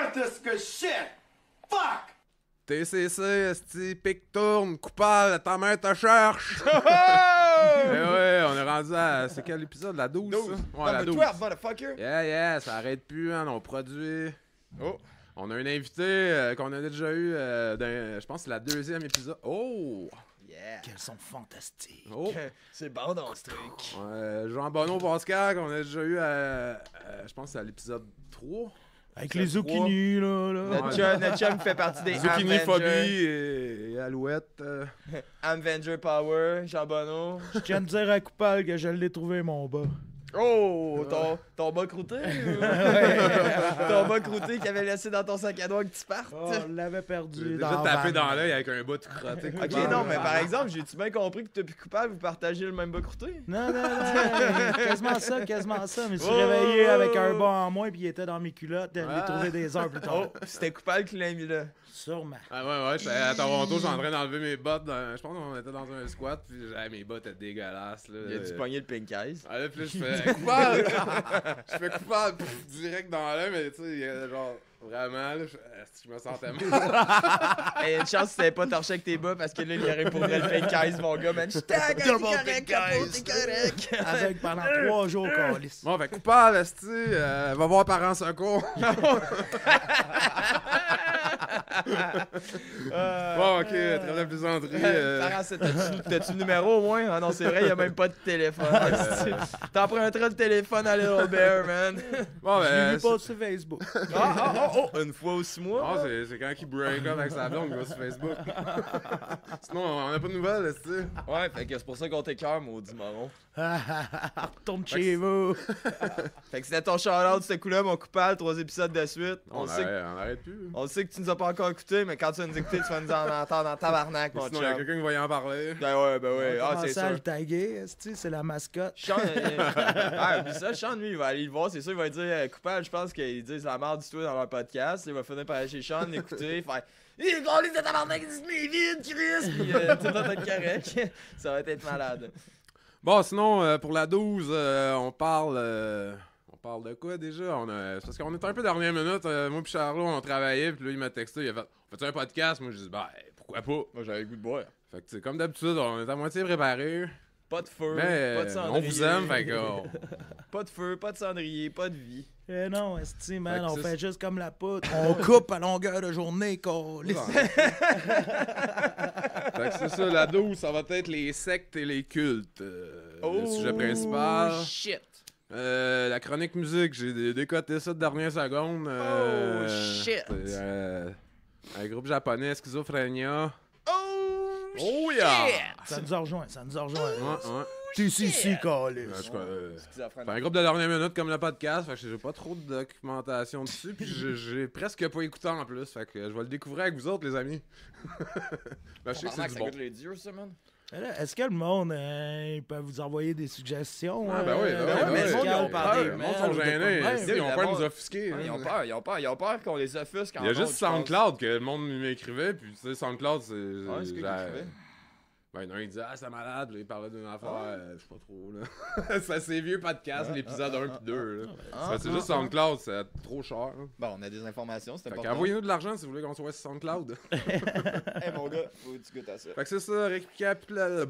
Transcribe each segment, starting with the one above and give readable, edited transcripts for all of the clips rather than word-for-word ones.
got this good shit! Fuck! TCC, esti, pic tourne, coupable, ta mère te cherche! Eh ouais, on est rendu à... C'est quel épisode? La 12? 12. Ça? Ouais, la 12. 12, motherfucker! Yeah, ça arrête plus, hein, on produit. Oh! On a un invité qu'on a déjà eu, je pense que c'est la deuxième épisode. Oh! Yeah! Quels sont fantastiques. Oh! C'est bon dans ce truc. Jean Bonneau Pascal qu'on a déjà eu je pense que c'est à l'épisode 3. Avec les zucchini, là. Notre chum fait partie des Zucchini-phobie Avenger. et Alouette. Avenger Power, Jean Bonneau. Je tiens de dire à Coupal que je l'ai trouvé, mon bas. Oh! Ton bas croûté? Ton bas croûté qu'il avait laissé dans ton sac à dos que tu partes? Oh, on l'avait perdu J'ai dans déjà la tapé vanne. dans l'œil avec un bout de crotté. Ok, non, mais par exemple, j'ai-tu bien compris que t'es plus coupable, vous partagez le même bas croûté? Non, quasiment ça. Je me suis réveillé avec un bas en moins, puis il était dans mes culottes. Je l'ai trouvé des heures plus tard. Oh, c'était coupable qui l'a mis là. Sûrement. Ah ouais, j'étais à Toronto, j'étais en train d'enlever mes bottes. Je pense qu'on était dans un squat, puis mes bottes étaient dégueulasses. Là. Il a dû pogner le pink eyes. Ah là, puis là, je fais coupable! Je fais coupable, direct dans l'œil, mais tu sais, il y a genre, vraiment, là, je me sentais mal. Hey, une chance que tu t'avais pas torché avec tes bas parce que là, il aurait pour le pink eyes, mon gars, man. J'étais Double correct, pink capot, eyes. t'es correct. Avec pendant 3 jours, câlisse. Bon, fait coupable, esti, va voir parents secours. Bon, ok, très de plaisanterie. Parents, t'as-tu le numéro au moins? Ah non, c'est vrai, il y a même pas de téléphone. T'emprunteras le téléphone à Little Bear, man. Bon, Je l'ai ben. vu pas sur Facebook. Une fois ou 6 mois? Non, c'est quand il break up avec sa blonde, il va sur Facebook. Sinon, on a pas de nouvelles, esti. Ouais, fait que c'est pour ça qu'on t'écœure, maudit marron. Retourne chez vous. Fait que c'était ton shout-out, ce coup-là, mon coupable, 3 épisodes de suite. On arrête plus. On sait que tu nous as pas encore écouté, mais quand tu vas nous écouter, tu vas nous en entendre en tabarnak, mon Sinon, il y a chum. quelqu'un qui va y en parler. Ben ouais. Ah, c'est Commencer à sûr. le taguer, esti, c'est la mascotte. Sean, puis ça, Sean, lui, il va aller le voir, c'est sûr, il va dire coupable, je pense qu'ils disent la merde du tout dans leur podcast. Il va finir par aller chez Sean, l'écouter, faire il gros de tabarnak, il est vide, Chris! Puis tout va être correct. Ça va être malade. Bon, sinon, pour la 12, on parle. On parle de quoi déjà? C'est parce qu'on était un peu dernière minute. Moi et Charlot, on travaillait, puis là, il m'a texté. Il a fait on fait un podcast? Moi, je dis ben, pourquoi pas? Moi, j'avais le goût de boire. Fait que, comme d'habitude, on est à moitié préparé. Pas de feu, Mais pas de cendrier. on vous aime, fait que. Pas de feu, pas de cendrier, pas de vie. Eh non, esti, man, Fait que on c'est- fait juste comme la poutre. On coupe à longueur de journée, câlisse. Fait que c'est ça, la 12, ça va être les sectes et les cultes. Le sujet principal. Shit! La chronique musique, j'ai décoté ça de dernière seconde. Oh, shit. C'est, un groupe japonais, Schizophrénia. Oh yeah! Ça nous a rejoint. Ouais. T'es ici, câlisse. C'est un groupe de dernière minute comme le podcast, fait que j'ai pas trop de documentation dessus, puis j'ai presque pas écouté en plus, fait que je vais le découvrir avec vous autres, les amis. Ben, je sais que c'est du bon. les dieux, ça, man. Est-ce que le monde il peut vous envoyer des suggestions? Ah, ben oui, mais le monde, ils ont par peur, des Le monde mails sont ou de gênés, quoi de ils même? ont peur de nous offusquer. Ils ont hein. peur, ils ont peur qu'on les offusque. Il y a juste SoundCloud que le monde m'écrivait, puis tu sais, SoundCloud, c'est. Ouais, c'est quoi qu'ils écrivaient? Ben, non, il disait, ah, c'est malade, là, il parlait d'une affaire, je sais pas trop, là. C'est assez vieux podcast, l'épisode 1 puis 2, là. C'est juste SoundCloud, c'est trop cher. Hein. Bon, on a des informations, c'est Fait important. qu'envoyez-nous de l'argent si vous voulez qu'on soit sur SoundCloud. Hey, mon gars, faut que tu goûtes à ça. Fait que c'est ça, récapitulation.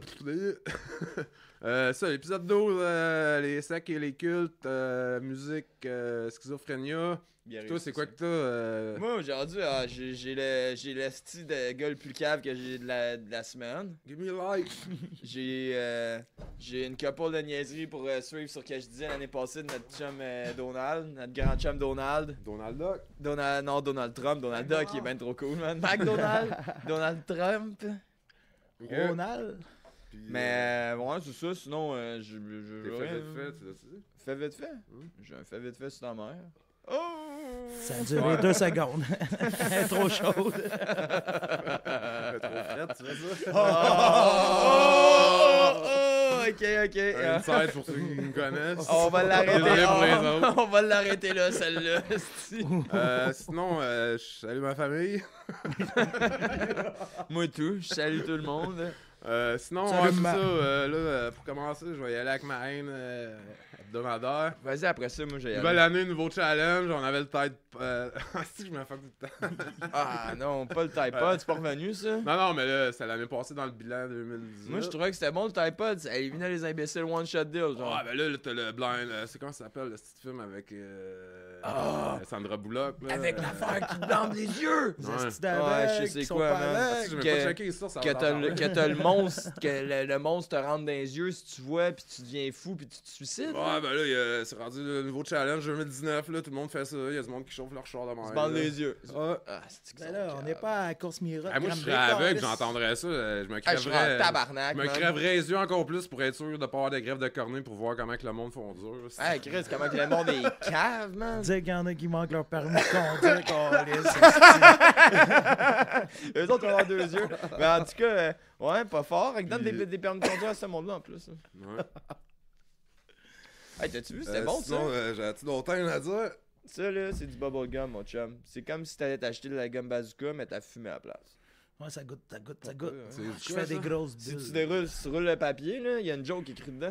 Ça, l'épisode 12, les sacs et les cultes, musique, schizophrénia. Bien Toi, c'est réussi, quoi ça. que t'as? Moi, aujourd'hui, j'ai le style de gars le plus cave que j'ai de la semaine. Give me a like. J'ai une couple de niaiseries pour suivre sur ce que je disais l'année passée de notre chum Donald, notre grand chum Donald. Donald Duck. Donald Trump. Donald Duck, qui est ben trop cool, man. McDonald. Donald Trump. Ok. Ronald? Puis, Mais, ouais, c'est ça. Sinon, je t'es fait rien. vite fait, tu l'as-tu dit? Fait vite fait. J'ai un fait vite fait sur ta mère. Oh! Ça a duré 2 secondes. Elle est trop chaude. Trop frette, tu veux ça? Ok. Un insight pour ceux qui me connaissent. On va l'arrêter. Désolé pour les autres. On va l'arrêter là, celle-là. esti. Sinon, je salue ma famille. Moi tout, je salue tout le monde. Sinon, Salut, ouais, c'est ma- ça. Là, pour commencer, je vais y aller avec ma haine hebdomadaire. Vas-y, après ça, moi, j'ai. Nouvelle année, nouveau challenge. On avait le tête. Si, je me fais tout le temps. Ah non, pas le Tide Pod, c'est pas revenu ça? Non, mais là, c'est l'année passée dans le bilan 2018. Moi, je trouvais que c'était bon le Tide Pod. Il venait les imbéciles one-shot deal. Genre. Ah, ben là, t'as le blind. C'est comment ça s'appelle, le petit film avec Sandra Bullock. Là, Avec l'affaire qui te blâme les yeux! Ouais. Ouais, je sais quoi, man. Si je vais Que- pas checker ça, ça Que va t'as le monstre, que le monstre te rentre dans les yeux si tu vois, puis tu deviens fou, puis tu te suicides. Ouais, ben là, c'est rendu le nouveau challenge 2019, là, tout le monde fait ça, il y a du monde qui chauffe leur char de mer. Tu bandes là. les yeux. Ouais. Ah, c'est que Ben ça là, me on cave. n'est pas à la course Mira. Ah, moi, je serais aveugle, j'entendrais ça, je me Ah, je suis en crèverais. tabarnak, Je me man. crèverais les yeux encore plus pour être sûr de pas avoir de grève de cornée pour voir comment que le monde font dur. Hey, Chris, comment que le monde est cave, man. Dire qu'il y en a qui manquent leur permis de conduire, Eux autres ont leurs deux yeux. Mais en tout cas, ouais, pas fort. Ils donnent des permis de conduire à ce monde-là en plus. Ouais. Hey, t'as-tu vu, c'était bon ça? Sinon, j'ai-tu d'autres thèmes à dire? Ça là, c'est du bubblegum, mon chum. C'est comme si t'allais t'acheter de la gomme bazooka, mais t'as fumé à la place. Ouais, ça goûte. C'est Je fais des grosses Si bulles. tu déroules, si tu roules le papier, là, il y a une joke écrite dedans.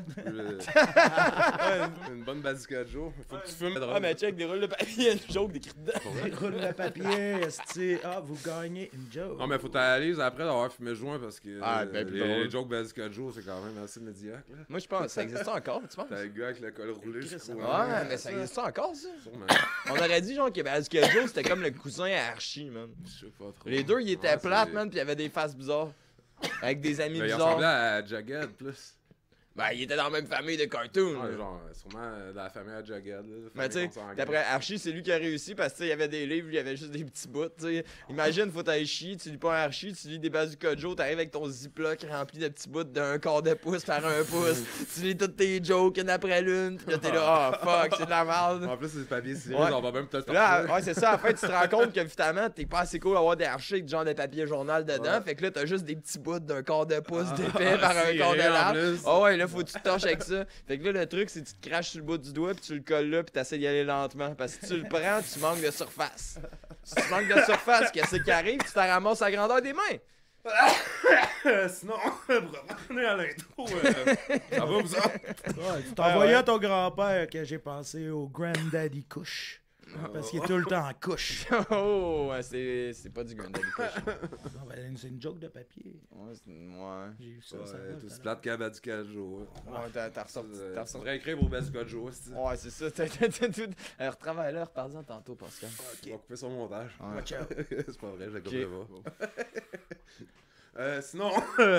Une bonne bazooka de jour. Faut que tu fumes. Ah, mais check, déroule le papier, il y a une joke écrite dedans. Roule le papier, esti. Ah, vous gagnez une joke. Non, mais faut t'analyser après d'avoir fumé joint parce que Ah, ben, plus drôle. les jokes bazooka de jour, c'est quand même assez médiocre. Là. Moi, je pense, ça existe encore, tu penses? T'as le gars avec le col roulé. Chris, ça Ouais, mais ça existe encore, ça? Sûrement. On aurait dit, genre, que Bazooka Joe, c'était comme le cousin à Archie, man. Je sais pas trop. Les deux, ils étaient Ouais, plates, c'est- man, pis ils avaient des faces bizarres. Avec des amis Ben, il bizarres. ressemblait à Jughead plus. Ben, ils étaient dans la même famille de cartoons. Ouais, là. genre, sûrement dans la famille à Jughead. Là, Mais tu sais, famille consanguine. d'après Archie, c'est lui qui a réussi parce que tu sais, il y avait des livres, il y avait juste des petits bouts. Tu sais. Imagine, faut t'aller chier, tu lis pas un Archie, tu lis des Bazooka Joe, t'arrives avec ton ziploc rempli de petits bouts d'un quart de pouce par un pouce. Tu lis toutes tes jokes une après l'une, pis là t'es là, oh fuck, c'est de la merde. En plus, c'est des papiers cirés, Ouais. on va même peut-être Là, ouais, c'est ça. En fait, tu te rends compte que finalement, t'es pas assez cool d'avoir des archis avec du genre de papier journal dedans. Ouais. Fait que là, t'as juste des petits bouts d'un quart de pouce d'épais par un c'est quart de vrai, en large. plus. Oh ouais, là, faut que tu te torches avec ça. Fait que là, le truc, c'est que tu te craches sur le bout du doigt, puis tu le colles là, puis t'essaies d'y aller lentement. Parce que si tu le prends, tu manques de surface. Si tu manques de surface, qu'est-ce qui arrive? Tu t'en ramasses à la grandeur des mains. Sinon, pour revenir à l'intro, ça va vous autres? Ouais, tu t'envoyais à ton grand-père que j'ai pensé au Granddaddy Couche. Parce qu'il est tout le temps en couche. Oh, ouais, c'est pas du Granddaddy Kush. Non, ben, c'est une joke de papier. Ouais, ouais. J'ai eu ça. ça Ouais, va, tout ça se va. plate qu'à Bazooka Joe. Ouais, t'as ressorti. T'as Ça ressorti. devrait écrire pour Bazooka Joe, c'est Ouais, c'est ça. T'as tout. Alors, retravaille-le, reparle-en tantôt, Pascal. On va couper son montage. Ouais. Watch out. C'est pas vrai, je la Ok. couperai pas. Sinon,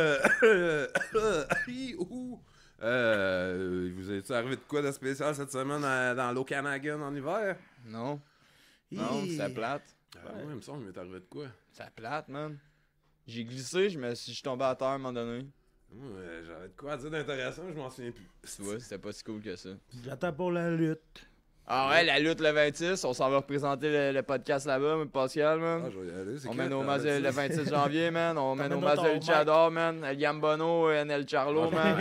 vous est-il arrivé de quoi de spécial cette semaine dans l'Okanagan en hiver? Non. Non, Hi. c'est plate. Ouais, il me semble qu'il m'est arrivé de quoi? C'est plate, man. J'ai glissé, je suis tombé à terre à un moment donné. J'avais de quoi à dire d'intéressant, je m'en souviens plus. Tu vois, c'était pas si cool que ça. J'attends pour la lutte. Ah ouais, la lutte le 26, on s'en va représenter le podcast là-bas, mais Pascal, man. Ah, je vais y aller, c'est On quand, mène au t'as match dit? le 26 janvier, man. On mène au match de ton Luchador, man. El Gambono, NL Charlo, man.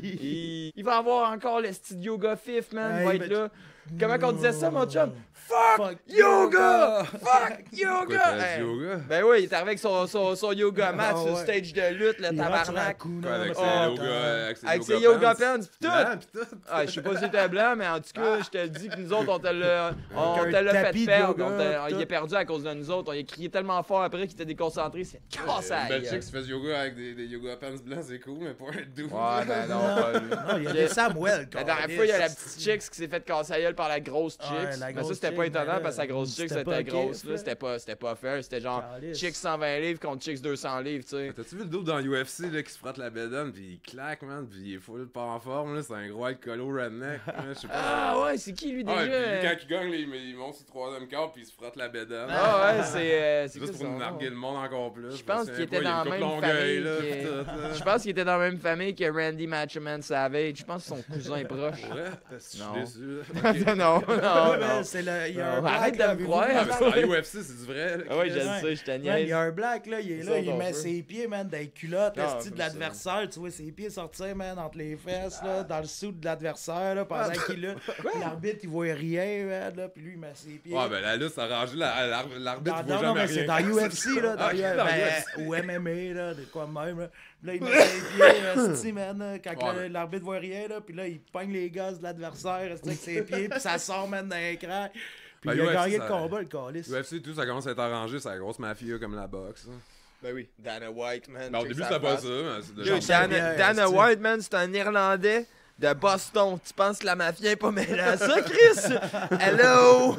Il va avoir encore le style Yoga Fifth, man. Il va Hey, être ben, là. Comment qu'on disait ça, mon chum? Fuck yoga! Fuck Quoi, yoga! t'as Hey. dit yoga? Ben oui, il est arrivé avec son yoga mat Ah sur le ouais. stage de lutte, le Il rentre sur la tabarnak. couna, Quoi, avec là, ses Oh, yoga, Avec ses yoga pants, pis tout! Blanc, pis tout. Ah, je sais pas si c'était blanc, mais en tout cas, je te le dis que nous autres, on te l'a Avec un fait tapis de perdre. yoga, Il tout. est perdu à cause de nous autres. On a crié tellement fort après qu'il était déconcentré. C'est cassé à Une la belle gueule. chick qui fait du yoga avec des yoga pants blancs, c'est cool, mais pas un doux. Ouais, ben non, pas lui. Non, il y a des Samuel. La dernière fois, il y a la petite chick qui s'est fait casser la gueule par la grosse chick. Ouais, la Mais ça, grosse c'était chick, pas étonnant ben là, parce que la grosse chick, c'était c'était pas ok, grosse. ça. Là, c'était pas fair. C'était genre Calice. chick 120 livres contre chicks 200 livres, tu sais. T'as-tu vu le double dans l'UFC là, qui se frotte la bédaine pis il claque, man, pis il est full pas en forme, là, c'est un gros alcoolo redneck, je sais pas. Ah ouais, c'est qui lui Ah, déjà? et puis lui, quand il gagne, là, il monte sur le troisième quart pis il se frotte la bédaine. Ah ouais, c'est C'est quoi juste pour son nom? narguer le monde encore plus. Je pense C'est qu'il un était peu, il y a dans une la couple même Longueuil, famille là, que- pis tout, là. Je pense qu'il était dans la même famille que Randy Matchman Savage. Je pense que son cousin est proche. Ouais, je suis Non. déçu, là. Ok. non, Ouais, non, mais non. c'est le- il y a un Non, black, arrête de là, me avez-vous croire. vu Ah, la mais c'est blague? dans l'UFC, c'est du vrai. là. Ah ouais, je Ouais. le sais, je te Man, il niaise. y a un black, là, il est Ça, là, il ton met feu. ses pieds, man, dans les culottes, Ah, esti, de comme l'adversaire. Tu vois ses pieds sortir, man, entre les fesses, là, dans le sou de l'adversaire, là, pendant qu'il est là. L'arbitre, il voit rien, man, là, puis lui, il met ses pieds. Ouais, ben la lutte, ça arrange l'arbitre, il voit Non, non, jamais mais c'est rien. dans UFC, là, Ah, ok, dans ou MMA, là, des quoi de même, là. Là, il met ses pieds, esti, man, quand Ouais. l'arbitre voit rien, là, puis là, il pogne les gosses de l'adversaire, esti, avec ses pieds, puis ça sort, man, dans l'écran. Puis Ben, il a UFC, gagné le ça- combat, le calice. UFC et tout, ça commence à être arrangé, c'est la grosse mafia comme la boxe. Hein. Ben oui, Dana White, man. Ben, au check début, sa c'était pas face. ça, mais c'est Yo, déjà. Dana- Dana, bien, Dana esti. White, man, c'est un Irlandais de Boston. Tu penses que la mafia est pas mêlée à ça, Chris? Hello!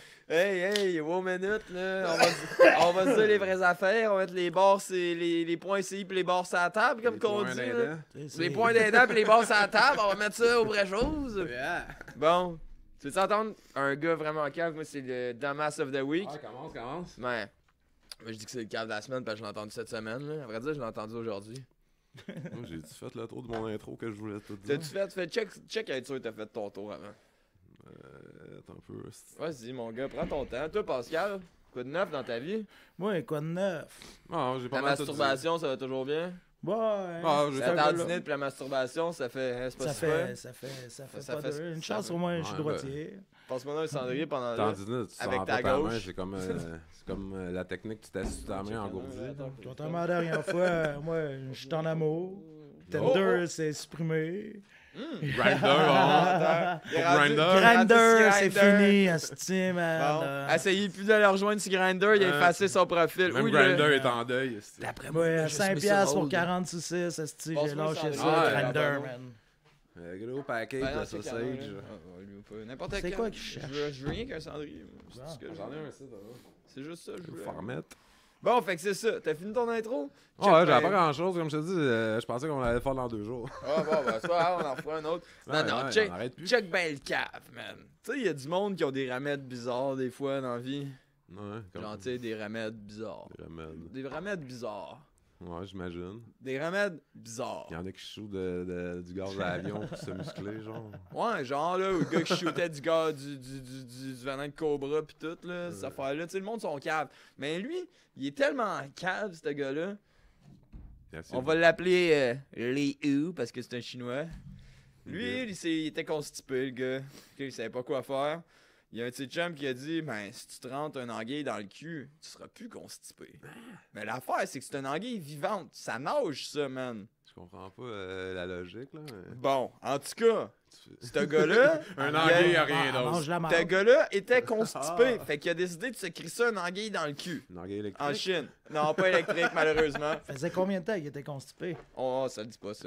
Hey, wow minute, là. On va se dire les vraies affaires. On va mettre les barres, les points CI puis les barres sur la table, comme qu'on dit. là. Les points d'aidant puis les barres sur la table, on va mettre ça aux vraies choses. Yeah! Bon, tu veux entendre un gars vraiment calme? Moi, c'est le Damas of the Week. Ah, commence. Ouais. Moi, je dis que c'est le cave de la semaine parce que je l'ai entendu cette semaine. Là. À vrai dire, je l'ai entendu aujourd'hui. Moi, j'ai-tu fait le tour de mon intro que je voulais tout dire? T'as-tu fait check à être sûr que t'as fait ton tour avant. Attends un peu. Vas-y, mon gars, prends ton temps. Toi, Pascal, quoi de neuf dans ta vie? Ouais, quoi de neuf? Ah, j'ai pas La mal tout dit. masturbation, ça va toujours bien? Ouais. Ah, j'ai La fait- tendinite puis la masturbation, ça fait. C'est pas Ça si pire. fait, ça fait, ça fait Ça pas fait- de... Une ça chance fait- au moins, je suis Ouais, droitier. Passe-moi dans un cendrier pendant là. Tendinite, tu Avec sens ta pas ta main, gauche. c'est comme la technique, tu t'assis sur ta main engourdie. Contrairement à la dernière fois, moi, je suis en amour. Oh. Tinder, c'est supprimé. Grindr, hein? Il est rendu- Grindr. Grindr, c'est Grindr. fini, asti, man. Bon, essayez plus de le rejoindre sur Grindr, il a effacé son profil. Même Oui, Grindr est en deuil. c'est- D'après Ouais, à je 5$ suis sur pour hold. 40 saucisses, asti, j'ai Passe-moi lâché le ça, sandwich. Grindr, Ouais, man. Gros package Ben non, de c'est sausage. canon, là. Ah, ouais, lui ou pas. N'importe C'est quel. quoi qu'il cherche? Je veux rien qu'un cendrier. moi. C'est Bon. tout ce que je J'en ai veux. un, ça, C'est juste ça, je veux. Faut remettre. Bon, fait que c'est ça. T'as fini ton intro? Ah ouais, j'avais ben- pas grand chose, comme je te dis, je pensais qu'on allait le faire dans 2 jours. Ah bon, ben c'est pas grave, on en fera un autre. Non, Ouais, non, ouais, check, on arrête plus. check ben le cave, man. Tu sais, il y a du monde qui ont des remèdes bizarres des fois dans la vie. Ouais, comme Genre, tu sais, des remèdes bizarres. des remèdes. Des remèdes bizarres. Ouais, j'imagine. Des remèdes bizarres. Il y en a qui chouent du gaz à l'avion pour se muscler, genre. Ouais, genre là, où le gars qui shootait du gars, du venin de cobra pis tout, là, cette affaire-là. Tu sais, le monde sont cave. Mais lui, il est tellement cave, ce gars-là. On va l'appeler Liu parce que c'est un chinois. Lui, il était constipé, le gars. Ok, il savait pas quoi faire. Il y a un petit chum qui a dit ben, si tu te rentres un anguille dans le cul, tu seras plus constipé. Mais l'affaire, c'est que c'est une anguille vivante. Ça nage, ça, man. Je comprends pas la logique, là. mais Bon, en tout cas, tu- ce gars-là. Un il a- anguille, Ah, rien elle d'autre. mange la Ce marde. gars-là était constipé. Fait qu'il a décidé de se crisser un anguille dans le cul. Une anguille électrique. En Chine. Non, pas électrique, malheureusement. Faisait combien de temps qu'il était constipé? Oh, ça le dit pas, ça.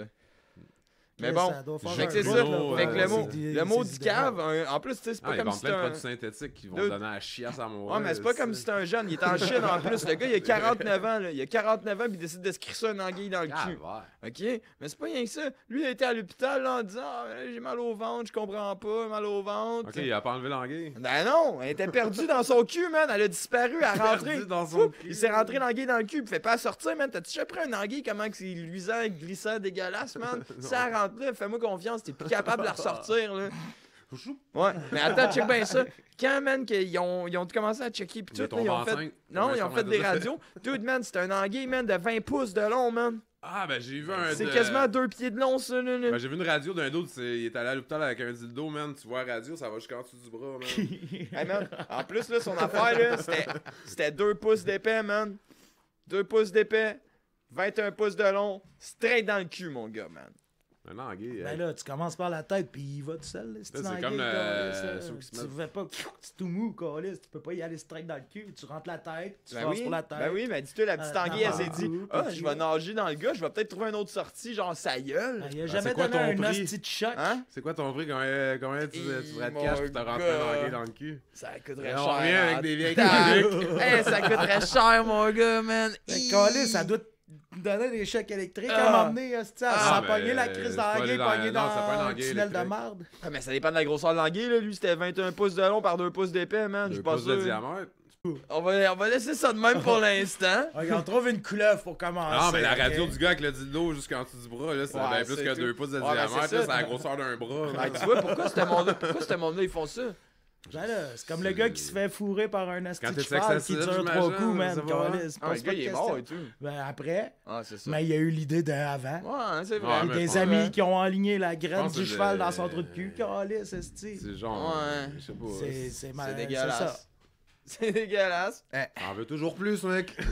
Mais Chris, bon, ça doit faire fait un que c'est bout, ça. là, Fait que le pour mot, ces- le mot ces du cave, idées-là. en plus, tu sais, c'est Ah, pas ils comme vendent si plein de c'était un... produits synthétiques qui vont Dude. donner à la chiasse à mon Ouais, mais c'est pas comme si c'était un jeune. Il est en Chine en plus. Le gars, il a 49 ans. Là. Il a 49 ans, puis il décide de se crisser un anguille dans le cul. OK? Mais c'est pas rien que ça. Lui, il a été à l'hôpital là, en disant ah, j'ai mal au ventre, je comprends pas, mal au ventre. Ok, il a pas enlevé l'anguille. Ben non, elle était perdue dans son cul, man. Elle a disparu, elle est rentrée. Perdu dans son cul. Il s'est rentré l'anguille dans le cul, puis fait pas sortir, man. T'as-tu déjà pris un anguille, comment que c'est luisant, glissant, dégueulasse, man? Ça rentre là, fais-moi confiance, t'es plus capable de la ressortir, là. Ouais, mais attends, check bien ça. Quand, man, qu'ils ont commencé à checker, pis Il est tout, là, ils tombé ont fait. enceinte. Non, Ouais, ils ont je fait des comprends radios. Dude, man, c'était un anguille, man, de 20 pouces de long, man. Ah, ben j'ai vu un. C'est quasiment 2 pieds de long, ça, là. Ben, j'ai vu une radio d'un d'autre, il est allé à l'hôpital avec un dildo, man. Tu vois la radio, ça va jusqu'en dessous du bras, man. Hey, man, en plus, là, son affaire, là, c'était 2 pouces d'épais, man. 2 pouces d'épais, 21 pouces de long, straight dans le cul, mon gars, man. Un anguille. Ben là, tu commences par la tête, puis il va tout seul. c'est comme, ceux qui se Tu mettent- fais pas, c'est tout mou, câlisse. Tu peux pas y aller straight dans le cul. Tu rentres la tête, tu Ben forces oui, pour la tête. ben oui, mais dis-toi, la petite anguille, elle s'est dit ah, je vais nager dans le gars, je vais peut-être trouver une autre sortie, genre sa gueule. Ben, il a c'est jamais quoi donné ton un prix? hostie de choc. Hein? C'est quoi ton prix? Combien tu serais de cash pour te rentrer gars. un anguille dans le cul? Ça coûterait On cher. revient avec hein. des vieilles Tac. chroniques. Hey, ça coûterait cher, mon gars, man. Ben, câlisse, ça doit te donner des chocs électriques Ah. à m'emmener, hostie. Ah, Ça a mais pogné la crise c'est pas d'anguille, aller dans- pogné non, c'est pas une dans un anguille tunnel de électrique. marde. Ah, mais ça dépend de la grosseur de l'anguille, là. Lui, c'était 21 pouces de long par 2 pouces d'épais, man. Je 2 suis pas pouces de sûr. diamètre. On va laisser ça de même pour l'instant. Ok, on trouve une couleuvre pour commencer. Non, mais la ok? radio du gars avec le dildo jusqu'en dessous du bras, là, c'est Ouais, bien plus c'est que tout. 2 pouces de Ouais, ben, diamètre, c'est là, ça. c'est la grosseur d'un bras. Ah, tu vois, pourquoi ce monde-là, ils font ça? Ben là, c'est comme le gars qui se fait fourrer par un asti Quand de t'es cheval qui sexacile, dure 3 j'imagine, coups, man. ça va. câlisse, Ah, le pose gars, pas de il est questions. mort et tout. Ben après, Ah, c'est ça. mais il y a eu l'idée d'avant. Ouais, c'est Ouais, vrai. mais Des je pense amis que- qui ont aligné la graine pense du que cheval c'est- dans son trou de cul. Câlisse, esti. C'est genre, Ouais. je sais pas. C'est C'est dégueulasse. ça. C'est dégueulasse. T'en veux toujours plus, mec.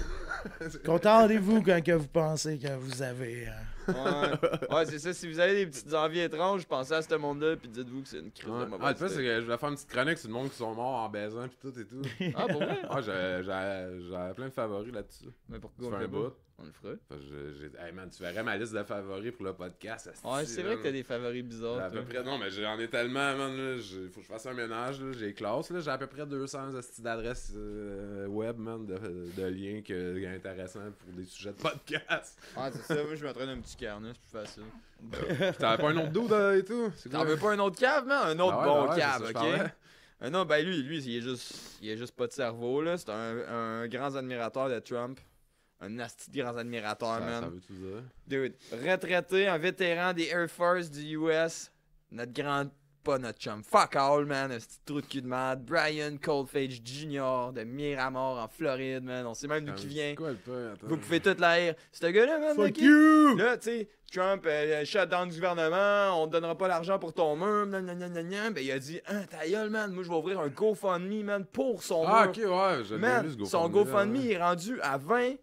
Contentez-vous quand que vous pensez que vous avez. Ouais, c'est ça. Si vous avez des petites envies étranges, pensez à ce monde-là, puis dites-vous que c'est une crise de Le mauvaise fait, c'est tête. que je voulais faire une petite chronique sur le monde qui sont morts en baisant pis tout et tout. Ah, pour vrai? J'avais plein de favoris là-dessus. Mais pourquoi Tu on fais le un fait bout? pas? On le fera. Fait que hey man, tu verrais ma liste de favoris pour le podcast. Ouais, c'est vrai que t'as des favoris bizarres. À peu toi. près, non, mais j'en ai tellement, man. Là, faut que je fasse un ménage. Là, j'ai classe. Là, j'ai à peu près 200 astuces d'adresses web, man, de liens intéressants pour des sujets de podcast. Ah, c'est ça. Moi, je m'entraîne un petit carnet, c'est plus facile. T'avais pas un autre dos et tout? C'est T'en quoi? veux pas un autre cave, man? Un autre Ah ouais, bon bah ouais, cave, c'est ça, je ok? parlais. Non, ben lui, il est juste pas de cerveau, là. C'est un grand admirateur de Trump. Un asti de grand admirateur, Ça man. veut tout dire. Dude, retraité, un vétéran des Air Force du US. Notre grand... Pas notre chum. Fuck all, man. Un petit trou de cul de merde. Brian Coldfage Jr. de Miramar en Floride, man. On sait même d'où il vient. C'est quoi le peu? Attends. Vous pouvez tout l'air. Ce gars-là, man, Fuck ok? you! Là, tu sais, Trump, shut down du gouvernement, on te donnera pas l'argent pour ton mur, nanana. Ben, il a dit, ta gueule, man, moi, je vais ouvrir un GoFundMe, man, pour son Ah, mur. ok, ouais, j'ai Man, lu ce son GoFundMe est rendu à 20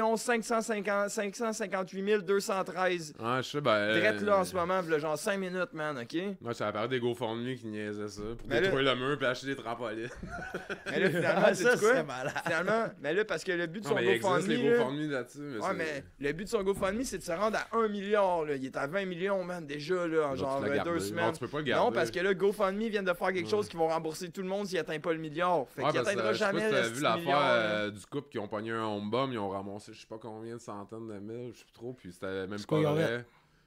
558 213. Ah, je sais, ben. Drette là en ce moment, v'là genre 5 minutes, man, ok? Moi, ça a parlé des GoFundMe qui niaisaient ça pour Mais là- détruire le mur puis acheter des trampolines. Mais là, finalement, Ah, c'est ça, quoi? c'est malade. Finalement, mais là, parce que le but de Non, son mais il existe GoFundMe. les là, GoFundMe là-dessus. Mais Ouais, c'est- mais le but de son GoFundMe, c'est de se rendre à 1 milliard, là. Il est à 20 millions, man, déjà, là, en Là, genre tu l'as gardé. 2 Non, semaines. tu peux pas le garder. Non, parce que là, GoFundMe vient de faire quelque chose qui va rembourser tout le monde s'il atteint pas le milliard. Fait Ouais, qu'il parce que, atteindra je sais pas jamais si le t'as vu petit l'affaire milliard. là. du couple qui ont pogné un home bomb, ils ont ramassé je sais pas combien de centaines de mille, je sais plus trop, puis c'était même C'est pas quoi, ils ont vrai.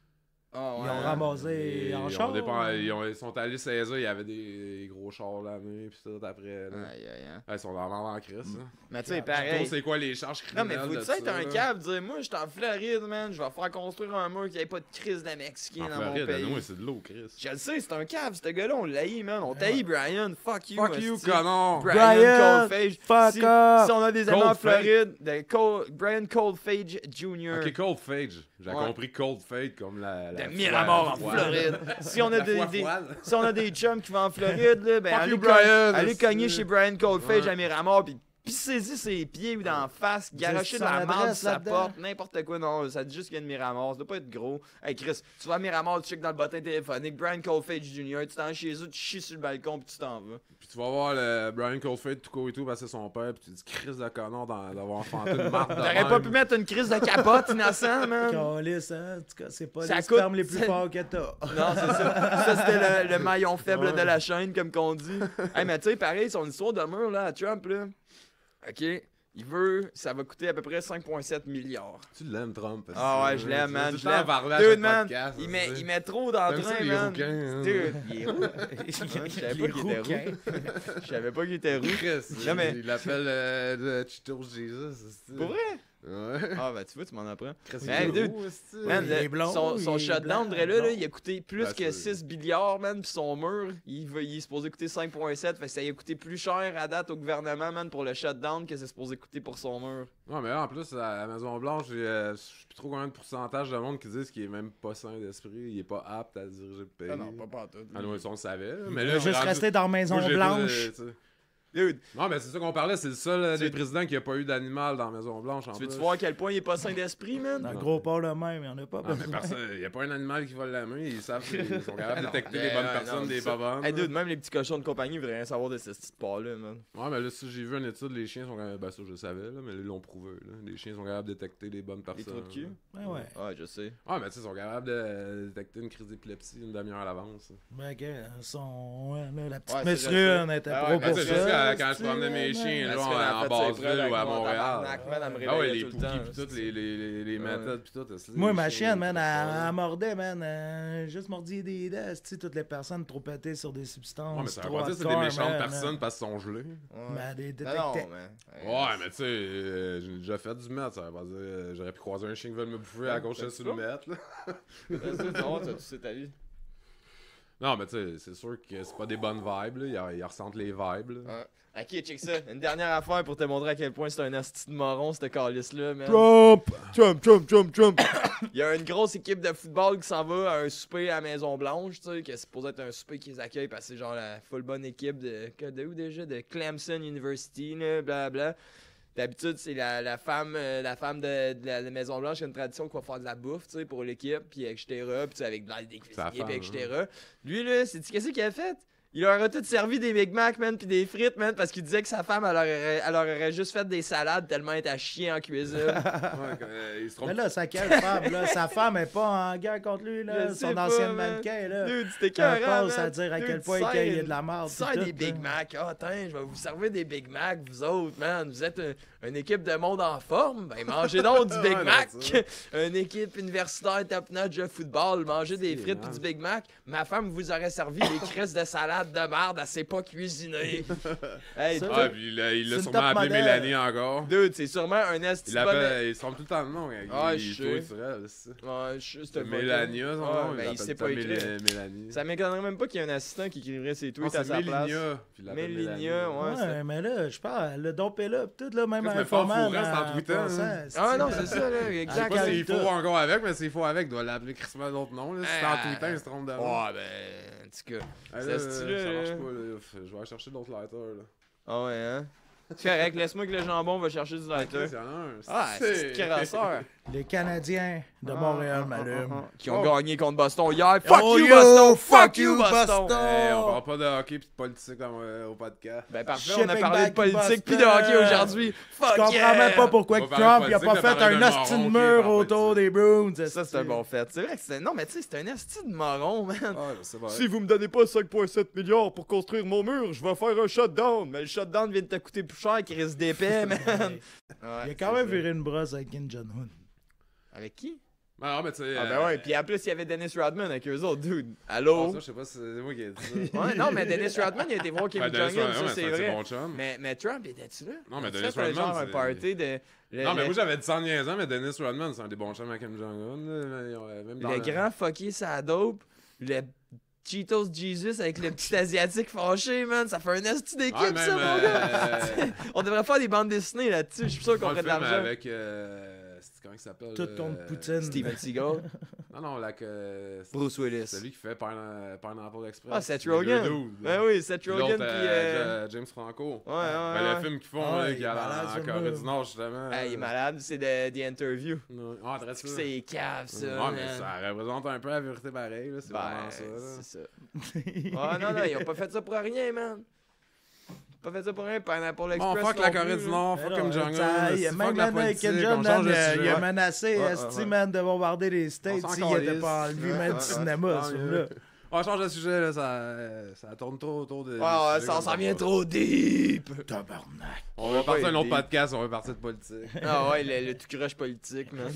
Ah, Ils ouais. ont ramassé Et en ils, char. ils sont allés saisir, il y avait des gros chars l'année, puis tout après. Là. Aïe, aïe, aïe. Ouais, ils sont dans la crise. Hein. Mais tu sais, Je sais pareil. c'est quoi les charges Non, criminelles. mais faut de tu sais être ça, un là. câble, dire, moi, je suis en Floride, man, je vais faire construire un mur qui ait pas de crise de Mexicains En dans mon Floride, pays. non, c'est de l'eau, Chris. Je le sais, c'est un câble, ce gars-là, on l'haït, man. On taillit Brian, fuck you. Fuck you, esti. connard! Brian Coldfage. fuck si, off. si on a des amis en Coldfage. Floride, Brian Coldfage Jr. Ok, Cold Fage. J'ai Ouais. compris Cold Fade comme la. de Miramar en foi- Floride. Si on a La foi des, froide. si on a des chums qui vont en Floride, là, ben Fuck allez, you, Brian, allez esti. cogner chez Brian Coldfage Ouais. à Miramar, puis pissez-y ses pieds ou d'en face, garocher de son la marde adresse sur sa là-dedans. porte, n'importe quoi. Non, ça dit juste qu'il y a de Miramar, ça doit pas être gros. Hey Chris, tu vas à Miramar, tu checkes dans le bottin téléphonique, Brian Coldfage Jr., tu t'en chez eux, tu chies sur le balcon, puis tu t'en vas. Puis tu vas voir le Brian Coldfade tout court et tout parce que c'est son père, puis tu dis Chris de connard d'avoir enfanté une marque de T'aurais même. pas pu mettre une crise de capote, innocent, man. Calisse, hein? En tout cas, c'est pas Ça les coûte- spermes les plus ça- forts que t'as. Non, c'est ça. Ça, c'était le maillon faible Ouais. de la chaîne, comme qu'on dit. Hey, mais tu sais, pareil, son histoire de mur, là, à Trump, là. OK, il veut... Ça va coûter à peu près 5,7 milliards. Tu l'aimes, Trump. Ah ouais, c'est- je l'aime, tu man, vas tout je le temps l'aime. parler à Dude, chaque man, podcast, il tu met, sais. il met trop T'aimes ça, d'entrain, les man. rouquins, hein? Dude, il est roux. Je savais pas qu'il était roux. Je savais pas qu'il était roux. Chris, Non, mais- il l'appelle le Cheetos Jesus. c'est-tu? Pour vrai? Ouais. Ah, ben tu vois, tu m'en apprends. Chris, Hey, il est dude, roux, c'est-tu? Man, Il est blond, son il est shutdown, blanc, là, blond. il a coûté plus Ben, que c'est- 6 milliards, man, pis son mur, il est supposé coûter 5,7, fait que ça a coûté plus cher à date au gouvernement, man, pour le shutdown que c'est supposé coûter pour son mur. Non, mais là, en plus, à la Maison-Blanche, je sais plus trop combien de pourcentage de monde qui disent qu'il est même pas sain d'esprit, il est pas apte à diriger le pays. pas tout. Ah non, on le savait. là, Il Mais va là, juste rendu- rester dans la Maison Moi, j'ai Blanche. pas, tu sais. Dude, Non, mais c'est ça qu'on parlait, c'est le seul Tu- des présidents qui a pas eu d'animal dans la Maison-Blanche. en tu veux-tu plus. voir à quel point il est pas sain d'esprit, man? Dans le gros port le même, il y en a pas Non, mais besoin. personne, il y a pas un animal qui vole la main, ils savent ils sont capables de détecter Mais les bonnes ouais, personnes non, des ça- pas bonnes. Hey, dude, même les petits cochons de compagnie voudraient rien savoir de ce petit part-là, man. Ouais, mais là, si j'ai vu une étude, les chiens sont capables. Ben, ça, je le savais, là, mais là, ils l'ont prouvé. Là. Les chiens sont capables de détecter les bonnes Les personnes. trous de cul? Ouais, ouais. Ouais, je sais. Ouais, mais tu sais, ils sont capables de détecter une crise d'épilepsie une demi-heure à l'avance. Ben, ok, ouais, là, la petite Ouais, c'est mesrune vrai, était ça. Ah pro ouais, Mais pour tu sais, juste ça. quand je promenais mes chiens, Elle là, se fait en fait ses Basse-Ville preuves ou à avec mon Montréal. tabarnak, man, elle me Ah ouais, réveillait les tout le poukies temps, pis tout, les Ouais. méthodes pis tout. c'est- Moi, les ma chiens, chienne, man, ça. elle mordait, man. Juste mordit des dents. Tu sais, toutes les personnes trop pétées sur des substances. Ouais, mais ça veut trop pas dire que c'est des hardcore, méchantes man. personnes parce qu'ils sont gelés. Ouais. Ben, des Ben non, détectés. man. Ouais, mais tu sais, j'ai déjà fait du meth, ça veut pas dire. J'aurais pu croiser un chien qui veut me bouffer à gauche t'as sur dit le meth, là. Ben, ça, tu vois, tu sais ta vie. Non, mais tu sais, c'est sûr que c'est pas des bonnes vibes, là. Ils ressentent les vibes, là. Ouais. Ok, check ça. Une dernière affaire pour te montrer à quel point c'est un asti de moron, ce calice-là, man. Trump! Il y a une grosse équipe de football qui s'en va à un souper à la Maison-Blanche, tu sais, qui est supposé être un souper qui les accueille parce que c'est genre la full bonne équipe de où déjà? De Clemson University, là, blablabla. D'habitude, c'est la femme de la Maison-Blanche qui a une tradition qui va faire de la bouffe, tu sais, pour l'équipe, puis etc. Puis tu sais, avec des cuisiniers, puis etc. Lui, là, qu'est-ce qu'il a fait? Il leur a tout servi des Big Mac, man, puis des frites, man, parce qu'il disait que sa femme, elle leur aurait juste fait des salades tellement elle était à chier en cuisine. Il se trompe. Mais là, sa quelle femme, là? Sa femme est pas en guerre contre lui, là. Je sais Son pas, ancienne man. mannequin, là. Dude, c'était Un carré, passe à dire à quel point il y a de la merde. Tu sers des Big Mac. Ah, attends, je vais vous servir des Big Mac, vous autres, man. Vous êtes une équipe de monde en forme. Ben, mangez donc du Big Ouais, Mac. c'est ça. Une équipe universitaire top-notch de football. Mangez des frites man. et du Big Mac. Ma femme vous aurait servi des crises de salade de merde. Elle sait pas cuisiner. Hey, Ça, Ah, puis il C'est l'a une sûrement top appelé modèle. Mélanie encore. dude, c'est sûrement un esti Il de l'appelle, il se trompe tout le temps de nom. Ah, Il je tweet sais. sur elle, c'est ça. Ouais, je sais, Mélania, son Ouais, nom. ben, il l'appelle sait tout pas le temps écrire. Mélanie. Ça m'étonnerait même pas qu'il y ait un assistant qui écrirait ses Non, tweets à c'est sa place. Mélinia. Puis il l'appelle Mélinia, Mélanie. ouais. c'est- Ouais, mais là, je parle, le don est là, pis tout, là, même Qu'est-ce un que fort informant. fourrant, c'est en en tweetant, passant, hein. Ah non, c'est c'est- ça, là, Je sais exact. pas s'il Calme-toi. faut encore avec, mais s'il faut avec, il doit l'appeler Christmas d'autres noms. Là. Si c'est en Ah. tweetant, il se trompe de nom. Ouais, ben, en tout cas. Ah, c'est là, stylé, ça marche là. pas. Là. Je vais aller chercher d'autres lighters. Là. Ah ouais, hein? C'est correct, laisse-moi que le jambon va chercher du lighter. Il y en a un. Ah, c'est crasseur. Les Canadiens de Montréal m'allument. Qui ont Oh. gagné contre Boston hier. Fuck Oh, you, yo, Boston! fuck you, Boston! Hey, on parle pas de hockey pis de politique au podcast. Ben parfait, Shipping on a parlé de back politique pis de Boston. hockey aujourd'hui. Fuck Je comprends yeah! même pas pourquoi On que va parler de Trump il a pas politique, fait on va parler un de hostie de moron qui mur parle autour politique. des Bruins. Ça, c'est un bon fait. C'est vrai que c'est... Non, mais tu sais, c'est un esti de moron, man. Ah, c'est vrai. Si vous me donnez pas 5,7 milliards pour construire mon mur, je vais faire un shutdown. Mais le shutdown vient de te coûter plus cher qu'il risque d'épais, man. Il a quand même viré une brosse avec Kim Jong-un. Avec qui? Ah, non, mais tu sais. Ah ben ouais, puis en plus, il y avait Dennis Rodman avec eux autres, dude. Allô? Ça, je sais pas si c'est moi qui ai dit ça. Ouais, non, mais Dennis Rodman, il a été voir Kim Ben, Dennis Jong-un, Rodman, ça, c'est un vrai. bon chum. Mais Trump, était-tu là? Non, mais A-tu Dennis fait un Rodman, genre un c'est- party de... Non, mais moi j'avais dit 100 niaisants, mais Dennis Rodman, c'est un des bons chums à Kim Jong-un. là. Même dans Le grand fucké sa dope, le Cheetos Jesus avec le petit asiatique fâché, man, ça fait un esti d'équipe, Ouais, ça, même, mon gars! On devrait faire des bandes dessinées là-dessus, je suis sûr qu'on le ferait de film l'argent. avec. Comment il s'appelle Tout contre Poutine. Steven Seagal, Non, non, Bruce Willis. celui qui fait Pineapple Express. Ah, Seth Les deux Rogen! dudes, Ben oui, Seth Puis Rogen, l'autre, puis... James Franco. Ouais, ouais, Ben, ouais. le film qu'ils font, Ah, là, il qui est a malade, en ce Corée film. du Nord, justement. Ah, il est malade, c'est de The Interview. Ah, très ça. C'est cave, ça, Ouais, man. mais ça représente un peu la vérité pareil, là. C'est Ben, vraiment ça, là. c'est ça. Ah non, non, ils ont pas fait ça pour rien, man. Ils ont pas fait ça pour rien, Pineapple Express. Bon, fuck non la plus, Corée du là. Nord, Mais fuck non, Kim ça, Jong-un, il y a fuck même la Kim politique, on Jong-un, change de il a sujet. menacé Ouais, esti, ouais. man, de bombarder les States On s'en s'il était calisse. pas enlevé, Ouais, man, ouais, du cinéma, Ah, ce yeah. film-là. On change de sujet, là, ça tourne trop autour de... Ouais, ouais, ça s'en vient trop deep. Tabarnak. On va partir Ouais, d'un autre des- podcast, on va partir de politique. Ah ouais, le tout crush politique, man.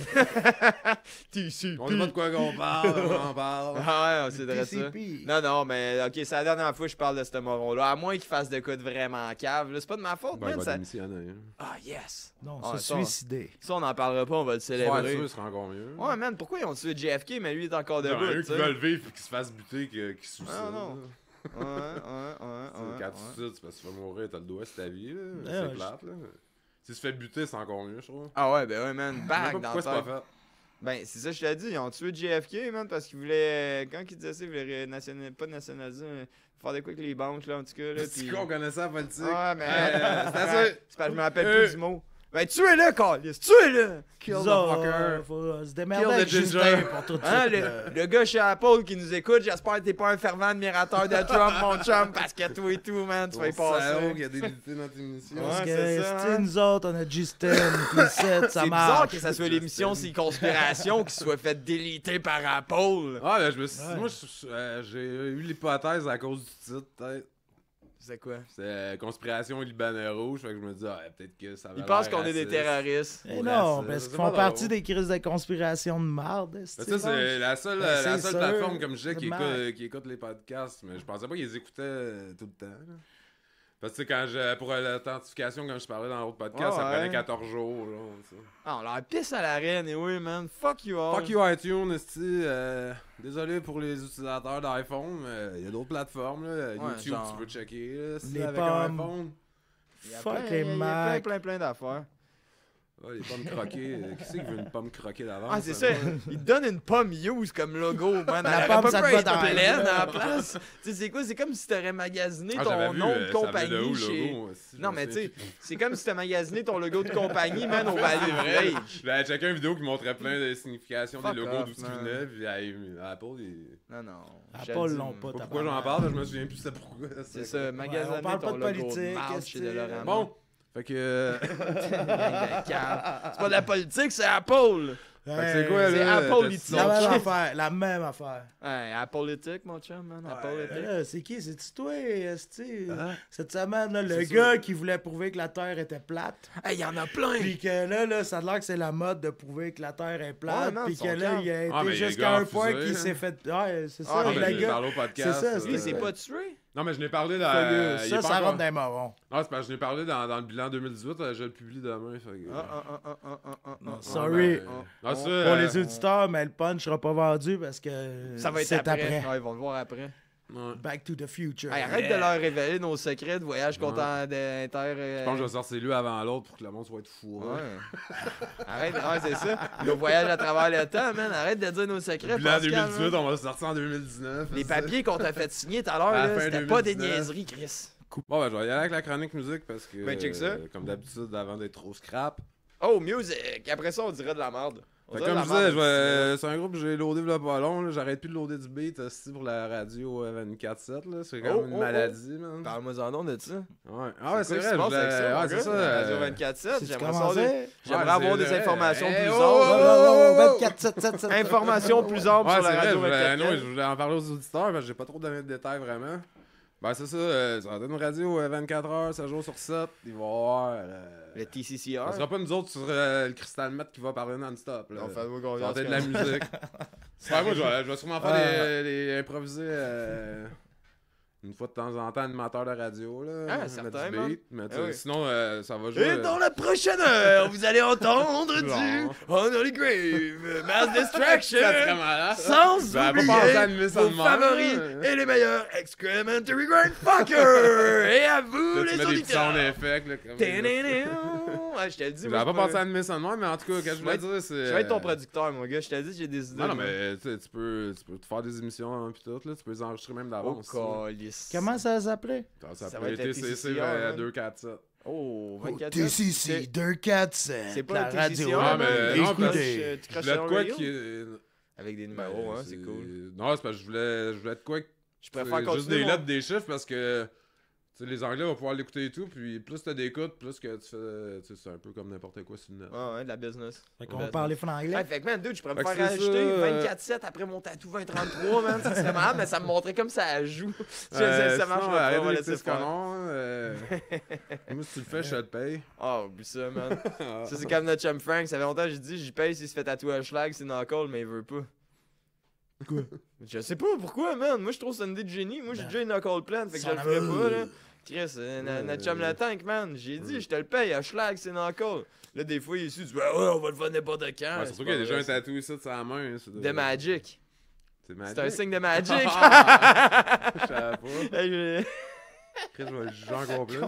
TCP. On sait pas de quoi qu'on parle, on en parle. Ah ouais, c'est vrai ça. TCP. Non, non, mais ok, c'est la dernière fois que je parle de ce moron-là. À moins qu'il fasse de quoi de vraiment cave. là. C'est pas de ma faute, Ben, il man. va Ça... démissionner. hein. Ah, yes. Non, Ah, se ça- suicider. Ça, on en parlera pas, on va le Ouais, célébrer. sûr, ce sera encore mieux. Ouais, man, pourquoi ils ont tué JFK, mais lui il est encore Il y en a debout, un tu qui sais? veulent vivre et qui se fasse buter, qui sous Ah, ça. non. là. Ouais, ouais. Quand tu suicides, c'est parce que tu vas mourir, t'as le doigt sur ta vie, là. Ouais, C'est ouais, plate, là. S'il se fait buter, c'est encore mieux, je trouve. Ah ouais, ben ouais, man, Je sais back pas dans pourquoi c'est le pas fait. Ben, c'est ça, je t'ai dit, ils ont tué JFK, man, parce qu'ils voulaient. Quand ils disaient ça, ils voulaient pas nationaliser, mais faire de quoi avec les banques, là, en tout cas, là. C'est puis- qu'on connaissait la politique. Ouais, mais. c'est assez. C'est parce que je me rappelle plus du mot. Ben, tuez-le, Carlis, tuez-le! Kill the fucker! Faut se démerder Kill the avec ginger. Justin pour tout de Hein, suite. le gars chez Apple qui nous écoute, j'espère que t'es pas un fervent admirateur de Trump, mon chum, parce que toi et tout, man, tu vas y passer. Il y a des invités dans tes émissions. Ouais, Parce que, c'est ça, esti, hein. nous autres, on a Justin, puis Seth, ça C'est marche. bizarre que ça soit l'émission C'est Conspiration qui soit faite déliter par Apple. Ah, ben, je me suis. Ouais. Moi, j'ai eu l'hypothèse à cause du titre, peut-être. C'est quoi? C'est Conspiration Libanais Rouge, fait que je me dis, ah, peut-être que ça va. Ils pensent qu'on est des terroristes. Eh Ou non, raciste, parce c'est qu'ils pas font drôle. partie des crises de conspiration de marde. esti, Mais ça, c'est la seule, Ben, la c'est seule sûr. plateforme, comme je disais, C'est qui mal. écoute les podcasts. Mais je pensais pas qu'ils les écoutaient tout le temps. là. Parce que quand pour l'authentification, quand je parlais dans l'autre podcast, Ah, ça ouais. prenait 14 jours. Là, ça. Ah, on leur pisse à la reine, et oui, man. Fuck you all. Fuck you iTunes, esti. Désolé pour les utilisateurs d'iPhone, mais il y a d'autres plateformes. Là. Ouais, YouTube, genre- tu peux checker. Là, si Les avec pommes. un iPhone. Il y a Fuck plein- les il y a Mac. plein d'affaires. Ah, les pommes croquées. Qui c'est qui veut une pomme croquée d'avance? Ah, c'est ça. Il te donne une pomme use comme logo, man. La Elle pomme, aurait ça pas te pu va être dans la pleine gueule. à la place. Tu sais, c'est quoi? C'est comme si t'aurais magasiné Ah, j'avais ton vu, nom de ça venait de compagnie où, le chez... logo, aussi, Non, je mais me tu sais, souviens c'est comme si t'as magasiné ton logo de compagnie, man, au Value vrai. Village. J'avais checké une vidéo qui montrait plein de significations Fuck des logos off, d'où ils man. venaient, puis Apple, Non, non. je te Apple dis, l'ont man. pas, pourquoi j'en parle, je me souviens plus c'est pourquoi. C'est ça, magasiner on parle pas ton de logo politique, de marde qu'est-ce chez que Dolorama. Bon, fait que. Gang de cave. C'est pas de la politique, c'est Apple. Fait que c'est quoi, C'est là? Apple, t'as-tu ici. son La même chef? affaire, la même affaire. Ouais, apolitique, mon chum, man. Apolitique. Là, c'est qui? C'est-tu toi, esti? Hein? Cette semaine, là, le C'est gars ça. qui voulait prouver que la Terre était plate. Hey, y en a plein. Puis que là, ça a l'air que c'est la mode de prouver que la Terre est Ouais, plate. man, Puis ils que sont là, il a Ah, été mais les jusqu'à gars un point refusés, qu'il hein. s'est fait. Ouais, c'est ça, Ah, Ah, le mais j'ai gars. parlé au podcast. C'est ça, Il s'est pas tué. Non, mais je n'ai parlé dans. il est Ça, pas ça encore- rentre dans les marrons. Ah, c'est parce que je n'ai parlé dans le bilan 2018, je le publie demain. Fait que... Non, sorry. Ah, ça, Pour les auditeurs, mais le punch sera pas vendu parce que Ça va être c'est après. Ouais, ils vont le voir après. ouais. Back to the future. Hey, arrête de leur révéler nos secrets de voyage content d'inter. Je pense que je vais sortir lui avant l'autre pour que le monde soit fou. Ouais. Arrête, ouais, c'est ça. Nos voyages à travers le temps, man. Arrête de dire nos secrets. Bilan Pascal, 2018, man. on va le sortir en 2019. Les papiers qu'on t'a fait signer tout à l'heure, À la là, fin c'était pas des 2019. niaiseries, Chris. Bon, ben, je vais y aller avec la chronique musique parce que. Ben, check ça. Comme d'habitude, avant d'être trop scrap. Oh, music! Après ça, on dirait de la merde. On Fait dirait comme de je la disais, merde, c'est un groupe que j'ai loadé là pas long. là. J'arrête plus de loader du beat aussi pour la radio 24/7. là. C'est comme une maladie, man. Parle-moi en nom de ça. Ouais. Ah ouais, c'est quoi qui vrai. se passe avec ça, Ouais, mon c'est gars? ça. Radio 24/7, Si tu j'aimerais ça. commençais. J'aimerais Ouais, avoir c'est des vrai. informations Hey, plus oh, amples. oh, oh, oh, 24, 7, 7, 7. Informations plus amples Ouais, sur c'est la vrai. radio Non, 24/7. je voulais en parler aux auditeurs parce que j'ai pas trop donné de détails vraiment. Ben, c'est ça. Ça va être une radio 24 heures, 7 jours sur 7. Il va y avoir. Le TCCR. Ce sera pas nous autres sur le Crystal Met qui va parler non-stop. là. On fait Ça confiance. va être de la musique. Ouais, moi, je vais sûrement faire les improviser une fois de temps en temps animateur de radio. Là, Ah, mettre certain, du man. beat, mais Ah oui. sinon, ça va jouer. Et dans la prochaine heure, vous allez entendre du Non. Holy Grave, Mass Distraction, Ça serait malade. sans Ben, oublier pas penser à animer ça vos de même, favoris là. et les meilleurs Excrementary Grindfucker. Et à vous, Là, tu les mets des petits sound auditeurs. effects. Là, comme Ouais, je te le dis. J'avais moi, pas je pensé à animer ça de même, mais en tout cas, ce que je voulais dire, c'est. Je vais être ton producteur, mon gars. Je te dis, j'ai des idées. Non, non, moi. mais tu peux te faire des émissions hein, pis tout, là. Tu peux les enregistrer même Oh, d'avance. calice. Comment ça s'appelait? Ça Ça peut va être être la TCC TCCR, man. 247. Oh, 24 TCC 247. C'est pas la la TCCR, radio. Ah, man. mais non, Écoutez, parce tu Je craches voulais sur de quoi Radio? qui est. Avec des numéros, hein, c'est cool. Non, c'est parce que je voulais de quoi que. Je préfère Juste continuer. des mon- lettres, des chiffres parce que. Tu sais, les Anglais vont pouvoir l'écouter et tout, puis plus t'as d'écoute, plus que tu fais. Tu sais, c'est un peu comme n'importe quoi sur le net. Ah ouais, de la business. Fait qu'on va parler franglais. Ouais, fait que man, dude, je pourrais me Fait que faire c'est rajouter ça, 24/7 après mon tatou 2033, man. Ça serait malade, mais ça me montrait comme ça joue. Ça Sinon, marche pas, arrête on va de laisser laisser ce faire. canon. Moi, si tu le fais, je te le paye. Ah, oublie ça, man. Ça, c'est comme notre chum Frank. Ça fait longtemps que j'ai dit, j'y paye s'il se fait tatouer un schlag, c'est knuckle, mais il veut pas. Quoi? Je sais pas pourquoi, man. Moi, je trouve ça une idée de génie. Moi, j'ai déjà une knuckle pleine, fait que je le ferais pas, là. Chris, notre chum le tank, man. J'ai dit, je te le paye, un schlag, c'est knuckle. Là, des fois, il est ici, tu dis, ouais, on va le faire n'importe quand. Ouais, surtout qu'il y a déjà un tatou ici de sa main. De Magic. C'est C'est un signe de Magic. Je savais pas. Hey, je- Après, je vais le juger encore plus.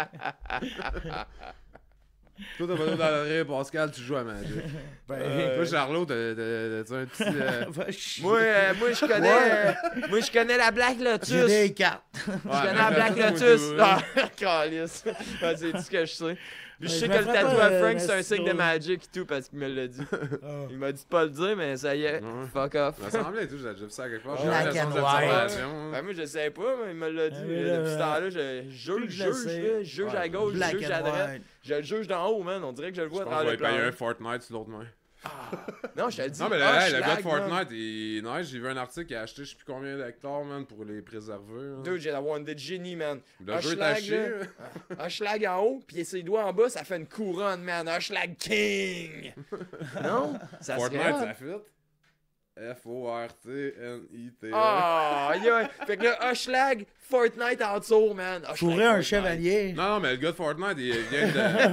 Toi, t'as pas le droit d'arrêt, Pascal, tu joues à Magic. Toi, Charlot, t'as un petit. Va chier. Moi, je connais la Black Lotus. J'ai des cartes. Je connais la Black Lotus. Ah, calice. Ouais, c'est tout ce que je sais. Puis je sais Je que me le ferais tatou pas, à Frank, c'est un resto. signe de Magic et tout parce qu'il me l'a dit. Ah. Il m'a dit de pas le dire, mais ça y est. Ouais. Fuck off. Ça semblait et tout, j'ai déjà vu ça quelque part. J'ai Black l'impression and de white. l'observation. Ben moi je sais pas, mais il me l'a dit. Ah, mais Depuis là, ce temps-là, je juge à gauche, je Black juge à and droite. white. Je le juge d'en haut, man. On dirait que je le Je vois à pense qu'on travers va le payer un plan. Fortnite sur l'autre main. Non, je te le dis. Non, mais ah, le gars de schlag, man. Fortnite, il neige. J'ai vu un article qui a acheté je sais plus combien d'hectares, man, pour les préserver. hein. Dude, j'ai d'avoir une idée de génie, man. Le jeu est à schlag, chier. là. Un schlag en haut, puis ses doigts en bas, ça fait une couronne, man. Un schlag king! Non? Ça Fortnite, serait... ça fit. F-O-R-T-N-I-T. Ah, yeah. Fait que là, Hushlag, Fortnite en dessous, man. Hushlag, Fourrer un Fortnite. chevalier. Non, mais le gars de Fortnite, il vient de.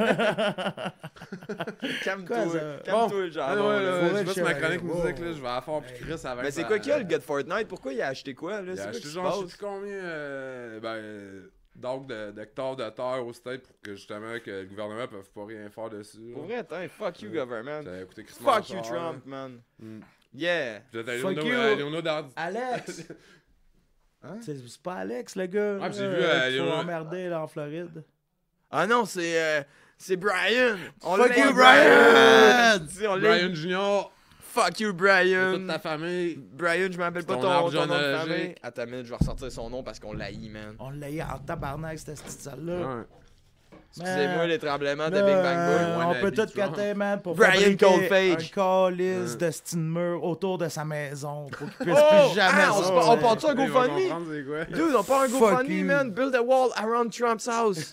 Calme-toi, Quoi, ça? calme-toi, le genre. Ah, ouais, là. là, Fourrer je le vais sur ma chevalier. chronique Wow. musique, là, je vais à fort puis Chris avec. Mais c'est quoi qu'il y a, le gars de Fortnite? Pourquoi il a acheté quoi, là? Il C'est a quoi acheté qui se genre, je sais passe? plus combien. donc d'hectares de terre aux States pour que justement que le gouvernement ne peut pas rien faire dessus. Pour vrai, fuck you, government. Ça a coûté crissement Fuck you, cher, Trump, là. man. Mm. Yeah. Puis là, t'as Fuck Léonard Dard- Alex! Hein? C'est pas Alex, le gars. Ah, puis j'ai là, vu, qu'il faut Léonard- emmerder là, en Floride. Ah non, c'est Brian. On Fuck l'a- you, Brian! On l'a- Brian Junior, Fuck you, toute Brian. ta famille. Brian, je m'appelle pas Ton ton arbre nom de généalogique. famille. Attends une minute, je vais ressortir son nom parce qu'on l'a haï, man. On l'a eu en tabarnak, cette petite salle-là. Ouais. Excusez-moi les tremblements de Là, Big Bang Boy. Ouais, on la peut vie tout de Trump. coter, man, pour Brian fabriquer Coldfage. un calice Ouais. de style mur autour de sa maison pour qu'il puisse Oh! plus jamais Ah, on sortir. part-tu un Ils vont GoFundMe? comprendre c'est quoi. Dude, on part un Fuck GoFundMe, you. man. Build a wall around Trump's house.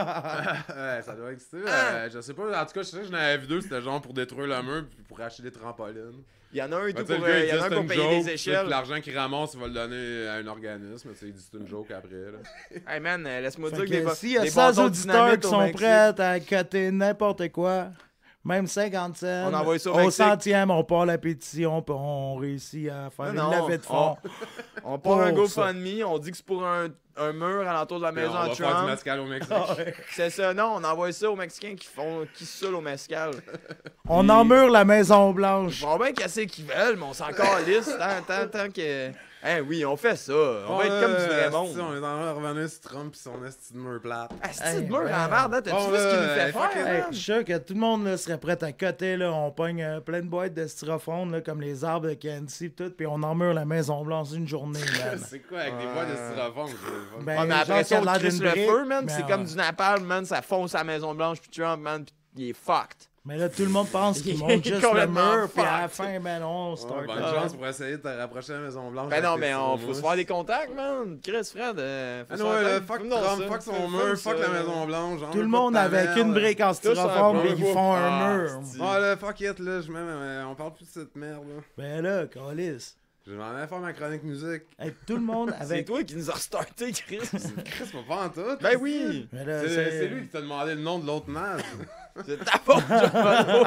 Ouais, ça doit exister. Je sais pas, en tout cas, je sais que j'en avais vu deux, c'était genre pour détruire le mur puis pour acheter des trampolines. Il y en a un et Ben, tout tu sais, pour, le gars, il il y en dit a un c'est pour une payer joke, des puis échelles. l'argent qu'il ramasse, il va le donner à un organisme. Tu sais, il dit c'est une joke après. Là. Hey man, laisse-moi Fait dire que que des s'il y a des 100 bâtons de auditeurs dynamite qui au sont Mexique. prêts à coter n'importe quoi, même 50 cents, On envoie ça au au Mexique. centième, on part la pétition puis on réussit à faire Non, une levée de fonds. On part un Pour ça. GoFundMe, on dit que c'est pour un mur alentour de la Puis maison on à va faire du Trump. mascal au Mexique. C'est ça, non, on envoie ça aux Mexicains qui se saoulent au mescal. On emmure la Maison Blanche. Ils vont bien casser qu'ils veulent, mais on s'en calisse tant que... Hein, oui, on fait ça. On va être comme du vrai monde. On est en train de revenir sur Trump pis son esti de mur plate. Ah, c'est Hey, de mur man. en merde, hein? T'as-tu Oh, vu ce qu'il nous fait fuck faire? it. Hey, man? je suis sûr que tout le monde là, serait prêt à coter. Là. On pogne plein de boîtes de styrofoam là, comme les arbres de Kenzie pis tout, puis on emmure la Maison Blanche une journée. Man. C'est quoi avec des boîtes de styrofoam? je- Ben, Ouais, mais genre, après ça, ça a on l'air crisse d'une le brique, feu, man. mais C'est ouais. comme du napalm, man. Ça fonce à la Maison-Blanche, puis Trump, man, pis il est fucked. Mais là, tout le monde pense qu'ils Il est montent juste le complètement mur, puis à la fucked. fin, ben on Ouais, start. bonne là. chance pour essayer de te rapprocher de la Maison Blanche. Ben non, avec mais tes faut styromousses. se faire des contacts, man. Chris, Fred, faut Ah se non, faire ouais, des- fuck Fume-donc Trump, ça. fuck son Fume mur, fuck ça. la Maison Blanche. Tout le monde avec une brique en styrofoam, un mais peu. ils font Ah, un mur. c'est- Ah là, fuck it, là, on parle plus de cette merde, là. Ben là, calice. Je m'en vais faire ma chronique musique. Hey, tout le monde C'est avec. toi qui nous a restarté, Chris. Chris, pas en tout. Ben oui. Mais là, C'est lui qui t'a demandé le nom de l'autre naze. C'est ta faute, John.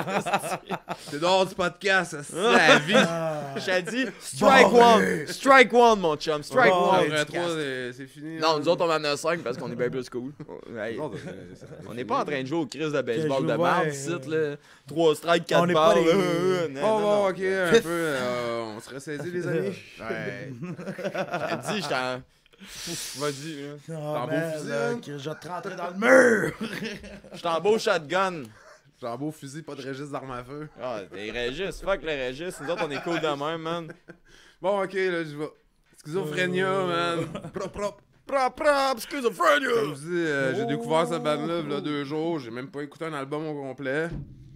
C'est dehors du podcast, c'est la vie. Ah. Je t'ai dit, strike one. Strike one, mon chum. Strike Bon, one. Après ouais, 3, c'est fini. Non, nous autres, on en a 5 parce qu'on est bien plus cool. Hey, Nous autres, on n'est pas en train de jouer au Chris de baseball joue, de merde, ouais. ici, là. 3 strikes, 4 On n'est balles. pas des- Non, Oh, non, bon, non. ok, un peu. On se ressaisit, les amis. Ouais. Je t'ai dit, j'étais en... Vas-y, là. Ah, T'en beau man, fusil, là, hein? que je vais te rentrer dans le mur! J'étais en beau shotgun. J'ai un beau fusil, pas de registre d'arme à feu. Ah, t'es Régis. Fuck le Régis. Nous autres, on est cool de même, man. Bon, ok, là, je vais. Schizophrénia, man. Propre. Propre, schizophrénia. Comme je dis, j'ai découvert cette bande-là il y a 2 jours. J'ai même pas écouté un album au complet.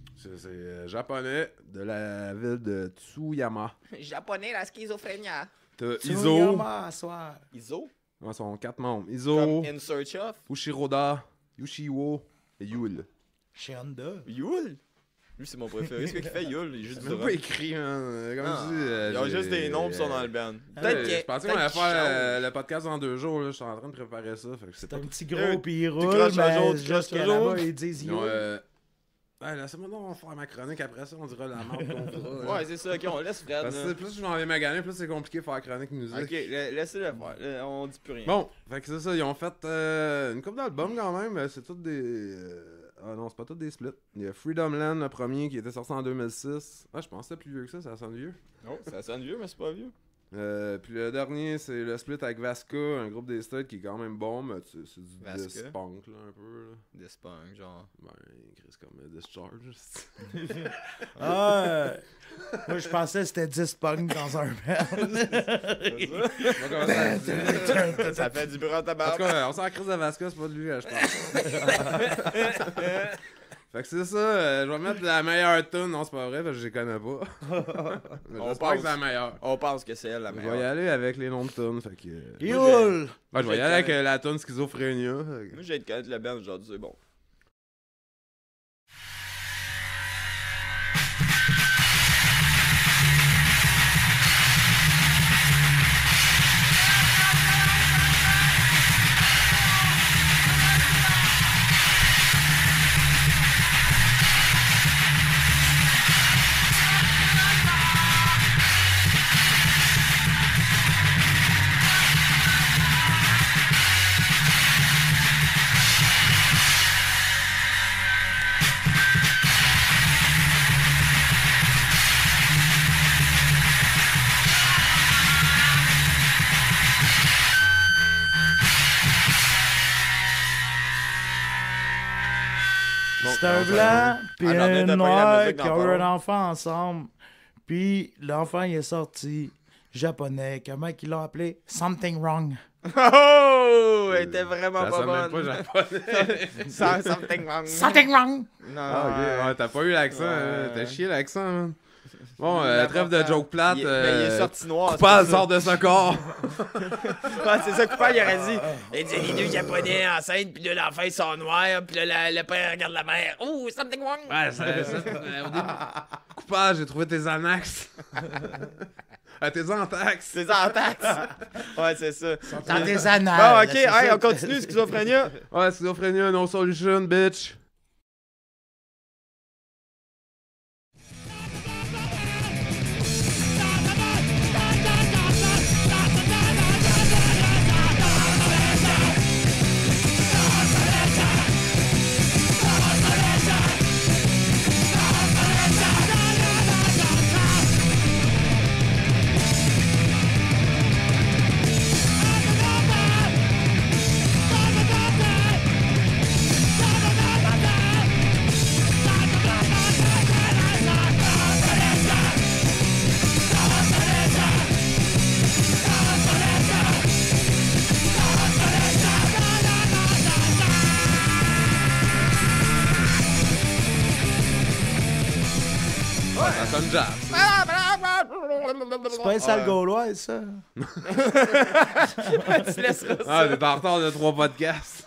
C'est japonais de la ville de Tsuyama. Japonais, la schizophrénia. T'as Tu Izo. regardes, à soir. Iso? Ouais, sont 4 membres. Comme Izo, In Search of? Ushiroda, Yushiwo et Yul. Chez Honda. Yul? Lui, c'est mon préféré. C'est quoi qu'il fait, Yul? Il est juste C'est du même rock. pas écrit, man. Comme Ah, je dis. Ils ont juste des noms pis ils sont dans le band. Peut-être Je pensais qu'on allait faire le podcast dans 2 jours. Là. Je suis en train de préparer ça. Fait que c'est C'est pas. un petit gros, puis il roule, crosses le mais jour, tu crosses jusqu'à le jour. là-bas, ils disent Ils ont, yo. laissez-moi donc faire ma chronique après ça. On dira la marque qu'on fera. Ouais, c'est ça. Ok, on laisse Fred. Parce là. que plus je m'en vais maganer, plus c'est compliqué de faire chronique musique. Ok, laissez-le faire. On dit plus rien. Bon, fait que c'est ça, ils ont fait une couple d'albums quand même, c'est toutes des... Ah non, c'est pas toutes des splits. Il y a Freedom Land, le premier, qui était sorti en 2006. Ah, je pensais que c'était plus vieux que ça sonne vieux. Oh, ça sonne vieux, mais c'est pas vieux. Puis le dernier, c'est le split avec Vasca, un groupe des States qui est quand même bon, mais c'est du Vasca. death punk, là, un peu, là. Des punks, genre. Ben, Chris comme Discharge. Ah, moi, je pensais que c'était 10 punk dans un band. Ça fait du bruit en En tout tabac. cas, on s'en crise de Vasca, c'est pas de lui, je pense. Fait que c'est ça, je vais mettre la meilleure tune. Non, c'est pas vrai, parce que je les connais pas. Mais On j'espère pense. que c'est la meilleure. On pense que c'est elle la Je vais y meilleure. aller avec les noms de tunes, fait que... Youl! Ouais, je vais y aller avec la tune Schizophrénia. Moi, j'ai de connaître le band aujourd'hui, c'est bon. C'est un blanc puis Ah, j'en ai un de pas eu la noir musique qui dans ont eu pas un long. enfant ensemble. Puis l'enfant, il est sorti japonais. Comment ils l'ont appelé? Something wrong. Oh! Elle était vraiment Ça pas sonne même bonne. pas japonais. Something wrong. Something wrong! Non, Ah, ok, ouais, t'as pas eu l'accent, Ouais. t'as chié l'accent, man. Bon, L'important. trêve de joke plate. Il est sorti noir. Coupable c'est pour sort de ce corps. ça. Ouais, c'est ça, Coupable, il aurait dit. Il dit les deux Japonais enceintes, puis là, l'enfant, ils sont noirs, puis là, le père regarde la mère. Oh, something wrong! Ouais, au début. Coupable, j'ai trouvé tes anax. Tes antax. C'est en taxe. Ouais, c'est ça. Dans des annales. Bon, ok, c'est hey, ça. on continue, schizophrénia. Ouais, schizophrénie, no solution, bitch. Ça sonne jazz. C'est pas un sale gaulois, ça. Tu laisseras ça. Ah, t'es en retard de 3 podcasts.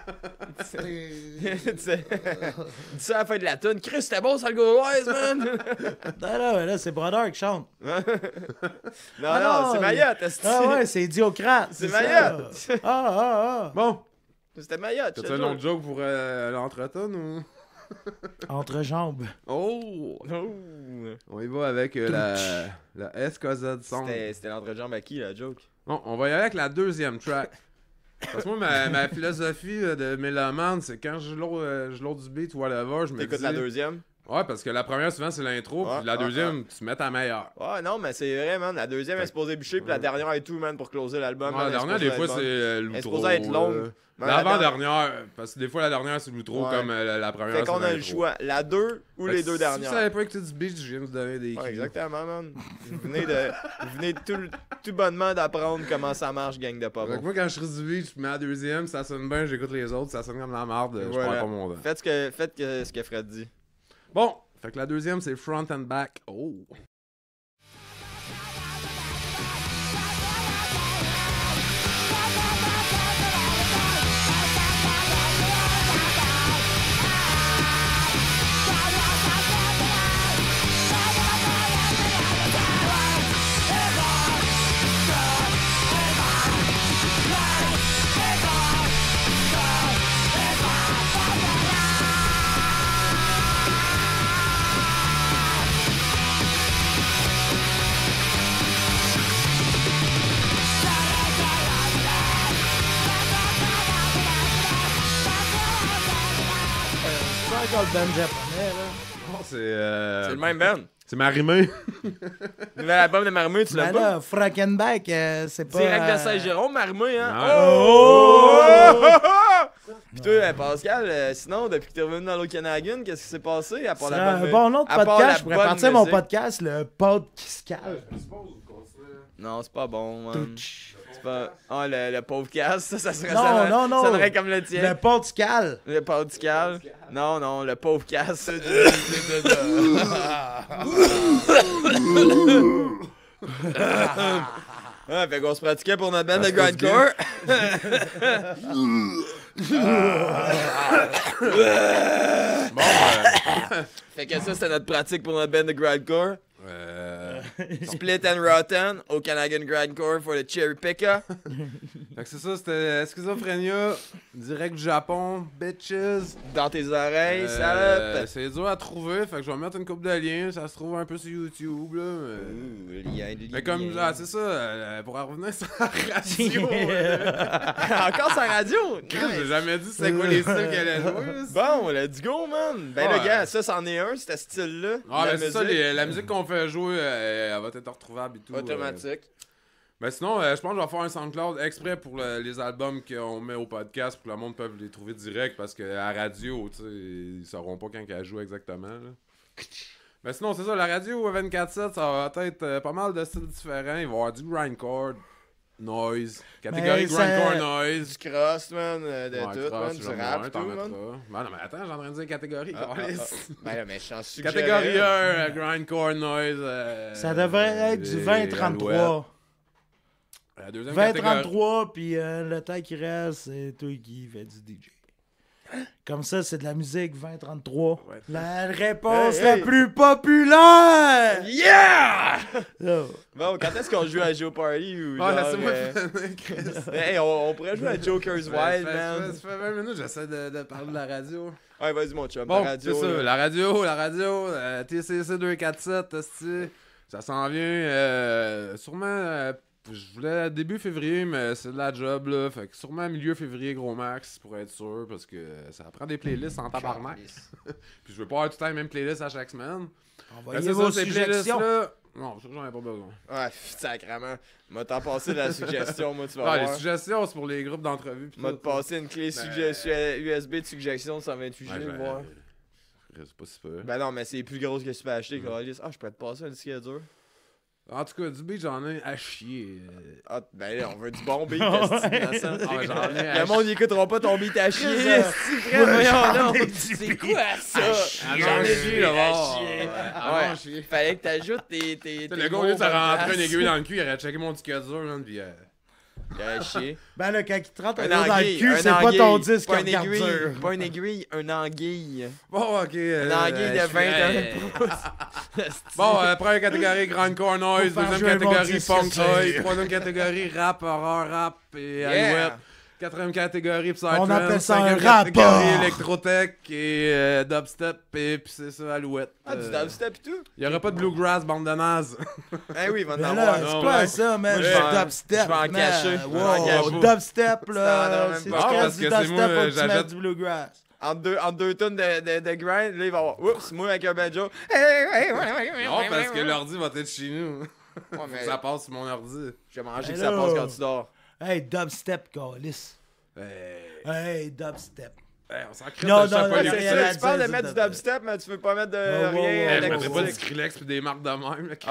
Tu sais, dis ça à la fin de la tune. Chris, c'était bon, ça le gauloise, man! Non, là, c'est Brother qui chante. Non, Ah non, non, c'est Mayotte, esti. Ah ouais, c'est Idiocrate. C'est ça. Mayotte. Ah. Bon, C'était Mayotte. t'as-tu un autre joke pour l'entretone ou. Entre jambes. Oh! Oh. On y va avec la SKZ song. C'était l'entrejambe à qui, la joke? Bon, on va y aller avec la deuxième track. Parce que moi, ma philosophie de mélomane, c'est quand je load du beat ou whatever, je me T'écoutes dis... la deuxième? Ouais, parce que la première, souvent, c'est l'intro, Ouais, puis la ouais, deuxième, tu mets ta meilleure. Ouais, non, mais c'est vrai, man. La deuxième est supposée bûcher, puis la dernière est tout, man, pour closer l'album. Ouais, la man, dernière, elle est des fois, supposée être c'est bonne. Elle est l'outro. supposée être longue. Mais la L'avant-dernière, parce que des fois, la dernière, c'est l'outro, Ouais. comme la première, Fait qu'on c'est a le l'intro. choix. La 2 ou Fait les que deux Si dernières. vous savez pas écouter du beat, je viens de vous donner des Ouais, cues. exactement, man. Vous venez tout bonnement d'apprendre comment ça marche, gang de pas Fait que bon. moi, quand je suis du beat, je mets la deuxième, ça sonne bien, j'écoute les autres, ça sonne comme la merde, je Voilà. perds pas mon temps. Faites ce que Fred dit. Bon, fait que la deuxième, c'est front and back. Oh! C'est pas encore le band japonais, là. Bon, C'est le même band. C'est Marimé. Nouvel album de Marmeux, tu l'as Mais pas? là, Frankenbach, c'est pas... Direct de Saint-Jérôme, Marmeux, hein? Ouais. Oh! Pis toi, Pascal, sinon, depuis que t'es revenu dans l'Okanagan, qu'est-ce qui s'est passé? À part C'est la un bonne... bon autre à part la podcast. Je pourrais bonne partir mon musique. podcast, le podcast. Non, c'est pas bon, man. C'est pas... Ah, le pauvre casse, ça serait... Non, ça non, non. sonnerait comme le tien. Le podcast. Le podcast. Non, le pauvre casse. Ah, fait qu'on se pratiquait pour notre band de grindcore. Fait que ça, c'était notre pratique pour notre band de grindcore. Split and Rotten, Okanagan Grindcore for the Cherry Picker. Fait que c'est ça, c'était Schizophrénia, direct du Japon, bitches. Dans tes oreilles, salope. C'est dur à trouver, fait que je vais mettre une coupe de liens, ça se trouve un peu sur YouTube, là. Mais comme, c'est ça, pour en revenir sur la radio. Encore sa radio? J'ai jamais dit c'est quoi les styles qu'elle a joué. Bon, let's go, man. Ben, Ouais. le gars, ça, c'en est un, ce style-là. Ah, La ben c'est ça, musique la musique qu'on fait jouer, elle va être retrouvable et tout. automatique. Ben sinon, je pense que je vais faire un SoundCloud exprès pour les albums qu'on met au podcast pour que le monde peut les trouver direct parce que à la radio, tu sais, ils sauront pas quand qu'elle joue exactement. Là. Ben sinon, c'est ça, la radio 24/7, ça va être pas mal de styles différents. Il va y avoir du grindcore, noise, catégorie grindcore noise. Du cross, man, de Ouais, tout, cross, man, du j'en ai rap, un, tout, t'en man. mettras. Ben non, mais attends, j'ai en train de dire catégorie. câlisse. Ben là, mais je t'en suggère. Catégorie 1, grindcore noise. Ça devrait être du 20-33. La deuxième catégorie. 20-33, puis le temps qui reste, c'est toi qui fais du DJ. Comme ça, c'est de la musique 20-33. Ouais. La réponse Hey, la hey. plus populaire! Yeah! Là. Bon, quand est-ce qu'on joue à Joe Party ou Ouais, genre... laisse-moi finir, Chris. Hey, on pourrait jouer à Joker's Wild, man. Ça fait 20 minutes que j'essaie de parler de la radio. Ouais, vas-y, mon chum, Bon, ta radio, c'est ça, là. la radio, TCC 247, esti, ça s'en vient, sûrement, je voulais début février, mais c'est de la job, là, fait que sûrement milieu février, gros max, pour être sûr, parce que ça prend des playlists en tabarnak, puis je veux pas avoir tout le temps les mêmes playlists à chaque semaine. Envoyez C'est vos ça, ces suggestions. playlists-là, non, ça, j'en ai pas besoin. Ouais, sacrément. M'a t'en passé de la suggestion, moi, tu vas Ah, les voir. suggestions, c'est pour les groupes d'entrevue, pis M'a tout. te passé une clé USB de suggestion de 128 Ouais, Go, voir. c'est pas si peu. Ben non, mais c'est plus grosse que tu peux acheter, Carlis. Ah, je pourrais te passer un disque dur. En tout cas, du beat, j'en ai à chier. Ah, ben là, on veut du bon beat, Ouais. esti, innocent. Ah, j'en ai à Le monde, il écoutera pas ton beat à chier, esti, frère, Moi, voyons j'en donc. ai du C'est beat quoi ça? Ah, J'en non, ai chier, du là, beat à bon. chier. Ah, Ouais. non, chier. Fallait que t'ajoutes tes Le gars, au lieu de se rentrer une aiguille dans le cul, il aurait checké mon disque dur, man, pis Il a chier. Ben là, quand il te rentre un Un doigt dans le anguille, cul, un c'est pas anguille, ton disque pas qui une regarde aiguille, dur. pas une aiguille, un anguille. Bon, ok. Une anguille de 21 pouces. Bon, première catégorie, grindcore noise. Faut faire Deuxième jouer mon catégorie, disque, funk c'est- noise. Troisième catégorie, rap, horreur, rap et Yeah. alouette. Quatrième catégorie, psytrance. On appelle ça un Cinquième rapport. catégorie, électrotech et dubstep. Et puis c'est ça, alouette. Ah, du dubstep et tout? Il y aura pas de bluegrass, bande de nazes. Eh oui, il va en Mais avoir. là, non, c'est pas ouais. ça, man. Moi, Je je vais en- dubstep. je vais en man. cacher. Je vais en Wow, cacher. dubstep, Non, là. même Si tu pas. Ah, casses parce du que c'est dubstep, moi, faut que tu j'achète- mettes du bluegrass. En deux tonnes de grind, là, il va avoir. Oups, moi avec un banjo. Non, parce que l'ordi va être chez nous. Ouais, mais Ça passe sur mon ordi. je vais manger Mais que ça là. passe quand tu dors. Hey, dubstep, calice. Hey, Hey, dubstep. on s'en crée Non, de ça, non, pas non, les c'est C'est rien ça, à tu parles de dire, mettre c'est du dubstep, mais tu veux pas mettre de Oh, wow, rien Je mettrais électronique. pas du Skrillex pis des marques de même, là, Chris.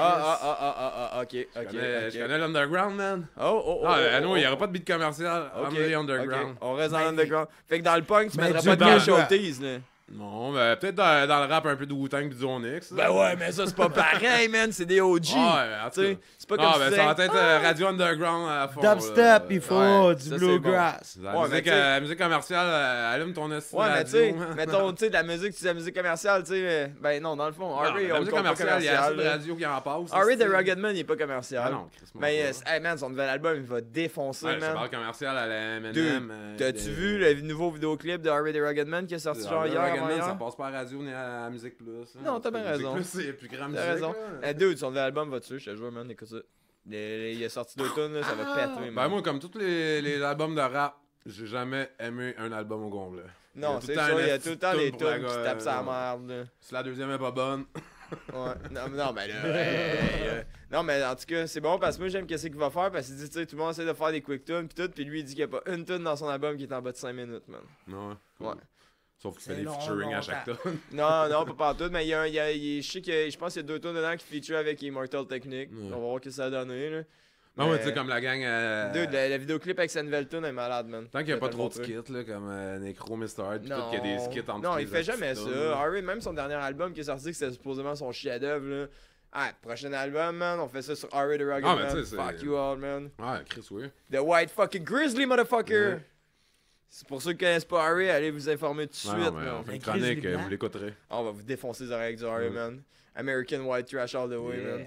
Ok. Je connais l'underground, man. Oh. Ah, non, il y aura pas de beat commercial. Ok, I'm the underground. ok. On reste dans Mais- l'underground. Fait que dans le punk, tu Mais mettrais du pas de bluegrass. casualties, là. Non, mais peut-être dans le rap un peu de Wu-Tang pis du Onyx. Ben ouais, mais ça, c'est pas pareil, man. C'est des OG. Ouais, en tout Tu sais, cas. c'est pas comme Ah, si ben tu ça va disais, être Radio Underground à fond. Dubstep, il faut ouais, du ça, c'est bluegrass. La Ouais, musique, mais tu sais- la musique commerciale, allume ton esti Ouais, mais radio, tu sais, man. mettons, tu sais, de la musique, tu dis la musique commerciale, tu sais, ben non, dans le fond, Non, Harvey, la on le musique compte pas commerciale, il y a assez de commercial. radio qui en passe. Harvey esti. the Rugged Man, il est pas commercial. Ah non, Chris, moi, Mais, pas. hey man, son nouvel album, il va défoncer, Ouais, je man. parle commercial à la M&M. Dude, T'as-tu vu le nouveau vidéoclip de Harvey the Rugged Man qui est sorti genre hier, avant Ça hier? passe pas à la radio ni à la Musique Plus. hein. Non, t'as bien Musique raison. Plus, c'est plus grand T'as musique. raison. là. Dude, son nouvel album va dessus, je te jure, man, écoute ça. Il est sorti 2 tonnes, là, ça va péter, Ben man. moi, comme tous les albums de rap, j'ai jamais aimé un album au complet. Il y a Non, tout c'est le temps ça, un il y a esti tout le temps de des tune pour la tunes qui gueule, tapent sa non. merde, là. Si la deuxième est pas bonne. Ouais. Non, mais là, non, mais en tout cas, c'est bon parce que moi, j'aime qu'est-ce qu'il va faire parce qu'il dit, tu sais, tout le monde essaie de faire des quick tunes pis tout, pis lui, il dit qu'il n'y a pas une tune dans son album qui est en bas de 5 minutes, man. Non. Ouais. Sauf qu'il C'est fait des long, featuring à chaque longtemps. tune. Non, pas partout, mais je sais que je pense qu'il y a 2 tunes dedans qui feature avec Immortal Technique. Ouais. On va voir ce que ça a donné, là. Non, ouais, Mais- tu sais, comme la gang. Dude, la vidéoclip avec sa nouvelle tune est malade, man. Tant qu'il n'y a Je pas vais te trop de le montrer. skits, là, comme Necro, Mr. Hard, pis tout, Non, qu'il y a des skits entre non, les il fait jamais artistes, ça. là. Harvey, même son dernier album qui est sorti, que c'était supposément son chef-d'œuvre, là. Ah, prochain album, man, on fait ça sur Harvey the Rugged Ah, mais Man. tu sais, c'est- Fuck you all, man. Ouais, Chris, oui. The White fucking Grizzly, motherfucker! Ouais. C'est pour ceux qui connaissent pas Harvey, allez vous informer tout de Ouais, suite, non, mais man. on fait une Le Grizzly chronique, Blanc. vous l'écouterez. Ah, on va vous défoncer les oreilles avec du Harvey, Ouais. man. American White Trash all the way, man.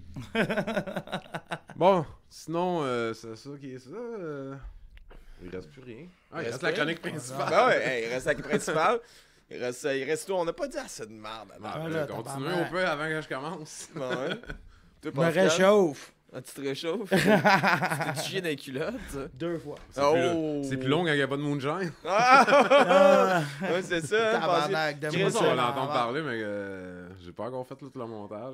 Bon, sinon, c'est ça qui est ça. Il reste plus rien. Ah, il Il reste reste la rien? chronique principale. Ben ouais, hey, il reste la principale. Il reste tout. On n'a pas dit assez de merde. Ah, man. ben, Voilà, continuez tabarnak. au peu avant que je commence. Bon, ouais. Toi, Je me Pascal? réchauffe. Ah, tu te réchauffes? Tu te chies dans les culottes? 2 fois. C'est plus long quand il n'y a pas de moonshine. Ah! Ouais, c'est ça. Hein, Tabarnak de Chris, Je sais pas si on va ça, l'entendre parler, mais j'ai pas encore fait tout le montage. Là.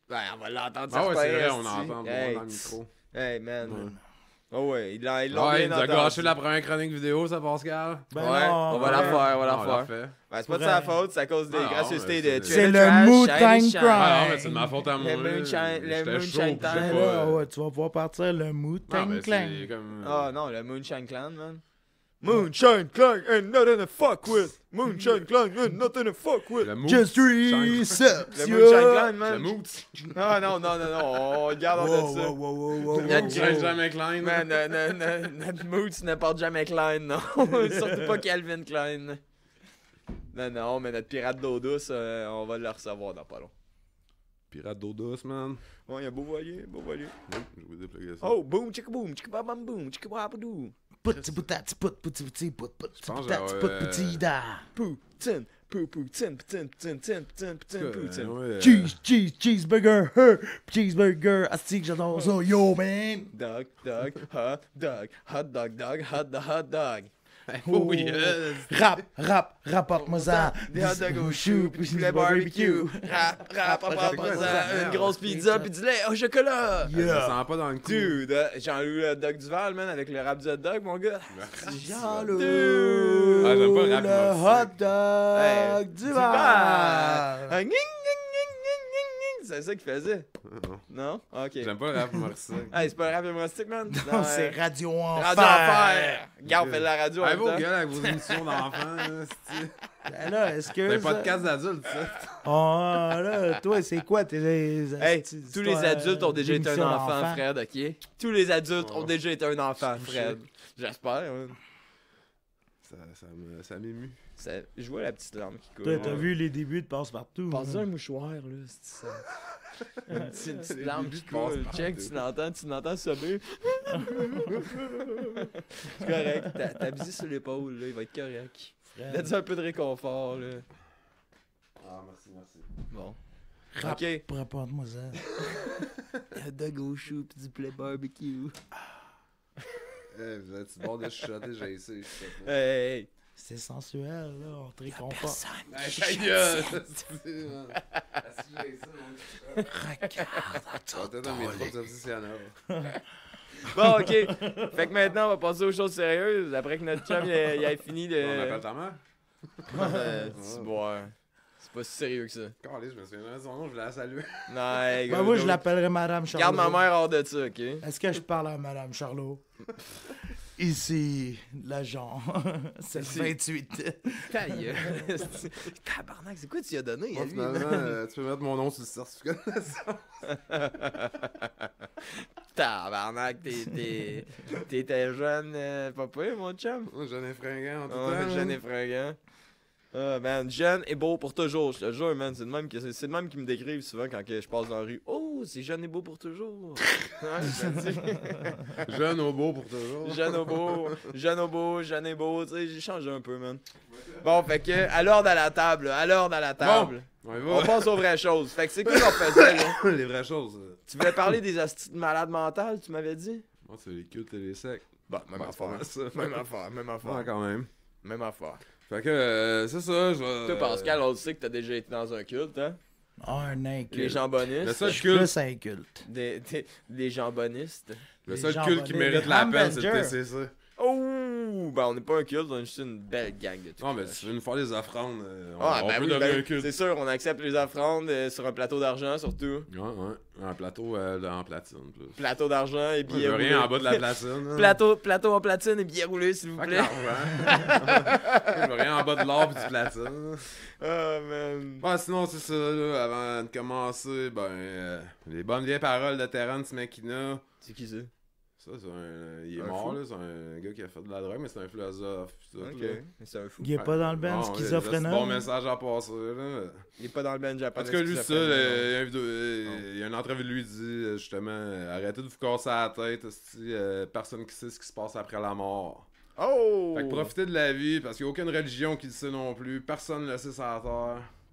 Ben, on va l'entendre Ah ouais, c'est vrai, certain, on esti. entend Hey, dans le micro. Hey, man. Ouais. Oh ouais, ils l'ont Ouais, bien il nous a entendu. gâché la première chronique vidéo, ça, Pascal. Ben Ouais, non, on va la ouais. faire, on va la Non, on l'a faire. refait. Ben, c'est pas de sa faute, c'est à cause des Non, gracieusetés mais de c'est- C'est Trailer le Trash, Mood-Time Shiny Shine. Crime. Ah non, mais c'est de ma faute à moi. Le moonshine- le J'étais moonshine chaud, time. j'ai Ben pas- là, ouais, tu vas pouvoir partir le Mood Non, Time mais Clan. c'est comme... Ah non, le Moonshine Clan, man. Moonshine Clan ain't nothing to fuck with. Moonshine Clan ain't nothing to fuck with. Le mood. Just Shine- reception. Le Moonshine Clan, Le man. mood. Ah non, non, non, non, on garde en Wow, tête ça. wow, wow, wow, wow, Notre wow, James wow. Jamais Klein. Man, notre mood, ce n'est pas jamais Klein, non. Surtout pas Calvin Klein. Non, non, mais notre pirate d'eau douce, on va le recevoir dans pas long. Pirate d'eau douce, man. Ouais, y'a beau voilier, beau voilier. Oui, je vais dépluguer ça. Oh, boom, chicka boom, chicka bam bam boom, chicka babadou. Putti puttati put putti putti put putti pense que puttati j'aurais- put putti da. Poutine, poutine, poutine, poutine, poutine, poutine, poutine. Ouais, Cheeseburger, cheeseburger. Asti que j'adore ça, yo man. Dog, hot dog, hot dog. Oh yes. Rapporte-moi ça. Des hot dogs au chou, puis du barbecue. Rapporte-moi ça. Une grosse pizza, puis du lait au chocolat. Ça Yeah. sent pas dans le cou. Dude, Jean-Louis le hot dog Duval, man, avec le rap du hot dog, mon gars. Jean-Loup, Ah, j'aime pas le rap hot Hey, dog du Duval. Val. Ging, ging, ging, ging, ging, ging. C'est ça qu'il faisait? Non? Ok. J'aime pas le rap humoristique. Hey, c'est pas le rap humoristique, man? Non, c'est Radio Enfer. Radio Enfer! Garde, fait de la radio en Hey, même vos temps. gueules avec vos émissions d'enfants, là, c'est Ben là, est-ce que... un ça- podcast d'adultes, ça. Oh, là, toi, c'est quoi tes... Hey, tous les adultes ont déjà été un d'émissions enfant, d'enfants? Fred, ok? Tous les adultes ont Oh. déjà été un enfant, Fred. J'espère, man. Ça m'émue. Je vois la petite larme qui coule. Toi, t'as vu les débuts de Passe-Partout? Passe hein? un mouchoir, là, c'est ça. Une petite Les larme débuts qui de coule. Passe-Partout. Check, tu l'entends sommer. C'est correct. T'as visé sur l'épaule, là, il va être correct. Fred, Donne-lui un peu de réconfort, là. Ah, merci. Bon. rap- Ok. Rapporte-moi ça. Un dog au chou pis du poulet barbecue. Vous êtes bord de chuchoter, j'ai essayé. Hey! C'est sensuel, là, on te réconforte. Hey, ta gueule! Regarde, Peut-être un métro obsessionnel. Bon, ok. Fait que maintenant, on va passer aux choses sérieuses. Après que notre chum il ait fini de. On appelle ta mère? C'est bon, ouais. C'est pas si sérieux que ça. Calé, je me souviens de son nom, je voulais la saluer. Non, hey, Ben moi, je l'appellerai Madame Charlot. Garde ma mère hors de ça, ok? Est-ce que je parle à Madame Charlot? Ici, l'agent. C'est Ici. 28. Ta gueule. Tabarnak, c'est quoi tu lui as donné? Moi, à lui, finalement, man? tu peux mettre mon nom sur le certificat de naissance. Tabarnak, t'étais jeune, pas pire, mon chum? Moi, j'en ai fringant en tout Oh, temps. jeune et fringant. Ah, man, jeune et beau pour toujours, je te jure, man. C'est le même qui me décrivent souvent quand que je passe dans la rue. Oh, c'est jeune et beau pour toujours. Ouais, je te dis. Jeune au beau pour toujours. Jeune au beau, jeune et beau, tu sais, j'ai changé un peu, man. Bon, fait que, à l'ordre à la table, à l'ordre à la table. On y On va. passe aux vraies choses. Fait que c'est quoi qu'on faisait, là? Les vraies choses. Tu voulais parler des astis de malades mentales, tu m'avais dit? Moi, c'est les cultes et les secs. Bah, même Ben, c'est pas mal ça. Même affaire, même Ouais, affaire. quand même. Même affaire. Fait que, c'est ça, je vais... Toi, Pascal, on le sait que t'as déjà été dans un culte, hein? Ah, un inculte. Les jambonistes. Le seul Je suis culte, plus inculte. Des jambonistes. le les seul gens culte qui abonnés, mérite les la peine, c'est le Hamburgers. TCC. Oh! Ben, on n'est pas un culte, on est juste une belle gang de trucs. Non, mais si tu veux nous faire des offrandes, Ah, on ben peut oui, donner ben, un culte. c'est sûr, on accepte les offrandes sur un plateau d'argent, surtout. Ouais. Un plateau en platine, plus. Plateau d'argent et Je billets veux roulés. rien en bas de la platine. hein. Plateau en platine et billets roulés, s'il vous Fuck plaît. l'argent. Je veux rien en bas de l'or pis du platine. Ah, man. Ouais, sinon, c'est ça, là, avant de commencer, les bonnes vieilles paroles de Terrence McKenna. C'est qui ça? Ça, il est Un mort, fou? là, c'est un gars qui a fait de la drogue, mais c'est un philosophe. Tout, Ok, là. mais c'est un fou. Il est pas dans le band Non, C'est schizophréneur. bon message à passer, là. Il est pas dans le band En japonais. tout cas, lui, ça, schizophrène, il y a une vidéo- il y a une entrevue de lui qui dit, justement, arrêtez de vous casser la tête, esti, personne qui sait ce qui se passe après la mort. Oh! Fait que profitez de la vie, parce qu'il n'y a aucune religion qui le sait non plus, personne ne le sait sur la terre.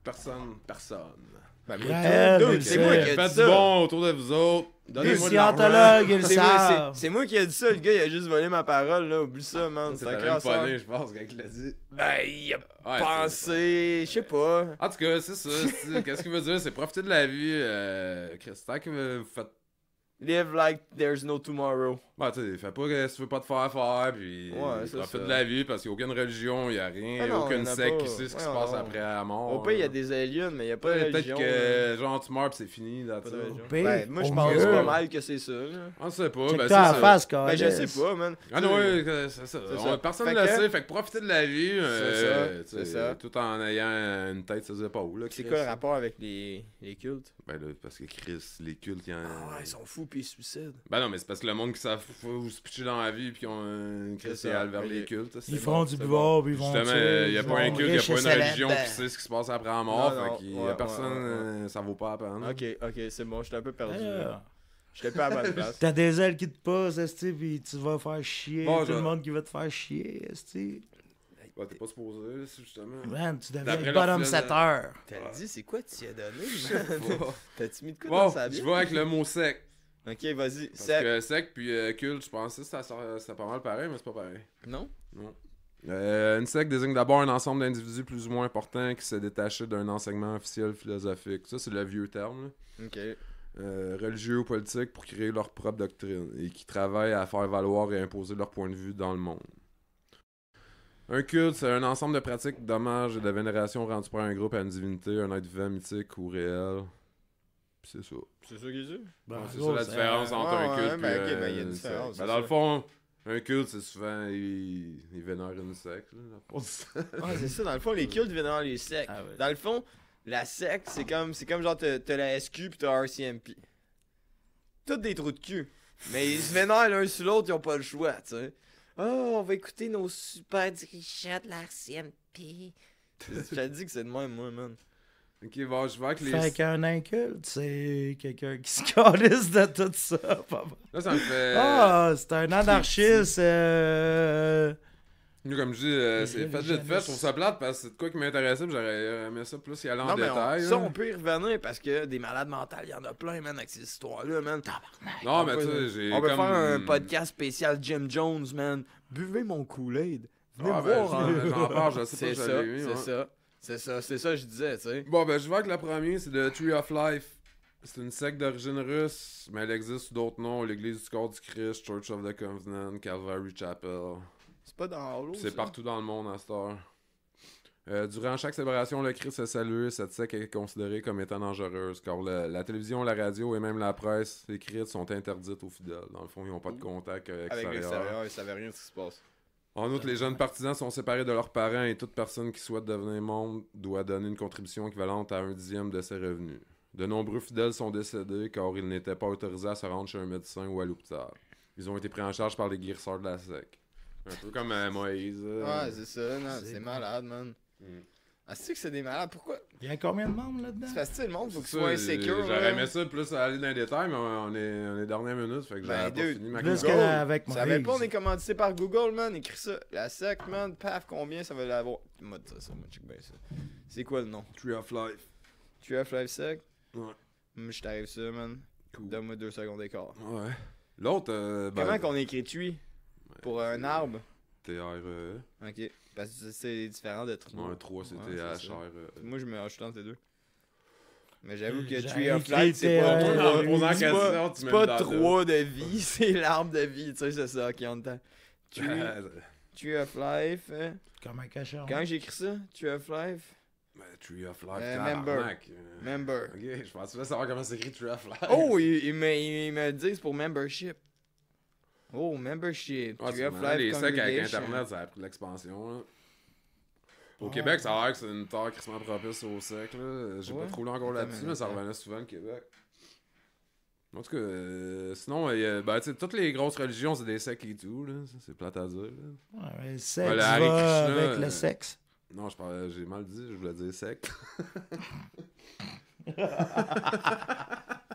personne. Ben, moi, Gaël, dude, il c'est sait. moi qui ai dit Faites du ça. bon autour de vous autres. Les Donnez-moi de l'argent. scientologues, ils le C'est moi, savent. c'est moi qui ai dit ça, le gars, il a juste volé ma parole, là. Oublie ça, man. C'est C'est un un crasseur. poney, je pense, quand il l'a dit. Ben, il a Ouais, pensé, je sais pas. En tout cas, c'est ça. Qu'est-ce qu'il veut dire? C'est profiter de la vie. Christin, que vous faites. Live like there's no tomorrow. Bah, tu sais, fais pas si tu veux pas te faire, puis Ouais, c'est profite ça. de la vie parce qu'il n'y a aucune religion, il n'y a rien, Ah non, aucune il y en a secte pas. qui sait ce qui se Ouais, passe non. après la mort. Au pire, il y a des aliens, mais il y a pas de Peut-être religion. que, genre, tu meurs pis c'est fini, là, Pas tu de sais. religion. Pire, Ben, moi, je au pense mieux. pas mal que c'est ça, là. On sait pas, Check-toi ben à c'est la ça. face, Ben, je câlisse. sais pas, man. Ah non, ouais, c'est ça. C'est ça. Personne Fait ne le que- sait, fait que profitez de la vie, C'est ça, tu sais, c'est ça. tout en ayant une tête sur les épaules, là. C'est Chris. quoi le rapport avec les cultes? Ben là, parce que Chris, les cultes, il y en Ah, ils sont fous pis ils se suicident. Ben non, mais c'est parce que le monde qui savent où se pitcher dans la vie pis qui ont un C'est cristal ça, vers ok. les cultes. Ils c'est font bon, du c'est pouvoir, bon. puis ils vont Justement, tuer, il n'y a ils pas un vont culte, il n'y a riches pas et une célèbres. religion qui sait ce qui se passe après la mort. Non, non, Fait qu'il y a ouais, personne, ouais. ça vaut pas la peine. Ok, c'est bon, j'étais un peu perdu. là. Ah. J'étais pas à la bonne place. T'as des ailes qui te passent, esti, pis tu vas faire chier. Bon, tout je- le monde qui va te faire chier, esti. Ouais, t'es pas supposé, c'est justement. Man, tu deviens D'après le leur bottom philosophie. setter. T'as dit, c'est quoi tu y as donné, man? Bon, T'as-tu mis de quoi dans bon sa je vie? vais avec le mot sec. Ok, vas-y. Parce Sec. que sec puis culte, je pensais que c'était pas mal pareil, mais c'est pas pareil. Non? Non. Une secte désigne d'abord un ensemble d'individus plus ou moins importants qui s'est détaché d'un enseignement officiel philosophique. Ça, c'est le vieux terme, là. Ok. Religieux ou politiques pour créer leur propre doctrine et qui travaillent à faire valoir et imposer leur point de vue dans le monde. Un culte, c'est un ensemble de pratiques d'hommage et de vénération rendues par un groupe à une divinité, un être vivant, mythique ou réel. Puis c'est ça. C'est ça qu'il dit? Ben, C'est gros, ça la différence entre un culte ben, et ok, ben, il y a une différence, c'est dans le ça. fond, un culte, c'est souvent, ils vénèrent une secte. Là, pour ça. Ah, c'est ça, dans le fond, les cultes viennent dans les sectes. Ah ouais. Dans le fond, la secte, c'est comme genre t'as la SQ pis t'as RCMP. Toutes des trous de cul. Mais ils se vénèrent l'un sur l'autre, ils ont pas le choix, tu sais. Oh, on va écouter nos super dirigeants de la RCMP. Je te dis que c'est de même, moi, man. Ok, bon, je vais avec les. Fait qu'un inculte, c'est quelqu'un qui se calisse de tout ça. Pas mal. Là, ça me fait. Ah, c'est un anarchiste. Nous, comme je dis, c'est fait vite Jamais fait. Je trouve ça plate parce que c'est de quoi qui m'intéressait. Puis j'aurais aimé ça plus y aller en Non, mais détail. ça, là. on peut y revenir parce que des malades mentales, il y en a plein, man, avec ces histoires-là, man. Non, mais On tu peut- sais, j'ai. On va comme... faire un podcast spécial Jim Jones, man. Buvez mon Kool-Aid. Venez Ah, me ben, voir. hein. j'en parle, je sais pas C'est si je ça, l'ai eu, ouais. c'est ça que je disais, tu sais. Bon, ben, je vais avec le premier, c'est le Tree of Life. C'est une secte d'origine russe, mais elle existe sous d'autres noms, l'Église du Corps du Christ, Church of the Covenant, Calvary Chapel. C'est pas dans Halo, C'est ça? partout dans le monde à cette heure. Durant chaque célébration, le Christ est salué. Cette secte est considérée comme étant dangereuse, car la télévision, la radio et même la presse écrite sont interdites aux fidèles. Dans le fond, ils n'ont pas de contact Avec extérieur. l'extérieur, ils savaient rien de ce qui se passe. En outre, les jeunes partisans sont séparés de leurs parents et toute personne qui souhaite devenir membre doit donner une contribution équivalente à 1/10 de ses revenus. De nombreux fidèles sont décédés car ils n'étaient pas autorisés à se rendre chez un médecin ou à l'hôpital. Ils ont été pris en charge par les guérisseurs de la secte. Un peu comme Moïse. Ouais, c'est ça, non, c'est c'est bon. malade, man. Mm. Ah, c'est que c'est des malades, pourquoi? Il y a combien de membres là-dedans? C'est parce que tu sais, le monde, faut qu'il Ça, soit insécure. J'aurais là. aimé ça plus aller dans les détails, mais on est dernière minute, fait que Ben, j'avais pas dude, fini ma Plus question. Google. qu'avec Ça savais pas, on est Moïse. commandité par Google, man. Écris ça. La secte, man. Paf, combien ça va l'avoir? Moi, ça, moi, check bien ça. C'est quoi le nom? Tree of Life. Tu as Life Sect? Ouais. Moi, je t'arrive ça, man. Cool. Donne-moi 2 secondes d'écart. Ouais. L'autre, ben, Comment qu'on écrit tree? Pour un arbre? TRE. Ok. Parce que c'est différent de tree. Non, un 3, c'est Ouais, c'est ça. THRE. Moi, je me range tout entre les deux. Mais j'avoue que J'ai Tree of écrit Life, c'est pas TRE. trois. En posant la C'est question, pas- tu c'est mets pas dans 3 de vie, c'est l'arbre de vie. Tu sais, c'est ça qui est en dedans. Tree of Life. Comme un cachot. Quand j'ai écrit ça? Tree of Life? Tree of Life, Member. tabarnak. Member. Ok, je pensais savoir comment s'écrit Tree of Life. Oh, ils me disent pour membership. Oh, membership. Ouais, Tree c'est of marrant, les Life sacs avec Congregation. Internet, ça a pris de l'expansion. Là. Au Ouais. Québec, ça a l'air que c'est une terre crissement propice au sec. Là. J'ai Ouais. pas trop lu encore là-dessus, Attends, mais ça attends. revenait souvent le Québec. En tout cas, sinon, ben, tu sais, toutes les grosses religions, c'est des sectes et tout. Là. Ça, c'est plate à dire. Là. Ouais, mais le sexe Ouais, le va Hare Krishna, avec le sexe. Non, j'ai mal dit, je voulais dire secte.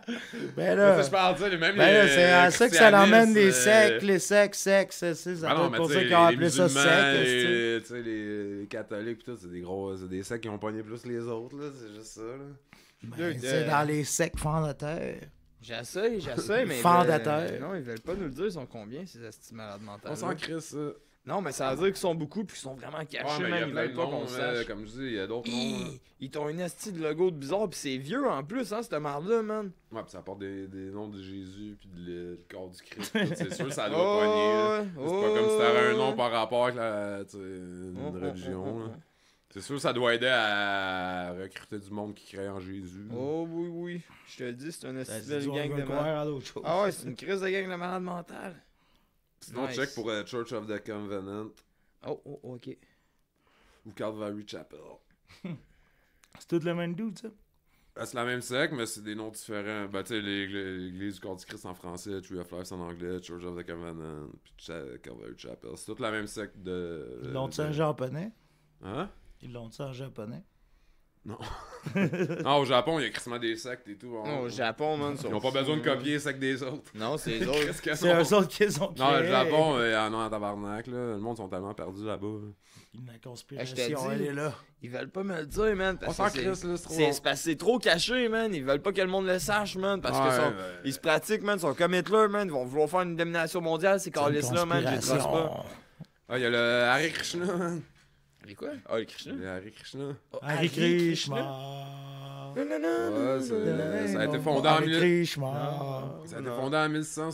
Ben Ça, là, je parle, tu sais, même ben là, les c'est à ça que ça l'emmène les christianistes, sectes, les sectes, ça Ah doit non, être mais pour tu ça sais, qu'ils ont les appelé ça musulmans, secte. tu sais, les catholiques pis tout, c'est des gros, c'est des sectes qui ont pogné plus les autres, là, c'est juste ça, là. Ben, c'est dans les sectes fondateurs. J'essaie, mais. Fondateur. Non, ils veulent pas nous le dire, ils sont combien, ces esti malades mentales. On s'en crisse, ça. Non, mais ça veut dire qu'ils sont beaucoup puis qu'ils sont vraiment cachés, Ouais, mais il y a man. Ils plein veulent de pas qu'on noms, sache. comme je dis, il y a d'autres noms, là. Ils t'ont une esti de logo de bizarre pis c'est vieux en plus, hein, cette marde-là, man. Ouais, pis ça porte des noms de Jésus pis le corps du Christ, tout, c'est sûr, ça doit pogner, là. C'est pas comme si t'avais un nom par rapport avec la, tu sais, une religion, là. C'est sûr, ça doit aider à recruter du monde qui crée en Jésus. Oh oui, oui. Je te le dis, c'est une Ben, esti c'est de du gang de malades. à d'autres choses. Ah ouais, c'est une crise de gang de malades mentales. Sinon, Nice. check pour Church of the Covenant Oh, ok. ou Calvary Chapel. C'est tout le même dude, ça. C'est la même secte, mais c'est des noms différents. Ben, tu sais, l'Église du corps du Christ en français, Tree of Life en anglais, Church of the Covenant, puis Calvary Chapel. C'est toute la même secte de... Ils l'ont-tu en japonais? Hein? Ils l'ont-tu en japonais? Non, au Japon, il y a crissement des sectes et tout. Non, au Japon, man. Ils n'ont pas besoin de copier les sectes des autres. Non, c'est les autres. Qu'est-ce que C'est eux autres qui les ont Non, le créés. Japon, en ont en tabarnak, là. Le monde sont tellement perdus là-bas. La Je conspiration, t'ai dit. elle est là. Ils veulent pas me le dire, man. On Parce s'en que crisse, là, c'est trop c'est long. parce que c'est trop caché, man. Ils veulent pas que le monde le sache, man. Parce Ouais, que ouais. ils se pratiquent, man. Ils sont comme Hitler, man. Ils vont vouloir faire une domination mondiale. Ces C'est une calices-là, man. Je les trace pas. conspiration. Ah, il y a le Hare Krishna, man. Et quoi? Ah, le Krishna? Le Hare Krishna. Oh, Hare Hare Krishna. Non, non, non. Ouais, ça a été fondé en Hare 1000 Krishna. Ça a été fondé en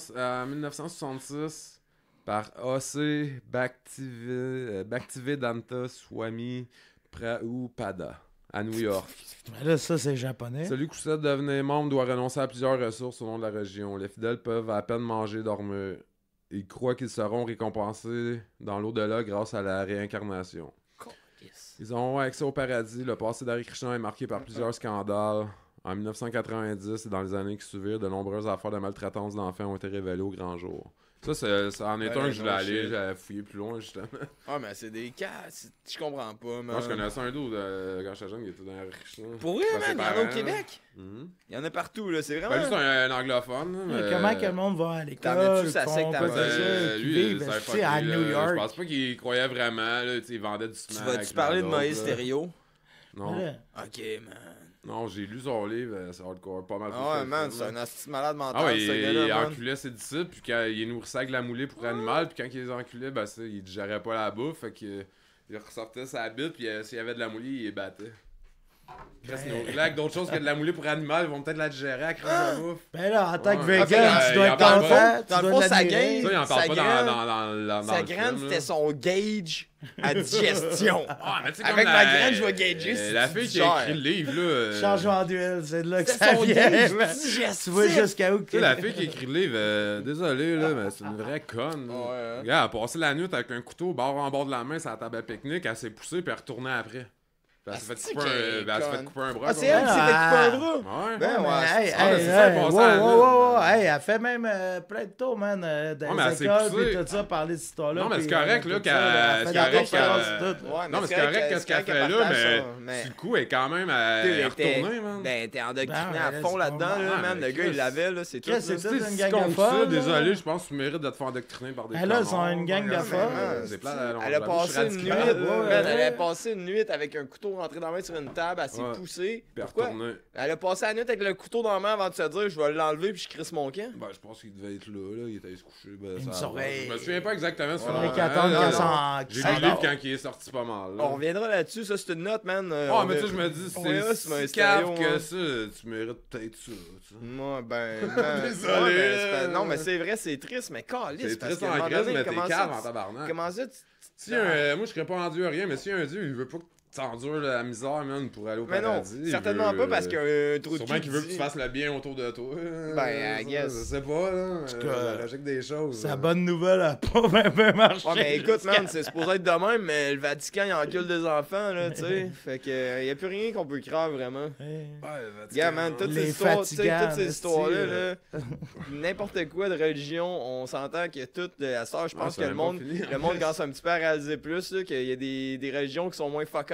1966 par A.C. Bhaktivedanta Swami Prabhupada à New York. Mais là, ça, c'est japonais. Celui qui souhaite devenir membre doit renoncer à plusieurs ressources au nom de la religion. Les fidèles peuvent à peine manger, dormir. Ils croient qu'ils seront récompensés dans l'au-delà grâce à la réincarnation. Yes. Ils ont accès au paradis. Le passé d'Hare Krishna est marqué par plusieurs scandales. En 1990 et dans les années qui suivirent, de nombreuses affaires de maltraitance d'enfants ont été révélées au grand jour. Ça en est Ben, un que je voulais non, aller, shit. j'avais fouillé plus loin, justement. Ah, mais c'est des cas. Je comprends pas, man. Moi, je connaissais un dude quand j'étais jeune qui était dans Hare Krishna. Pour vrai, Ben, man. ses Il y en a au parents. Québec. Mhm. Il y en a partout, là. C'est Ben, vraiment. lui, c'est un anglophone. là, Mais mais- comment que le monde va à T'en l'école, mets-tu sa font secte pas à de manger? ça, qui lui, vivent, c'est un tu sais, fucké, à là. New Je York. pense pas qu'il croyait vraiment, là, tu sais, il vendait du Tu smack. vas-tu parler de d'autres, Moïse là. Stéréo? Non. Là, Ok, man. Non, j'ai lu son livre, c'est hardcore, pas mal. plus Ah que ouais, le man, film, c'est là. un asti malade mental, Ah ouais, ce il gars-là, man. enculait ses disciples, puis quand il nourrissait avec la moulée pour animal, puis quand il les enculait, ben ça, il digérait pas la bouffe, fait que il ressortait sa bite, puis s'il y avait de la moulée, il les battait. Reste là, avec d'autres choses que de la moulée pour animal, ils vont peut-être la digérer à cause de la bouffe. ben là, en tant que Ouais. vegan, Ah, tu dois il être en parle content. pas. tu Dans le dois fond, sa l'admirer. game, Ça, il en parle Sa pas graine- dans Sa le graine, film, c'était là. son gauge à digestion. Ah, mais tu sais, Avec comme ma la- graine, je vais gager si La tu fille qui a digères. écrit le livre, là. Changement d'huile, c'est de là que C'était ça son vient. gauge man. digestif. Tu vois jusqu'à où que... Tu sais, la fille qui a écrit le livre, désolé, là, mais c'est une vraie conne. là. Ouais, hein. Regarde, elle a passé la nuit avec un couteau bord en bord de la main sur la table à pique-nique, elle s'est poussée puis elle est retournée après. Puis elle s'est fait Asti couper qu'elle est elle s'est fait conne. couper un bras. Ah, c'est comme elle qui s'est fait couper un bras. Ouais. Ben Mais, ouais, hey, c'est- mais hey, c'est ça, hey, passant wow, à la wow, nuit. wow, wow. Hey, elle fait même plein de tours, man, dans mais elle les s'est écoles, poussée. puis tout ça, parler de cette histoire-là. Non, mais puis, c'est correct, là, tout qu'elle- ça, là, elle c'est fait correct des conférences, qu'elle- tout. Ouais, Non, mais c'est correct qu'est-ce qu'elle fait là, mais sur le coup, elle est quand même elle est retournée, man. Ben, t'es endoctriné Ben, à là, fond c'est là-dedans, pas là, mal. man. Le Ouais, gars, mais il l'avait, là, c'est tout. Qu'est-ce que là. c'est Tu ça, sais, une si gang tu de comptes ça, folles, là? désolé, je pense que tu mérites de te faire endoctriner par des Ben là, ils sont connards. une gang de Ouais, folles. mais, c'est plat, non, Elle a j'avoue, je passé suis une nuit, radical. ouais, man, elle ouais. a passé une nuit avec un couteau rentré dans la main sur une table, elle s'est Ouais. poussée. Puis Pourquoi? retourner. Elle a passé la nuit avec le couteau dans la main avant de se dire je vais l'enlever puis je crisse mon camp. Ben, je pense qu'il devait être là, il était allé se coucher. Ben, Il me ça surveille. Je me souviens pas exactement ce Ouais. Faudrait film. qu'ils attendent non, qu'elle non. s'en... J'ai qu'elle lu le livre s'en- quand il est sorti pas mal. Là. On reviendra là-dessus, ça c'est une note, man. Ah, mais tu sais, je me dis, on verra si c'est c'est un si cave stéréo, que hein. ça, tu mérites peut-être ça. Tu sais. Moi, ben. Désolé. ouais, ben, c'est pas- non, mais c'est vrai, c'est triste, mais calisse. C'est parce triste qu'à un en moment crise, donné, mais t'es comment cave ça, en tabarnak. Comment ça, Si moi, je serais pas rendu à rien, mais si un dieu, il veut pas que t'endures la misère, man, pour aller au Mais non, paradis. il certainement veut, pas parce qu'il y a un trou de Sûrement cul qu'il veut que dit- tu fasses le bien autour de toi. Ben, I Ça, guess. Je sais pas, là. cas, La logique des choses. Sa là. bonne nouvelle a pas bien marché. Ouais, mais écoute, man, jusqu'à- c'est supposé être de même, mais le Vatican, il encule des enfants, là, tu sais. Fait que, y a plus rien qu'on peut croire, vraiment. Hey. Ouais, Vatican, Gars, man, toutes Les ces histoires, tu sais, fatigants, toutes ces esti, histoires-là, là, n'importe quoi de religion, on s'entend que tout, à ça, je pense ça que a le pas monde, fini, en le monde plus. commence un petit peu à réaliser plus, là, qu'il y a des religions qui sont moins fuck up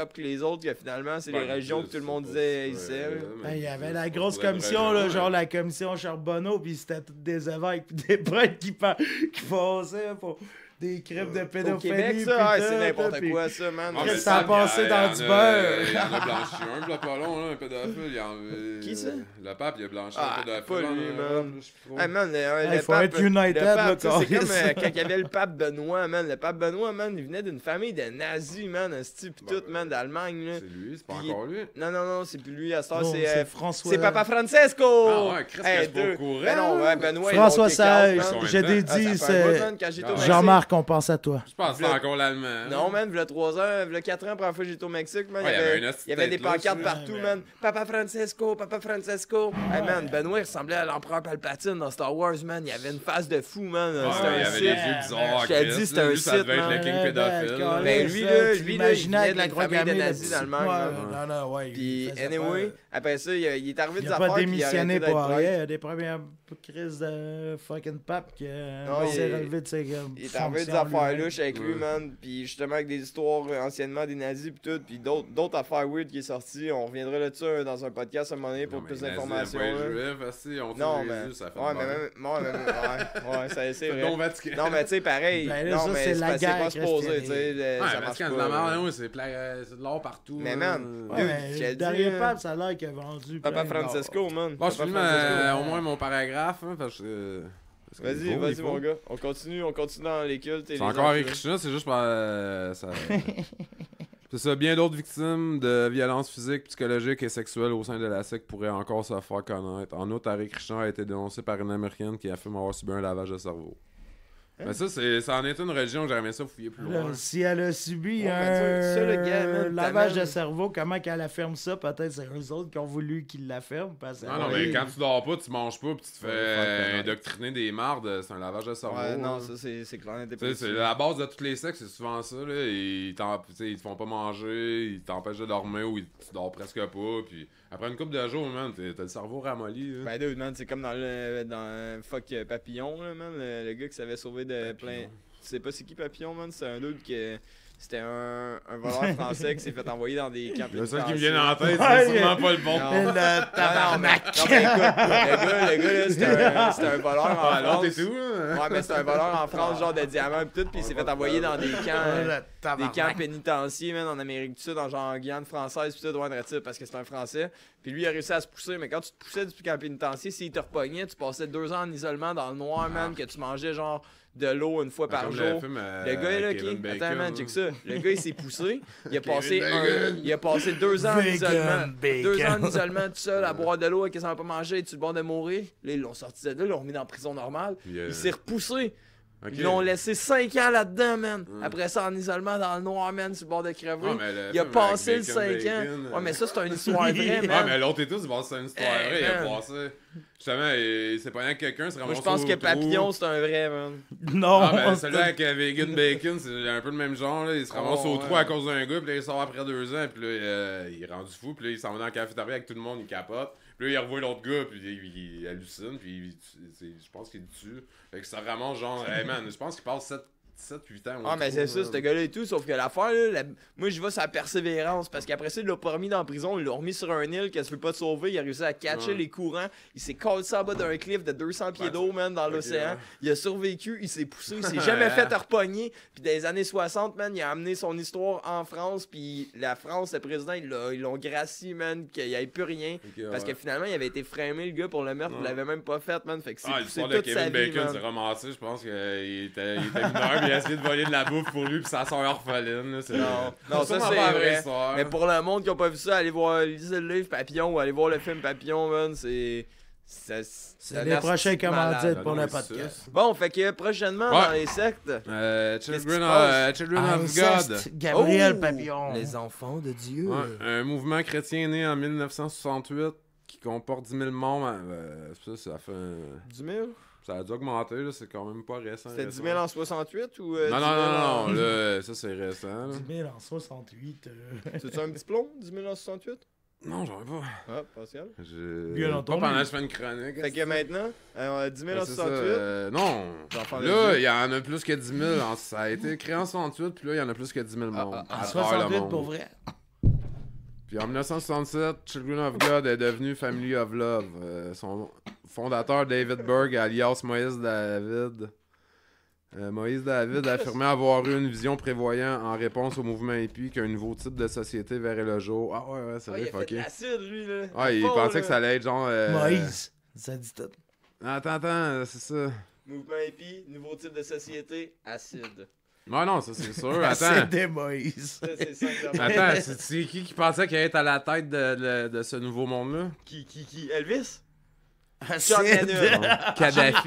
top que les autres, que finalement, c'est les régions que tout le monde disait ici. Il y avait la grosse commission, là, genre la commission Charbonneau, puis c'était tous des évêques puis des prêtres qui passaient pour des crimes de pédophilie. Au Québec, ça, c'est n'importe quoi, ça, man. Ça a passé dans du beurre. Il y en a blanchi un, là, pas long, là, un pédophile. Qui ça? Le pape, il a blanchi un pédophile. Pas lui, man. Hey, man, il faut être United, là, c'est comme quand il y avait le pape Benoît, man. Le pape Benoît, man, il venait d'une famille de nazis, man, un style pis tout, man, d'Allemagne, là. C'est lui, c'est pas encore lui. Non, c'est plus lui, à ce temps, c'est François. C'est Papa Francesco! Ah ouais, Christ, que je suis pas au courant. Ben non, ouais, Benoît, François Sage, j'ai des dit, c'est... Jean-Marc, on pense à toi. Je pense que c'est encore l'allemand. Non, man, il y a 3 ans, il y a 4 ans, la première fois que j'étais au Mexique, man, il y avait des pancartes partout, man. Papa Francesco. Hey, man, Benoît, il ressemblait à l'empereur Palpatine dans Star Wars, man. Il avait une face de fou, man. C'était un site. Il avait des yeux bizarres. Je t'ai dit, c'était un site, ça devait être le king pédophile. Ben, lui, il venait de la famille de nazis d'Allemagne. Non, ouais. Puis, anyway, après ça, il est arrivé des affaires. Il a pas démissionné pour rien. Il rien. y a des premières crises de fucking pape qui il s'est relevé de ses Il est arrivé des affaires louches avec lui, man. Puis justement avec des histoires anciennement des nazis pis tout. Puis d'autres affaires weird qui est sorti. On reviendra là-dessus dans un podcast à un moment donné pour plus d'informations. Non, mais ça fait ouais, c'est vrai. Bon Vatican. Non, mais tu sais, pareil. Ben là, non, ça, mais c'est la c'est guerre pas supposé, tu sais. Ouais, Ça marche Vatican, c'est de pas. la merde, c'est de l'or partout. Mais man, Ouais, derrière pape, ça a l'air qu'il a vendu. Papa plein d'or. Francesco, man. Bon, je finis au moins mon paragraphe, hein, parce que... Vas-y, mon gars. On continue dans les cultes. C'est encore écrit ça, c'est juste ça... C'est ça, bien d'autres victimes de violences physiques, psychologiques et sexuelles au sein de la secte pourraient encore se faire connaître. En outre, Hare Krishna a été dénoncé par une Américaine qui affirme avoir subi un lavage de cerveau. Mais ça en est une religion, j'aurais aimé ça fouiller plus loin. Là, si elle a subi le gars, man, lavage de cerveau, comment qu'elle affirme ça? Peut-être c'est eux autres qui ont voulu qu'il l'affirme. Non, mais quand tu dors pas, tu manges pas, pis tu te fais indoctriner des mardes, c'est un lavage de cerveau. Ouais, non, ça c'est clair. C'est la base de tous les sexes, c'est souvent ça. Là. Ils te font pas manger, ils t'empêchent de dormir ou tu dors presque pas. Puis après une couple de jours, man, t'as le cerveau ramolli. Là. Ben, dude, man, c'est comme dans Fuck Papillon, là, man, le gars qui s'avait sauvé de plein. Tu sais pas c'est qui Papillon, man? C'est un dude qui. C'était un voleur français qui s'est fait envoyer dans des camps pénitentiaires. Le seul qui me vient en tête, c'est sûrement pas le bon. Le tabarnak! Non, mais écoute, le gars, là, c'était un voleur en France. Alors, t'es où, hein? Ouais, mais c'était un voleur en France, genre de diamants et tout, puis il s'est fait envoyer dans des camps pénitentiaires, man, en Amérique du Sud, genre en Guyane française, puis tout, parce que c'était un Français. Puis lui, il a réussi à se pousser, mais quand tu te poussais du camp pénitentiaire, s'il te repognait, tu passais 2 ans en isolement dans le noir, man, que tu mangeais genre de l'eau une fois par jour. Le gars là, attends, man, check ça. Le gars, il s'est poussé. Il a passé 2 ans en isolement. 2 ans en isolement tout seul à boire de l'eau et qu'il s'en a pas mangé. Et tu le bord de mourir. Là, ils l'ont sorti de là, ils l'ont remis dans la prison normale. Il s'est repoussé. Okay. Ils l'ont laissé 5 ans là-dedans, man. Après ça, en isolement dans le noir, man, sur le bord de crever. Il a passé le 5 ans. Ouais, mais ça, c'est une histoire vraie, man. Ouais, mais l'autre et tout, c'est une histoire vraie. Il a passé. Justement, c'est pas rien que quelqu'un se ramasse. Moi, je pense que Papillon, c'est un vrai, man. Non, ah, ben, celui avec Vegan Bacon, c'est un peu le même genre. Là. Il se ramasse au trou à cause d'un gars, puis là, il sort après 2 ans, puis là, il est rendu fou, puis là, il s'en va dans la cafétéria avec tout le monde, il capote. Puis là, il revoit l'autre gars, puis il hallucine, puis je pense qu'il tue. Fait que ça ramasse genre, hey man, je pense qu'il passe 7-8 ans. Ah, mais c'est ça, ce gars-là et tout. Sauf que l'affaire, là, moi, je vois sa persévérance. Parce qu'après ça, il l'a pas remis dans la prison. Il l'a remis sur un île qu'elle se peut pas te sauver. Il a réussi à catcher les courants. Il s'est collé ça en bas d'un cliff de 200 pieds d'eau, man, dans l'océan. Il a survécu. Il s'est poussé. Il s'est jamais fait repogner. Puis dans les années 60, man, il a amené son histoire en France. Puis la France, le président, ils l'ont gracié, man, qu'il n'y avait plus rien. Parce que finalement, il avait été framé, le gars, pour le meurtre. Il l'avait même pas fait, man. Fait que c'est poussé toute sa vie, Bacon s'est ramassé. Je pense qu'il était mineur. Il a essayé de voler de la bouffe pour lui pis sa soeur orpheline. Là, non, ça c'est vrai. Mais pour le monde qui a pas vu ça, allez voir lisez le livre Papillon ou allez voir le film Papillon, man, c'est les prochains commandites pour le podcast. Bon, fait que prochainement dans les sectes, Children of God. Gabriel Papillon. Les enfants de Dieu. Ouais, un mouvement chrétien né en 1968 qui comporte 10 000 membres. Ça fait 10 000? Ça a dû augmenter, là, c'est quand même pas récent. C'était 10 000 en 68 ou... Non, là, ça c'est récent. Là. 10 000 en 68. C'est-tu un diplôme, 10 000 en 68? Non, j'en ai pas. Ah, Pascal? Bien entendu. Pas pendant que je fais une chronique. Fait que maintenant, 10 000 en 68. Non. Là, il y en a plus que 10 000. Ça a été créé en 68, puis là, il y en a plus que 10 000 membres. En 68 pour vrai? Puis en 1967, Children of God est devenu Family of Love. Son fondateur, David Berg, alias Moïse David. Moïse David affirmait avoir eu une vision prévoyant en réponse au mouvement hippie qu'un nouveau type de société verrait le jour. Ah ouais, c'est vrai, Il a fait de fucké. l'acide, lui, là. Ouais, il pensait que ça allait être genre... Moïse. Ça dit tout. Attends, c'est ça. Mouvement hippie, nouveau type de société, acide. Ouais, non, ça c'est sûr. C'est Attends, des Moïse. Ça, c'est simplement... attends, c'est qui pensait qu'il allait être à la tête de ce nouveau monde-là? Qui? Elvis? Acide. Lennon. Kadhafi.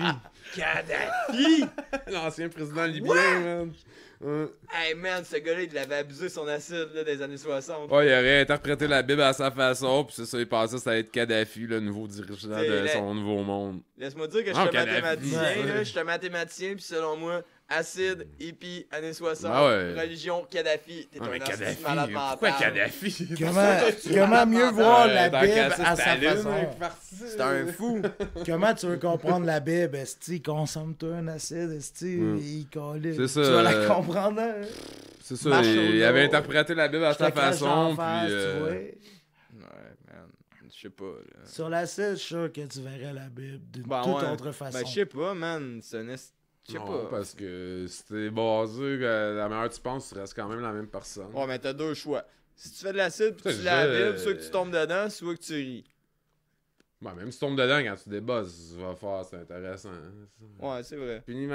Kadhafi! L'ancien président libyen, man. Hey man, ce gars-là, il avait abusé son acide là, des années 60. Ouais, il aurait interprété la Bible à sa façon, puis c'est ça, il pensait que ça allait être Kadhafi, le nouveau dirigeant de son nouveau monde. Laisse-moi dire que je Ah, suis un Kadhafi. mathématicien, Ouais. là, je suis un mathématicien, puis selon moi, acide, hippie, années 60, Ah ouais. religion, Kadhafi, t'es Ah, mais un artiste Kadhafi, malade mental. pourquoi Kadhafi? Comment mieux voir la Dans Bible Cassette à sa Staline, façon? avec parti. C'est un fou. Comment tu veux comprendre la Bible? Esti, consomme-toi un acide, esti, il calait. C'est ça, Tu vas la comprendre, hein? C'est ça, Marche au il dos. avait interprété la Bible à Je te sa crache façon, d'en face, puis... tu vois. Ouais, man, je sais pas, là. Sur l'acide, je suis sûr que tu verrais la Bible d'une Ben toute ouais. autre façon. Ben, je sais pas, man, c'est un je sais non, pas. parce que si t'es basé, la meilleure tu penses, tu restes quand même la même personne. Ouais, mais t'as deux choix. Si tu fais de l'acide pis tu Putain, la je- Bible, soit que tu tombes dedans, soit que tu ris. Ouais, même si tu tombes dedans quand tu débosses, tu vas faire, c'est intéressant. Hein, Ouais, c'est vrai. Fini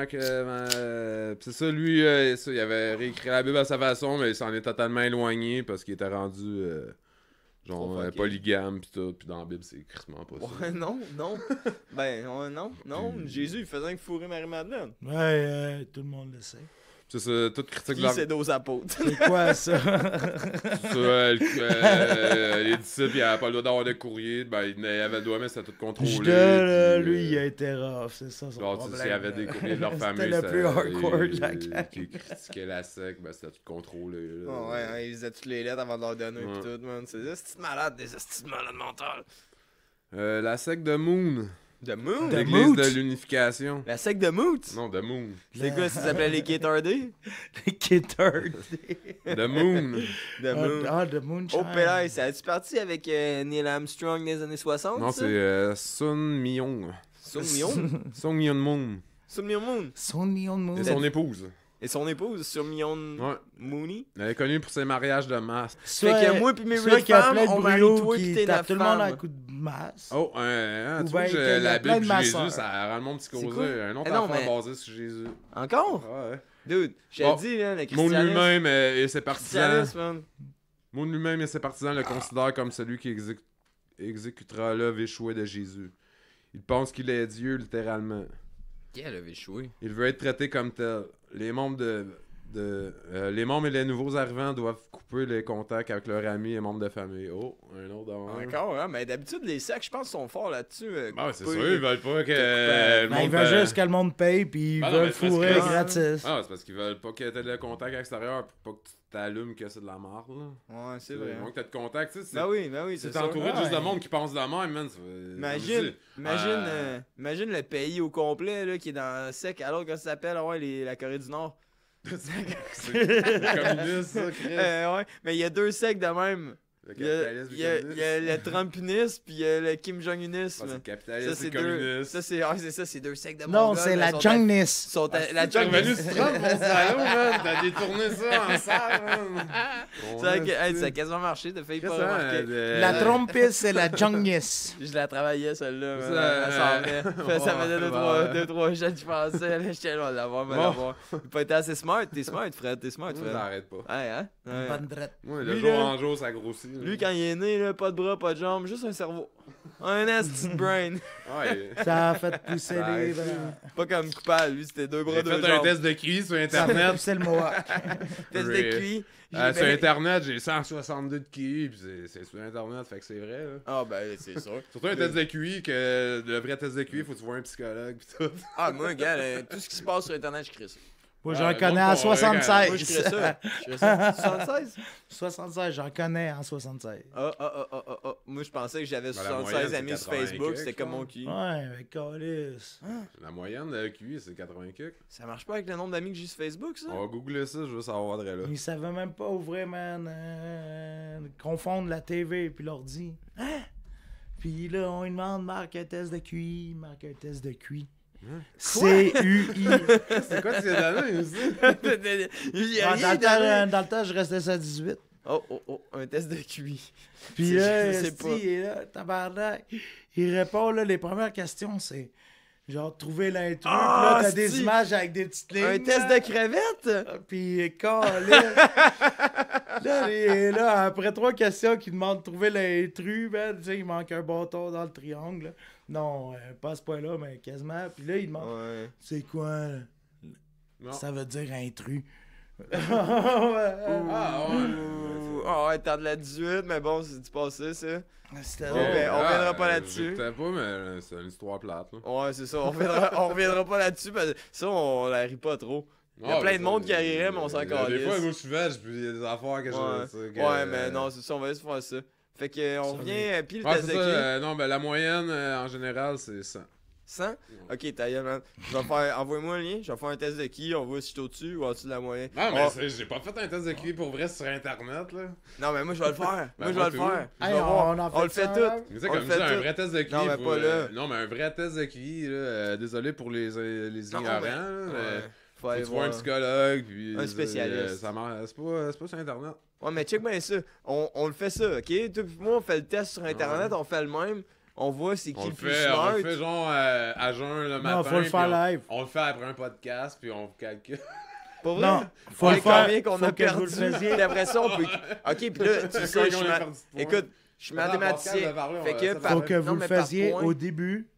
c'est ça, lui, ça, il avait réécrit la Bible à sa façon, mais il s'en est totalement éloigné parce qu'il était rendu genre Trop fucké. polygame pis tout, pis dans la Bible c'est crissement pas ça. Ouais, non. Ben, ouais, non. Jésus, il faisait que fourrer Marie-Madeleine. Ouais, tout le monde le sait. C'est ça, toute critique Qui de c'est dos apôtres? C'est quoi ça? C'est ça, les disciples, ils avaient pas le droit d'avoir de courrier, ben ils avaient le droit, mais c'était tout contrôlé. Judas, puis, lui, il a été rough, c'est ça son genre, tu sais, problème. s'il y avait des courriers de leur famille, C'était le plus hardcore de la gang. qui critiquaient la sec, ben c'était tout contrôlé. Là. Oh, ouais, hein, ils faisaient toutes les lettres avant de leur donner Ouais. pis tout, man. C'est des estis de malades, des estis de malades mentales. La secte de Moon, De Moon? De l'église Moot. de l'unification. La secte de Moot? Non, de Moon. C'est quoi, ça s'appelait les K-Tardés? Les Kittard. De Moon. De Moon. Ah, de Moonshine. Oh, Pélay, ça a-tu parti avec Neil Armstrong des années 60? Non, ça? c'est Sun Myung. Sun Myung? Sun Myung Moon. Sun Myung Moon. Son Neon Moon. Et son épouse. Et son épouse, Sun Myung Ouais. Mooney. Elle est connue pour ses mariages de masse. Fait que moi pis mes Soit huit qu'il y a femmes, plein de on marie brûlots toi pis qui t'es tapent notre tout le monde à femme. coup de masse. Oh, Ou tu vois, ben, qu'il y a la plein Bible de de Jésus, masseurs. ça rend le monde C'est psychosé. quoi? Un autre Eh non, affaire mais- basée sur Jésus. Encore? Ouais. Dude, j'ai Bon, dit, là, le Moon christianisme. lui-même et ses partisans. Christianisme, man. Moon lui-même et ses partisans le considèrent comme celui qui exécutera l'œuvre échouée de Jésus. Il pense qu'il est Dieu, littéralement. Quel avait échoué? Il veut être traité comme tel. Les membres les membres et les nouveaux arrivants doivent couper les contacts avec leurs amis et membres de famille. Oh, un autre d'avant. Encore, hein? Mais d'habitude, les sectes, je pense, sont forts là-dessus. Ah ouais, c'est couper- sûr, ils veulent pas que le Ben, ils monde veulent juste que le monde paye, puis ils Ben non, veulent mais c'est parce fourrer que- gratis. Ah, c'est parce qu'ils veulent pas que t'aies de contact à l'extérieur pour pas que tu t'allumes que c'est de la merde, là. Ouais, c'est vrai. Moins que t'as de contact, tu sais. Ben oui, C'est c'est ça. entouré de juste de Ouais. monde qui pense de la même, man. Imagine, imagine le pays au complet là, qui est dans sec. Alors, comment ça s'appelle? Ouais, la Corée du Nord. C'est communiste, ça, Chris. Ouais, mais il y a deux sectes de même. Le Il y a, capitalisme il y a- et le il y a le Trumpinisme puis il y a le Kim Ah, c'est Jong-unisme. le Ça, capitalisme et c'est le deux. communiste. Ça, c'est deux sectes de Non, Mongols, c'est mais la sont Jungness. sont à- la T'es revenu Jungness. sur Trump, mon salaud, man. T'as détourné ça en salle, man. C'est vrai que hey, ça a quasiment marché, t'as failli pas remarquer. La trompiste, c'est la Jungness. Je la travaillais celle-là, man. Ça, Elle s'en venait. Ça faisait ouais. 2-3 jours que je pensais. Là, j'étais là, l'avoir, mais l'avoir. T'as pas été assez smart. T'es smart, Fred. T'es smart, Ça Fred. arrête pas. Ouais, hein? Ouais. Bonne drette. Ouais, de Lui, jour là- en jour, ça grossit. là. Lui, quand il est né, là, pas de bras, pas de jambes, juste un cerveau. Un asti de brain. Ouais. Ça a fait pousser Ça les arrête. bras. Pas comme coupable, lui, c'était deux bras, J'ai deux fait un jambes. test de QI sur Ça a fait Internet. pousser le mohawk. Test de QI. Sur Internet, j'ai 162 de QI, pis c'est sur Internet, fait que c'est vrai, là. Ah, ben, c'est sûr. Surtout un test de QI, que le vrai test de QI, faut que tu vois un psychologue, pis tout. Ah, moi, gars, tout ce qui se passe sur Internet, je crie ça. Moi, j'en connais à 76. Moi, je ferais ça. Je ferais ça. 76? 76, j'en connais en 76. Moi, je pensais que j'avais Ben, la moyenne, 76 c'est amis sur 80 Facebook. quelques, C'était comme mon je cul. Ouais, avec Calis. La moyenne de QI, c'est 80 kicks. Ça marche pas avec le nombre d'amis que j'ai sur Facebook, ça? On va googler ça, je veux savoir de là. Ils savaient même pas ouvrir, man. Confondre la TV et puis l'ordi. Hein? Puis là, on lui demande, marque un test de QI. Marque un test de QI. C-U-I. C'est quoi tu viens donner aussi? Il y a Ah, rien dans le temps, je restais à 18. Oh, un test de QI. Puis là, je sais pas. il est là, tabarnak. Il répond, là, les premières questions, c'est genre trouver l'intrus. Puis là, t'as des images avec des petites lignes. Un test de crevette? Puis, là, il est là, après 3 questions qui demandent de trouver l'intrus, ben, tu sais, il manque un bâton dans le triangle. Là. Non, pas à ce point-là, mais quasiment. Puis là, il demande, Ouais. c'est quoi? Là? Non. Ça veut dire intrus. Ah ouais, t'as de la 18, mais bon, c'est du passé, ça. C'était Bon, ben, on reviendra pas là-dessus. Je pas, mais c'est une histoire plate, là. Ouais, c'est ça, on reviendra pas là-dessus, parce que ça, on la rit pas trop. Il y a plein de monde qui arriverait, mais on s'en calisse. Des fois, moi, je suis veg, puis il y a des affaires que Ouais, je sais que... ouais mais non, c'est ça, on va juste faire ça. Fait que, on revient, pile Ah, test c'est de ça, QI. non, ben la moyenne, en général, c'est 100. 100? Ok, ta gueule, man. Envoie-moi un lien, je vais faire un test de QI, on voit si je suis au-dessus ou au-dessus de la moyenne. Non, mais Oh. j'ai pas fait un test de QI pour vrai sur Internet, là. Non, mais moi, je vais le faire. Ben, moi, je moi, vais le tout. faire. Je Hey, vais voir. on en On le fait fait ça, tout. là? Mais c'est On comme le fait ça, un tout. vrai test de QI. Non, mais faut, pas là. non, mais un vrai test de QI, là, désolé pour les Non, ignorants, mais- là, mais Ouais. Faut faut aller que tu vois un voir. psychologue, puis... Un spécialiste. Ça marche, c'est pas sur Internet. Ouais, mais check bien ça. On le fait ça, ok? Toi pis moi, on fait le test sur Internet, on fait le même. On voit c'est qui On le le plus fait, smart. on le fait genre à jeun le matin. Non, faut le puis faire on- live. On le fait après un podcast, puis on calcule. Pas vrai? Non, faut Ouais, le faire. combien qu'on Faut a que vous le perdu. faisiez. Puis après ça, on peut... Ok, pis là, tu sais, Combien je on suis a perdu de points? Écoute, je suis mathématicien. Fait que par- Faut que non, vous le mais par faisiez point. au début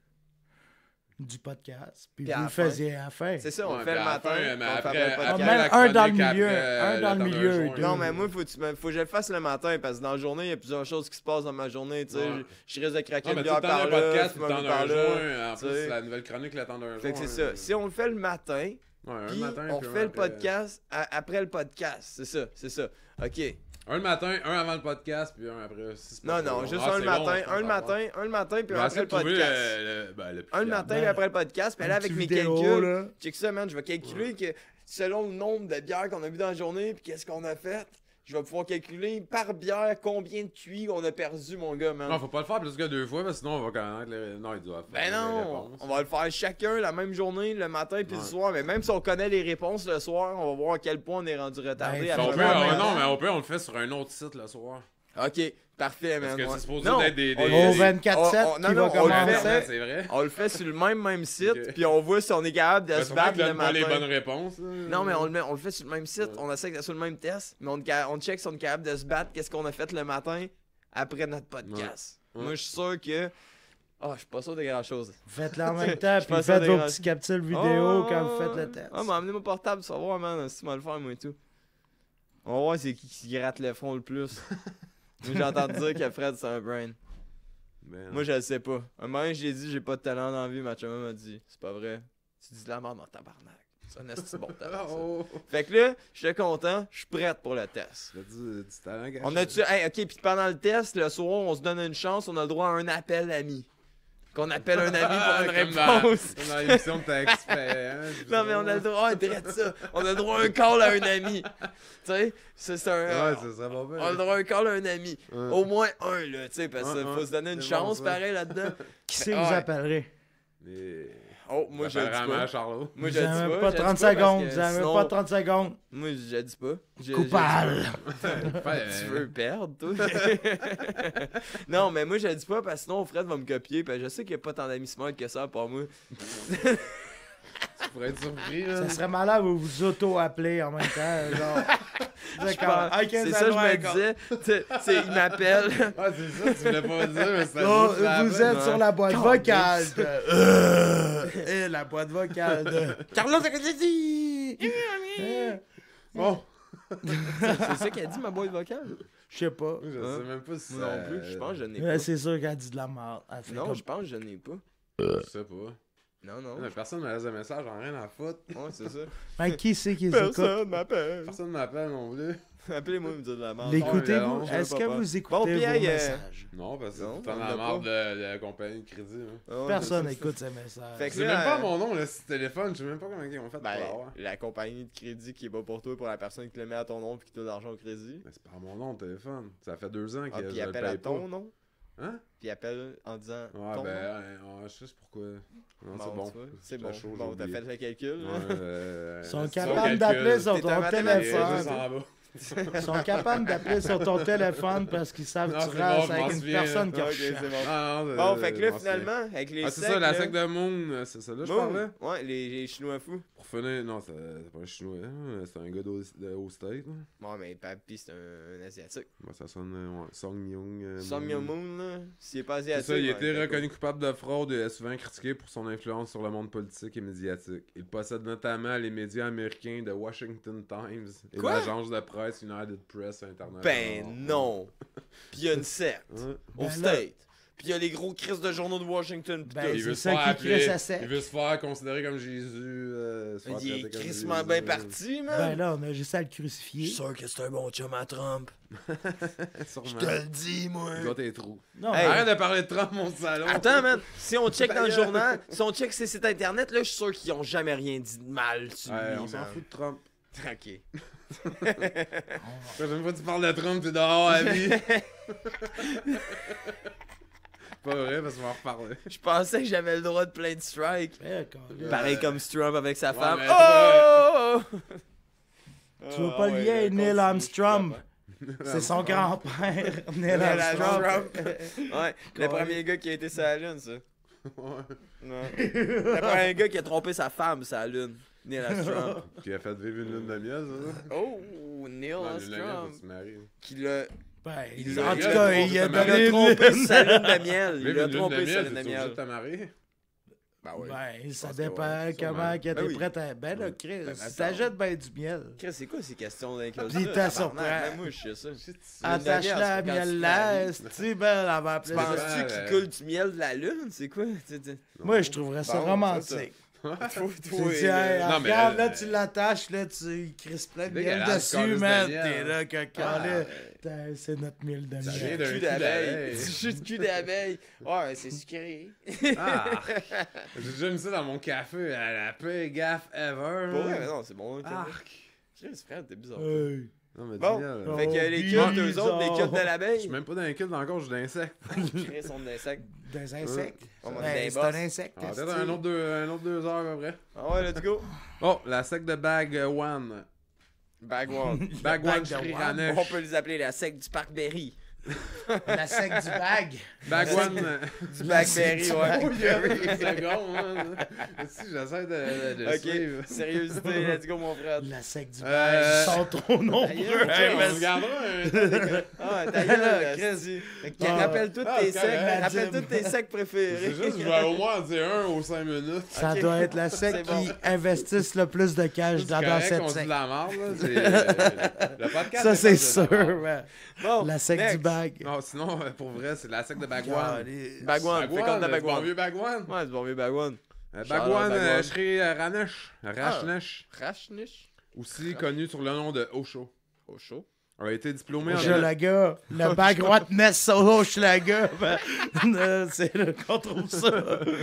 du podcast, puis Puis à vous la le fin. faisiez à la fin. C'est ça, on Ouais, le fait puis le à la matin. fin, on mais le fait après le podcast. même la un dans le chronique, milieu, après, un dans le temps d'un milieu, joint. deux. Non, mais moi, faut que je le fasse le matin parce que dans la journée, il y a plusieurs choses qui se passent dans ma journée. Tu sais, Ouais. je risque de craquer Non, une mais tu bière le temps d'un par là, podcast, puis fumer le un temps par d'un là. joint. En tu plus, sais. la nouvelle chronique, le temps d'un joint. Fait que c'est ça. Si on le fait le matin, Ouais, un puis matin, on puis fait le après- podcast après le podcast. C'est ça. OK. Un le matin, un avant le podcast, puis un après. Si c'est Non, pas non, trop juste long. Ah, un le c'est long, matin, je pense, un le matin, un le matin, puis Je un vais après essayer le de trouver podcast. le plus Un le fiable. matin, puis après le podcast. Puis là, avec mes vidéo, calculs, là. check ça, man, je vais calculer que selon le nombre de bières qu'on a bu dans la journée, puis qu'est-ce qu'on a fait, je vais pouvoir calculer par bière combien de QI on a perdu, mon gars, man. Non, faut pas le faire plus que 2 fois, parce que sinon on va connaître les. Non, il doit faire Ben les non, réponses. on va le faire chacun la même journée, le matin puis le Ouais. soir. Mais même si on connaît les réponses le soir, on va voir à quel point on est rendu retardé. Ben, à Puis on la peut, fin. Ouais, non, mais on le fait sur un autre site le soir. Ok, parfait, Parce man. que ouais. c'est supposé Non, d'être des. on- Au des- 24/7 on- non, qui non, va on le fait. commencer. Internet, c'est vrai. On le fait sur le même site, Ok. puis on voit si on est capable de Ben, se sûrement battre qu'il le donne pas les bonnes matin. réponses. là. Non, mais on le fait sur le même site, on essaie d'être sur le même test, mais on check si on est capable de se battre, qu'est-ce qu'on a fait le matin après notre podcast. Ouais. Moi, je suis sûr que. Ah, je suis pas sûr de grand chose. Faites-le en même temps, Je puis pense faites à vos des- petits capsules vidéo quand vous faites le test. Ah, mais amenez mon portable, ça va voir, man, si tu vas le faire, moi et tout. On va voir c'est qui gratte le front le plus. Moi, j'ai entendu dire que Fred, c'est un brain. Ben, Moi, je le sais pas. Un moment, j'ai dit, j'ai pas de talent dans la vie, ma chum m'a dit, c'est pas vrai. Tu dis de la merde dans tabarnak. C'est un esti bon talent, ça. Oh, Fait que là, je suis content, je suis prête pour le test. t'as du talent caché. On a-tu. Hey, ok, puis pendant le test, le soir, on se donne une chance, on a le droit à un appel ami. Qu'on appelle un ami pour une Comme réponse. Dans l'émission de ta expert. Non, mais on a le droit, direct ça. On a le droit à un call à un ami. Tu sais, c'est un. Ouais, ça serait pas on a le bien. droit à un call à un ami. Ouais. Au moins un, là, tu sais, parce qu'il Ouais, faut se donner une c'est chance, bon, ça. pareil, là-dedans. Qui c'est que Ouais. vous appellerez? Les- Oh, moi, je le dis Apparemment, pas. Charlot. Moi, Vous je le dis avez pas. pas je le 30 dis pas parce secondes, que vous avez sinon- pas 30 secondes. Moi, je le dis pas. Coupable! Tu veux perdre, toi? Non, mais moi, je le dis pas parce que sinon, Fred va me copier. Parce que je sais qu'il n'y a pas tant d'amis smart que ça pour moi. Tu pourrais être surpris, là. Ça serait malade vous vous auto-appelez en même temps, genre. Je pense- C'est ça, je me disais. Il m'appelle. Ouais, c'est ça, tu voulais pas le dire, mais c'est Oh, juste la vous peine. êtes sur la boîte Calme. vocale de... la boîte vocale de... Carlos Academy! Bon. C'est ça qu'elle dit, ma boîte vocale? Je sais pas. Je sais même pas si Moi ça... non plus, je pense que je n'ai Ouais, pas. c'est sûr qu'elle dit de la merde. Elle fait Non, comme- je pense que je n'ai pas. Je sais pas. Non, non. Personne me laisse un message, j'en ai rien à foutre. Ouais, c'est ça. Ben, qui c'est qui les écoute? Personne m'appelle. Personne m'appelle non plus. Appelez-moi me dire de la merde. L'écoutez-vous? Ouais, Est-ce que vous écoutez Bon, vos Pierre, messages? Non, parce que Non, c'est tout le temps on la l'a marde pas. de la compagnie de crédit. Hein. Ouais, Personne c'est ça. n'écoute ces messages. Fait que C'est là, même pas mon nom, là, ce téléphone. Je sais même pas comment ils ont fait pour Ben, l'avoir. la compagnie de crédit qui est pas pour toi, pour la personne qui te le met à ton nom puis qui te donne l'argent au crédit. Mais c'est pas mon nom, le téléphone. Ça fait 2 ans Ah, que puis je il le appelle paye à ton pas. nom. Hein? Puis il appelle en disant Ouais, ton nom. je sais pourquoi. Non, Bon, c'est bon. tu vois, c'est J'étais bon. chaud, Bon, j'ai t'as oublié. fait le calcul. là. Ouais, Ils sont c'est capables calcul. d'appeler sur T'es un ton mathématicien, C'est juste téléphone. en bas. Ils sont capables d'appeler sur ton téléphone parce qu'ils savent Non, que c'est tu bon, rases je avec m'en une souviens, personne qui Ok, recherche. c'est bon. Ah, non, Bon, fait que là, je m'en souviens. finalement, avec les Ah, secs. c'est ça, la là, sec de Moon, c'est ça là, je parlais? Ouais, les Chinois fous. Pour finir, non, c'est pas un chinois, hein, c'est un gars au State. Là. Bon, mais Papy, c'est un Asiatique. Moi, ça sonne, ouais, Song Myung. Song Myung-moon, là, s'il est pas C'est asiatique. ça, il a ouais, été t'as reconnu coupable de fraude et est souvent critiqué pour son influence sur le monde politique et médiatique. Il possède notamment les médias américains de Washington Times et Quoi? l'agence de presse United Press International. Ben non! Pis il y a une secte Ouais. au Ben là- State. Pis il y a les gros crises de journaux de Washington. Pis Ben, tout. Il veut c'est se ça faire qui appeler- crée sa secte. Il veut se faire considérer comme Jésus. Se faire Il est traiter comme crissement Jésus. bien parti, man. Ben là, on a juste à le Je crucifier. suis sûr que c'est un bon chum à Trump. Sûrement. Je te le dis, moi. Il doit tes trous. Non, Hey. Arrête de parler de Trump, mon salon. Attends, man. Si on check dans le Ta gueule. journal, si on check ses sites internet, là, je suis sûr qu'ils ont jamais rien dit de mal sur Ouais, lui, on s'en man. fout de Trump. Ok. La prochaine fois que tu parles de Trump, t'es dehors à vie. Pas vrai, parce qu'on va en reparler. Je pensais que j'avais le droit de plein de strikes. ben, câlisse. Pareil comme Trump avec sa femme. mais Oh! Tu veux pas Ah, lier ouais, Neil continue, Armstrong? je suis C'est son grand-père, Neil Neil Armstrong. Armstrong. Ouais, le premier gars qui a été sur la Lune, ça. Ouais. Non. Le premier gars qui a trompé sa femme sur la Lune. Neil Armstrong. Qui a fait vivre une lune de miel, ça. Oh, Neil Non, une lune de miel, Armstrong. faut se marier. Qui l'a Ben, Il en l'a- tout il a cas, trompé il a sa mère. il a donné trompé une... sa lune de miel. Vivre Il a une lune de trompé sa miel, lune de t'es obligé de miel. te marier. Ben oui. Ben, ça pense que dépend ouais, comment sûrement. que t'es Ben oui. prêt à... Ben là, Chris, Ben, si attends. t'achètes ben du miel, Chris, c'est quoi ces questions d'inclusion? Puis t'as surpris. Moi, je sais ça. attache-la à c'est quand tu miel te maries. là, tu ben, elle va appeler Tu ça. penses-tu qu'il coule du miel de la lune? C'est quoi? Moi, je trouverais ça Bon, romantique. Tu dis, hey, Non, mais regarde, là, là, tu l'attaches, là, tu crisses plein de miel dégueulasse, dessus, calice de man. miel. T'es là, caca, Ah, là. Putain, c'est notre miel de Ça vient miel. d'un Cul cul d'abeille. d'abeille. Jus de cul d'abeille. Ouais, c'est sucré. Ah! J'ai déjà mis ça dans mon café, la pire gaffe ever. Pour vrai, mais non, c'est bon. Arc! Chris, frère, t'es bizarre. Hey. Non, mais Bon. dis là. Oh. Fait que les bizarre. cultes, eux autres, les cultes de Je l'abeille. suis même pas dans un kill encore, je suis d'insecte. Chris, on est insectes. Des insectes. On Ben, est des c'est un boss. insecte. Ah, qu'est-ce peut-être que un autre 2 heures à peu près. Ah ouais, let's go. Oh, la secte de Bag One. Bag One. Bag Bag One de Shri One. Ranesh. On peut les appeler la secte du Parc Berry. La secte du bag. Bag La One. Du Blackberry, ouais. Oh, yeah, c'est bon, hein. Si, j'essaie de suivre. Ok, sérieuxité, let's go, mon frère. La secte du Euh, bag. Ils sont trop nombreux. gueule, Hey, mais- on regardera un. Ah, ta Là, gueule, Chris. Chris. Rappelle toutes Ah, tes c'est sectes, correct. rappelle toutes tes sectes préférées. C'est juste, je vais au moins en dire un aux 5 minutes. Ça Ok. doit être la secte C'est bon. qui investisse le plus de cash C'est dans correct cette qu'on dit de secte. la merde, là. Le podcast. Ça, c'est pas de la sûr. merde. man. Bon, La secte next. du bag. Non, sinon, pour vrai, c'est la secte de Bag One. Caliste. Bag One, fais comme dans Bag Bon One. vieux Bag One. Ouais, c'est bon vieux Bag One. Bag Shout-out One, Bag One. Shri Ranesh. Rashnesh. Rachnish. Aussi connu sur le nom de Osho. Au chaud. A été diplômé en... Hochelaga. Le bag Rottness Hochelaga. C'est là qu'on trouve ça.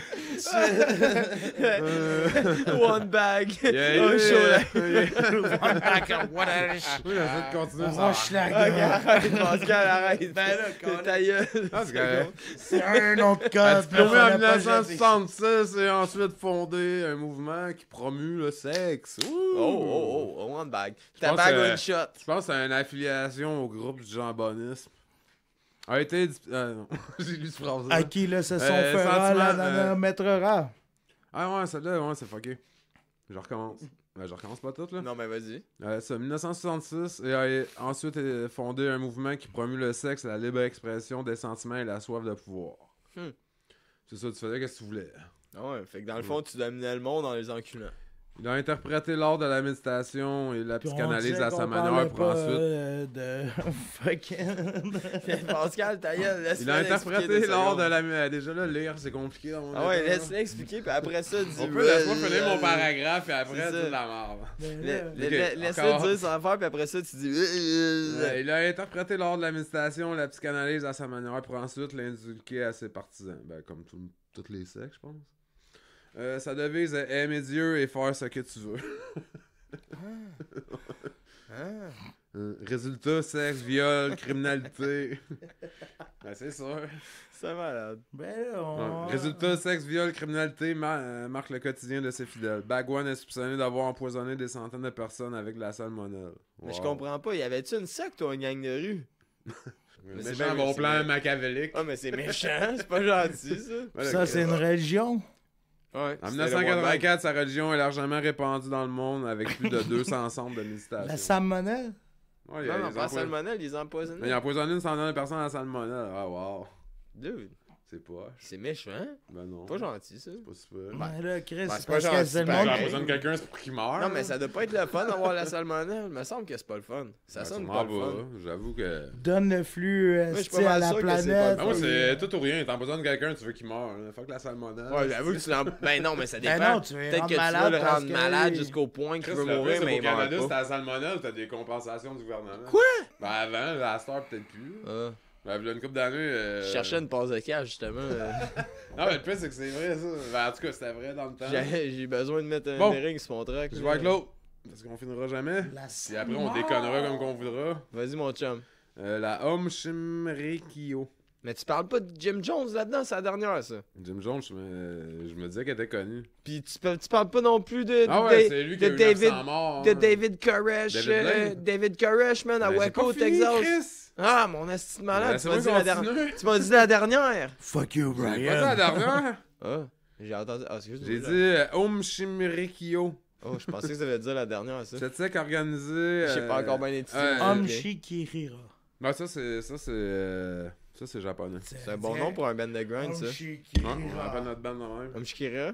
One bag. Yeah, Au chaud, là. One bag Rottness. Oui, j'essaie de continuer ça. Ok, Hochelaga. arrête, Pascal, arrête. Ben là, C'est ta gueule. Ah, c'est correct. C'est un autre A code. diplômé en fallait pas jeter. 1966 et ensuite fondé un mouvement qui promue le sexe. Ouh. Oh, one bag. Ta pense bag que- one shot. Je pense que c'est une affiliation au groupe du Jean Bonisme. A été... non, j'ai lu ce phrase-là. À qui, là, c'est son Sentiment, fera, la nanométrera. Ah ouais, celle-là, ouais, c'est fucké. Je recommence. Ben, je recommence pas tout, là. Non, mais vas-y. C'est 1966 et a ensuite fondé un mouvement qui promue le sexe, la libre expression des sentiments et la soif de pouvoir. Hmm. C'est ça, tu faisais qu'est-ce que tu voulais. Ah ouais, fait que dans le fond, tu dominais le monde en les enculant. Il a interprété l'art de la méditation et la Puis on psychanalyse disait à sa qu'on manière parlait pour pas, ensuite... de fucking... Pascal, ta gueule, laisse-le Il a l'expliquer interprété deux l'art de secondes. la... Déjà là, lire, c'est compliqué dans mon Ah ouais, état, là. laisse-le expliquer, puis après ça, dis... On peut laisse-moi finir mon paragraphe et après, C'est c'est ça. de la merde. Ben Le- là, Ok, Laisse-le encore. dire son affaire, puis après ça, tu dis... Ouais, il a interprété l'art de la méditation et la psychanalyse à sa manière pour ensuite l'inculquer à ses partisans. Ben, comme tous les sectes, je pense. Sa devise est aimer Dieu et faire ce que tu veux. Résultat, sexe, viol, criminalité. Ben, c'est sûr. C'est malade. ben là, on... Ouais. Résultat, sexe, viol, criminalité marque le quotidien de ses fidèles. Bagwan est soupçonné d'avoir empoisonné des centaines de personnes avec de la salmonelle. Mais je Wow. comprends pas, y avait-tu une secte ou une gang de rue? Mais c'est Méchant bien- bon c'est plan bien- machiavélique. Ah, mais c'est méchant, c'est pas gentil, ça. Voilà, Ça, c'est une religion. Ouais. En c'était le World 1984, sa religion est largement répandue dans le monde avec plus de 200 centres de méditation. La salmonelle. Ouais, Bank. Non, non, ils pas empoisonnent- salmonelle, ils empoisonnent. Mais ils ont empoisonné une centaine de personnes à la salmonelle. Ah, wow. Dude, C'est poche. c'est méchant. Ben non. Pas gentil, ça. C'est pas super. Ben là, Chris, ben, c'est c'est pas parce que gentil, c'est le ben, Quand monde... pareil. j'empoisonne quelqu'un, c'est pour qu'il meure. Non, mais ça doit pas être le fun d'avoir la salmonelle. Il me semble que c'est pas le fun. Ça Ben, sonne sûrement pas le fun. J'avoue que. Donne le flux je suis esti, pas mal à la sûr que c'est planète. pas Ah, moi, puis- c'est tout ou rien. T'empoisonnes quelqu'un, tu veux qu'il meure. Là. Fuck la salmonelle. Ouais, j'avoue que tu l'en... Ben non, mais ça Ben dépend. non, tu veux le Peut-être rendre que tu veux malade le parce rendre que- malade jusqu'au point qu'il Chris, veut le mourir, pire, mais c'est il qu'au Canada, meurt c'est pas. la salmonelle, t'as des compensations du gouvernement. Quoi? Ben avant, la star peut-être plus. Ah. Ben, il y a une couple d'années. Je cherchais une passe de cash, justement. Non, mais le pire, c'est que c'est vrai, ça. Ben, en tout cas, c'était vrai dans le temps. J'ai besoin de mettre un Bon. bearing sur mon truck. Je vais avec l'autre. Parce qu'on finira jamais. La Puis après, on déconnera comme qu'on voudra. Vas-y, mon chum. La Om Shimrikyo. Mais tu parles pas de Jim Jones là-dedans, c'est la dernière, ça. Jim Jones, je me disais qu'elle était connue. Puis tu parles pas non plus de, Ah ouais, de- c'est lui qui de a eu David, 900 morts. de hein. David Koresh. David Blaine. David Koresh, man, à Ben, j'ai Waco, pas fini, Texas. Chris. Ah, mon esti de malade, tu m'as Laisse-moi dit la dernière. continuer. Tu m'as dit la dernière. Fuck you, J'ai pas dit Brian. la dernière. Ah, j'ai entendu. Ah, excuse-moi. J'ai dit Om Shimrikyo. Oh, je pensais que ça allait dire la dernière, ça. Cette sec organisée. Je sais pas encore bien étudié. Om Ok. Shikirira. Ben, ça, c'est japonais. C'est un bon nom pour un band de grind, ça. Om Ouais, Shikirira. on appelle notre band de même. Comme Shikira.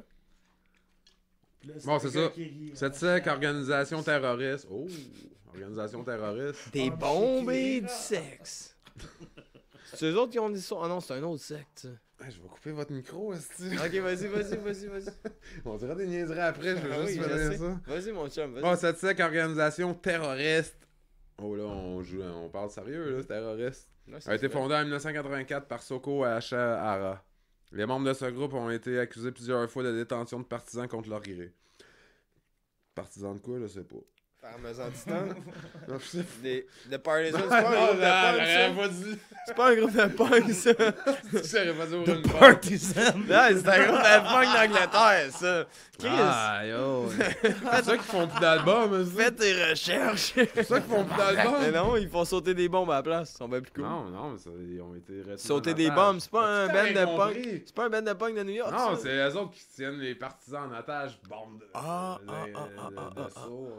Là, Bon, c'est le gars ça. qui rit. Cette sec organisation terroriste. Oh, organisation terroriste. Des Om bombés Shikira. du sexe. C'est eux autres qui ont dit ça. Ah non, c'est un autre secte, ça. Hey, je vais couper votre micro, esti. Ok, vas-y. On dirait des niaiseries après, je veux Ah juste oui, je finir sais. ça. Vas-y, mon chum, vas-y. Bon, cette sec organisation terroriste. Oh là, on parle sérieux, là, terroriste. Là, c'est A été vrai. fondée en 1984 par Soko Hachihara. Les membres de ce groupe ont été accusés plusieurs fois de détention de partisans contre leur gré. Partisans de quoi, je sais pas. Parmesan Titan. Non, je sais The Partisan, c'est pas. pas un groupe de punk, j'aurais ça. pas dit. C'est pas un groupe de punk, ça. J'aurais pas dit ouvrir une porte. Partisan. Non, c'est un groupe de punk d'Angleterre, ça. Chris, Ah, yo. C'est ça qu'ils font plus d'albums, ça. fais tes recherches. C'est ça qu'ils font plus d'albums. Mais non, ils font sauter des bombes à la place. Ils sont bien plus cool. Non, mais ça, ils ont été retenus Sauter en des otage. bombes, c'est pas un As-tu band rien de punk. compris? C'est pas un band de punk de New York, Non, ça. c'est eux autres qui tiennent les partisans en otage. Bande de. Ah, de sourds.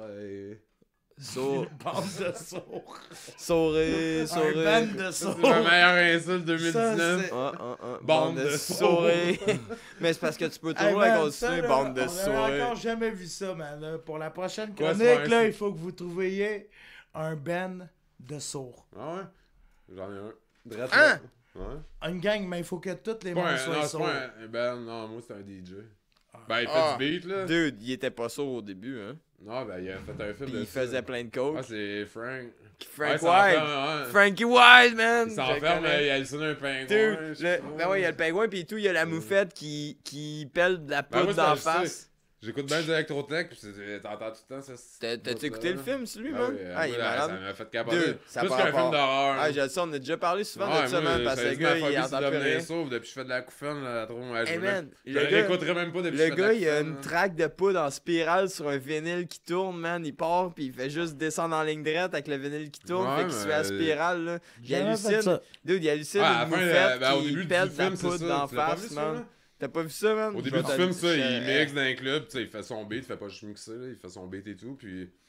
Bande de sourds. Sauré. Un band de C'est sourds. la meilleure insulte Ça, 2019. c'est- Bande de sourés. Mais c'est parce que tu peux Hey, toujours man, la ça, continuer, là, bande de On a sourés. encore jamais vu ça, man. Là. Pour la prochaine Quoi, chronique, c'est là, un- il faut que vous trouviez un band de sourds. Ah ouais? J'en ai un. Drette Hein? là. Ouais. Une gang, mais il faut que toutes les Pas membres un, soient non, c'est sourds. pas un band. Non, moi, c'est un DJ. Ben, il fait Ah. du beat, là. Dude, il était pas sourd au début, hein. Non, ben, il a fait un film Puis de il faisait plein de coke. Ah, c'est Frank. Frank Ouais, White. ouais. Frankie White, man. Il Je s'enferme, connais. il hallucine un pingouin. Dude, je sais pas. ben ouais, il y a le pingouin, puis tout, il y a la moufette qui pèle de la Ben, moi, poudre ça, d'en je face. sais. J'écoute bien d'électrotech, pis t'entends tout le temps ça. T'as écouté le film, celui, Ah man? oui, Ah, il est moi, là, malade. ça m'a fait capoter. Dude, ça Plus par qu'un rapport- film d'horreur. Ah, j'ai dit ça, on a déjà parlé souvent Ouais, de ça, moi, man, parce que ça le dit ma gars, il phobie, c'est entend de plus devenir rien. sourd depuis que je fais de la couffaine, là, trop. Hey, man, je le gars, l'écouterais même pas depuis que je le fais de la gars, il a couffaine, une là. traque de poudre en spirale sur un vinyle qui tourne, man. Il part, puis il fait juste descendre en ligne droite avec le vinyle qui tourne, Ouais, fait qu'il se fait la mais- spirale, là. Il Jamais fait hallucine. ça. Dude, il hallucine Ouais, à la une fin, moufette ben, au qui début du pèle de la film, c'est poudre ça. d'en Tu l'as pas face, vu, ça, man. là? T'as pas vu ça, man? Au Je début vais du te film, le- ça, il je- mixe dans un club, tu sais, il fait son beat, il fait pas juste mixer, là, il fait son beat et tout, puis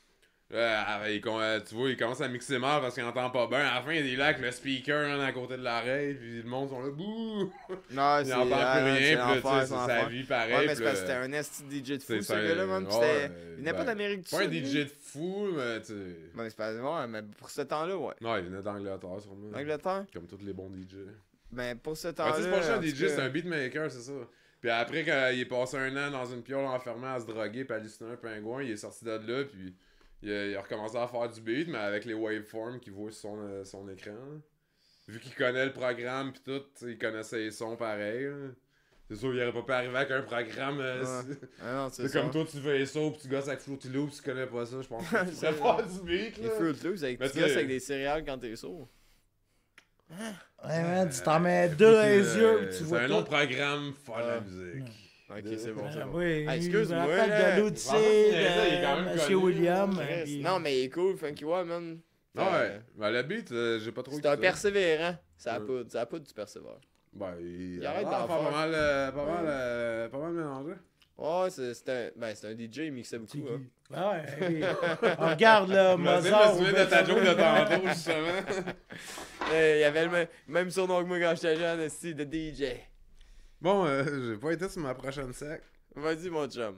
Tu vois, il commence à mixer mal parce qu'il entend pas bien. À la fin, il est là avec le speaker à côté de l'oreille, puis le monde sont là, bouh! Non, Il n'entend plus rien, puis là, tu sais, c'est sa l'enfer. vie pareil. Ouais, mais puis c'est parce que c'était un esti DJ de fou, c'est ce gars-là, man. Puis c'était. Il venait pas d'Amérique du Sud. Pas un lui. DJ de fou, mais tu sais. Ouais, c'est pas. Ouais, mais pour ce temps-là, ouais. Non, il venait d'Angleterre, sûrement. Angleterre? Comme tous les bons DJ. Ben, pour ce Ouais, temps-là. tu sais, c'est pas en un tout DJ, cas- c'est un beatmaker, c'est ça. Puis après, quand il est passé un an dans une piole enfermé à se droguer, puis halluciner un pingouin, il est sorti de là, puis il a recommencé à faire du beat, mais avec les waveforms qu'il voit sur son écran. Là. Vu qu'il connaît le programme, puis tout, il connaissait les sons pareil. Là. C'est sûr, il aurait pas pu arriver avec un programme. Ah non, C'est ça. comme toi, tu fais ça, puis tu gosses avec Fruity Loops, tu connais pas ça, je pense que tu C'est pourrais faire du beat. Les Là. Fruit Loops, avec Mais tu tu gosses sais- avec des céréales quand t'es sourd. Ouais, man, tu t'en mets deux dans les yeux, puis tu vois C'est un tout. autre programme, faire de la musique. Ok, c'est bon, c'est Ah, bon. oui, Hey, je excuse-moi, me rappelle là. de l'Odyssée, Il est quand même de Monsieur connu. William. Chris. puis- Non, mais il est cool, Funky Wall, man. Ouais, ben le beat, j'ai pas trop C'est écouté un ça. persévérant. Ça a Ouais. poudre, ça a poudre du persévère. Ben, il Il arrête a d'en pas faire. pas mal mélangé. Ouais, c'est un DJ, il mixait beaucoup. Hein. Ouais, oui. On regarde là, Je me Mozart. ou souviens de ta joke de Beethoven. tantôt, justement. Il y avait le même surnom que moi quand j'étais jeune, aussi, de DJ. Bon, j'ai pas été sur ma prochaine sec. Vas-y, mon chum.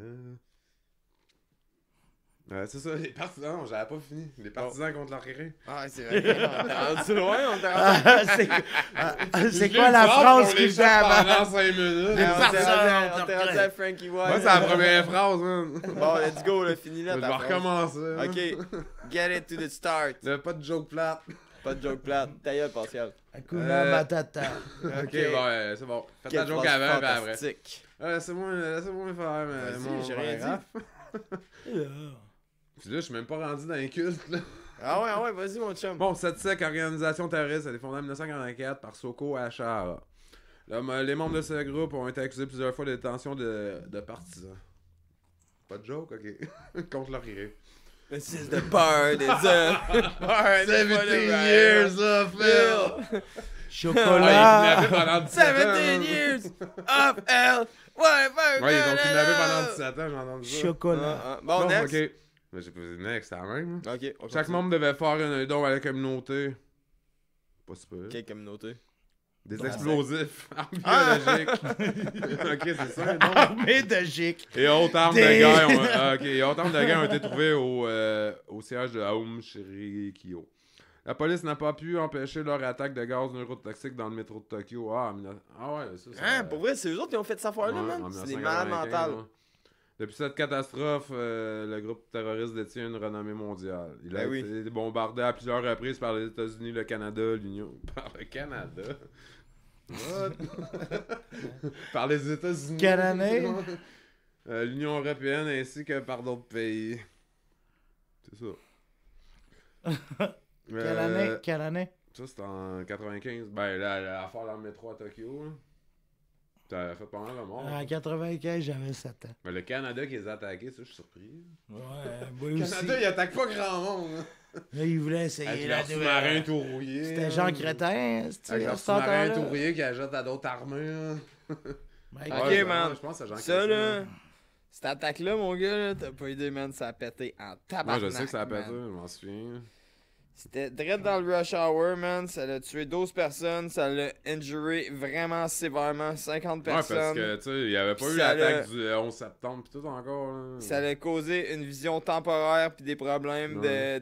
C'est ça, les partisans, j'avais pas fini. Les partisans contre l'arrière. Ah, c'est vrai. On t'a rendu loin, on t'a rendu C'est quoi la phrase qui vient avant? pendant 5 minutes. On t'a partisans, rendu à Frankie Wall. Moi, c'est la première phrase, man. Bon, let's go, là, fini là. Je vais ta phrase. recommencer. Ok, get it to the start. Il y avait pas de joke plate. Pas de joke plate. Ta gueule, Pascal. Hakuna Matata. Ok, bon, c'est bon. Faites Quelle la joke phrase avant, puis après. fantastique. Laissez-moi faire Vas-y, mon j'ai rien paragraphe. Puis là, je suis même pas rendu dans les cultes, là. Ah ouais, vas-y, mon chum. Bon, cette SEC, organisation terroriste, elle est fondée en 1944 par Soko Achara. Les membres de ce groupe ont été accusés plusieurs fois de détention de partisans. Pas de joke, ok. Contre leur iré. This is the part, it's a part, 17 years of hell! Chocolat. Ah, ils ont kidnappé pendant 17 ans. 17 years of hell. Whatever. Ouais, ils ont kidnappé pendant 17 ans, j'ai entendu ça. Chocolat. Bon, Bon, next. ok. Mais j'ai posé next, c'est la même. Ok, on Chaque continue. membre devait faire un don à la communauté. Pas super. Quelle communauté? Des Bon, explosifs Ah! biologiques. Ok, c'est ça, un don. Armée de gic. Et autres armes Des- de guerre et autres armes de guerre ont été trouvées au siège de Aum Shirikyo. La police n'a pas pu empêcher leur attaque de gaz neurotoxique dans le métro de Tokyo. Ah ouais, ça. Hein, pour vrai, c'est eux autres qui ont fait cette affaire-là, Ouais, man? en C'est des malades 1995, mentales. ouais. Depuis cette catastrophe, le groupe terroriste détient une renommée mondiale. Il a Ben oui. été bombardé à plusieurs reprises par les États-Unis, le Canada, l'Union. Par le Canada? What? Par les États-Unis. Canadien? L'Union européenne ainsi que par d'autres pays. C'est ça. Quelle année? Ça, c'était en 95. Ben, l'affaire dans le métro à Tokyo. Là. Ça a fait pas mal de mort. En 95, j'avais 7 ans. Mais le Canada qui les a attaqués, ça, je suis surpris. Ouais, moi Le aussi. Canada, il attaque pas grand monde. Hein. Là, il voulait essayer Avec la leur sous-marin nouvelle. tout rouillé. C'était Jean Crétin, c'est Avec leur sous-marin tout rouillé qui achète à d'autres armées. Hein. Ok, man. Je pense que c'est Jean Ça, Crétin, là, hein. cette attaque-là, mon gars, là, t'as pas idée, man, ça a pété en Moi, tabarnak. je sais que ça a pété, man. je m'en souviens. C'était direct dans le rush hour, man. Ça a tué 12 personnes. Ça l'a injuré vraiment sévèrement 50 Ouais, personnes. parce que, tu sais, il n'y avait pas Puis eu ça l'attaque du 11 septembre pis tout encore. Là. Ça a causé une vision temporaire puis des problèmes Ouais.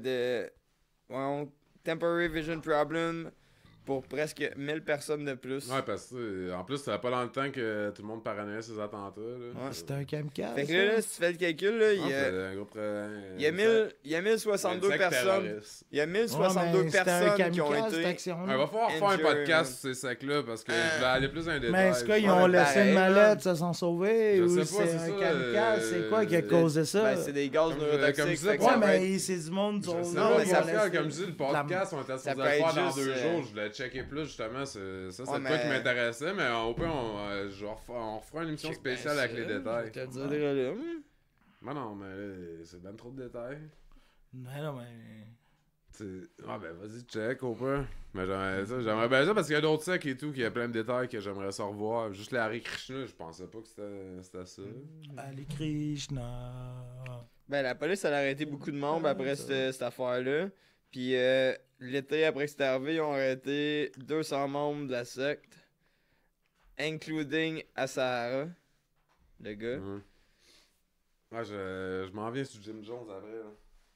ouais, temporary vision problem pour presque 1000 personnes de plus. Ouais, parce que, en plus, ça pas dans le temps que tout le monde paranoïait ces attentats. Là. Ouais. C'était un kamikaze. Fait que là, si tu fais le calcul, là, il y a, un groupe, il y a 1062 personnes. Il y a 1062 personnes qui ont été. action. Il va falloir faire un Injury, podcast sur ces sacs-là parce que je vais aller plus dans les détails. Mais est-ce qu'ils Ouais, ont mais laissé pareil, une man. mallette, ça s'en sauver? Je Ou sais pas, c'est c'est un ça, kamikaze? C'est quoi qui a causé ça? Ben, c'est des gaz Comme neurotoxiques. je disais, fait que ouais, ça Ouais, peut être- mais c'est du monde. Je sais non, pas, mais ça Pascal, laisse- comme je dis, le podcast, on était supposé peut le faire être dans juste, 2 jours. Je voulais checker plus, justement. Ça, c'est Ouais, le truc qui mais- m'intéressait, mais au pire, on refera une émission Check bien spéciale ça, avec les détails. je te dirais là. Ben non, mais là, c'est ben trop de détails. Mais non, mais. Ah ben vas-y, check au pire. Mais j'aimerais bien ça parce qu'il y a d'autres secs et tout, qu'il y a plein de détails que j'aimerais ça revoir. Juste les Hare Krishna, je pensais pas que c'était ça. Allez, Krishna. Ben, la police, elle a arrêté beaucoup de membres après cette affaire-là. Puis l'été après que c'était arrivé, ils ont arrêté 200 membres de la secte, including Asahara, le gars. Ouais, je m'en viens sur Jim Jones après. Là.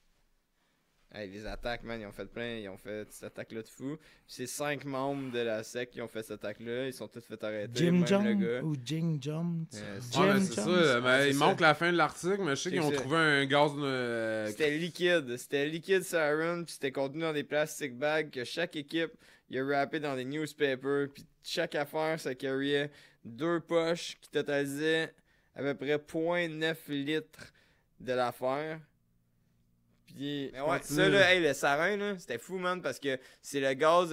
Hey, les attaques, man, ils ont fait cette attaque-là de fou. Puis c'est 5 membres de la secte qui ont fait cette attaque-là, ils sont tous fait arrêter. Jim même le Jump gars. ou Jing Jump? Ouais, mais c'est ça, mais il manque la fin de l'article, mais je sais qu'ils ont trouvé un gaz. C'était liquide sarin, puis c'était contenu dans des plastic bags que chaque équipe il a rappé dans des newspapers, puis chaque affaire ça carryait 2 poches qui totalisaient à peu près 0.9 litres de l'affaire. Puis, mais ouais, ça là, hey, le sarin là, c'était fou man parce que c'est le gaz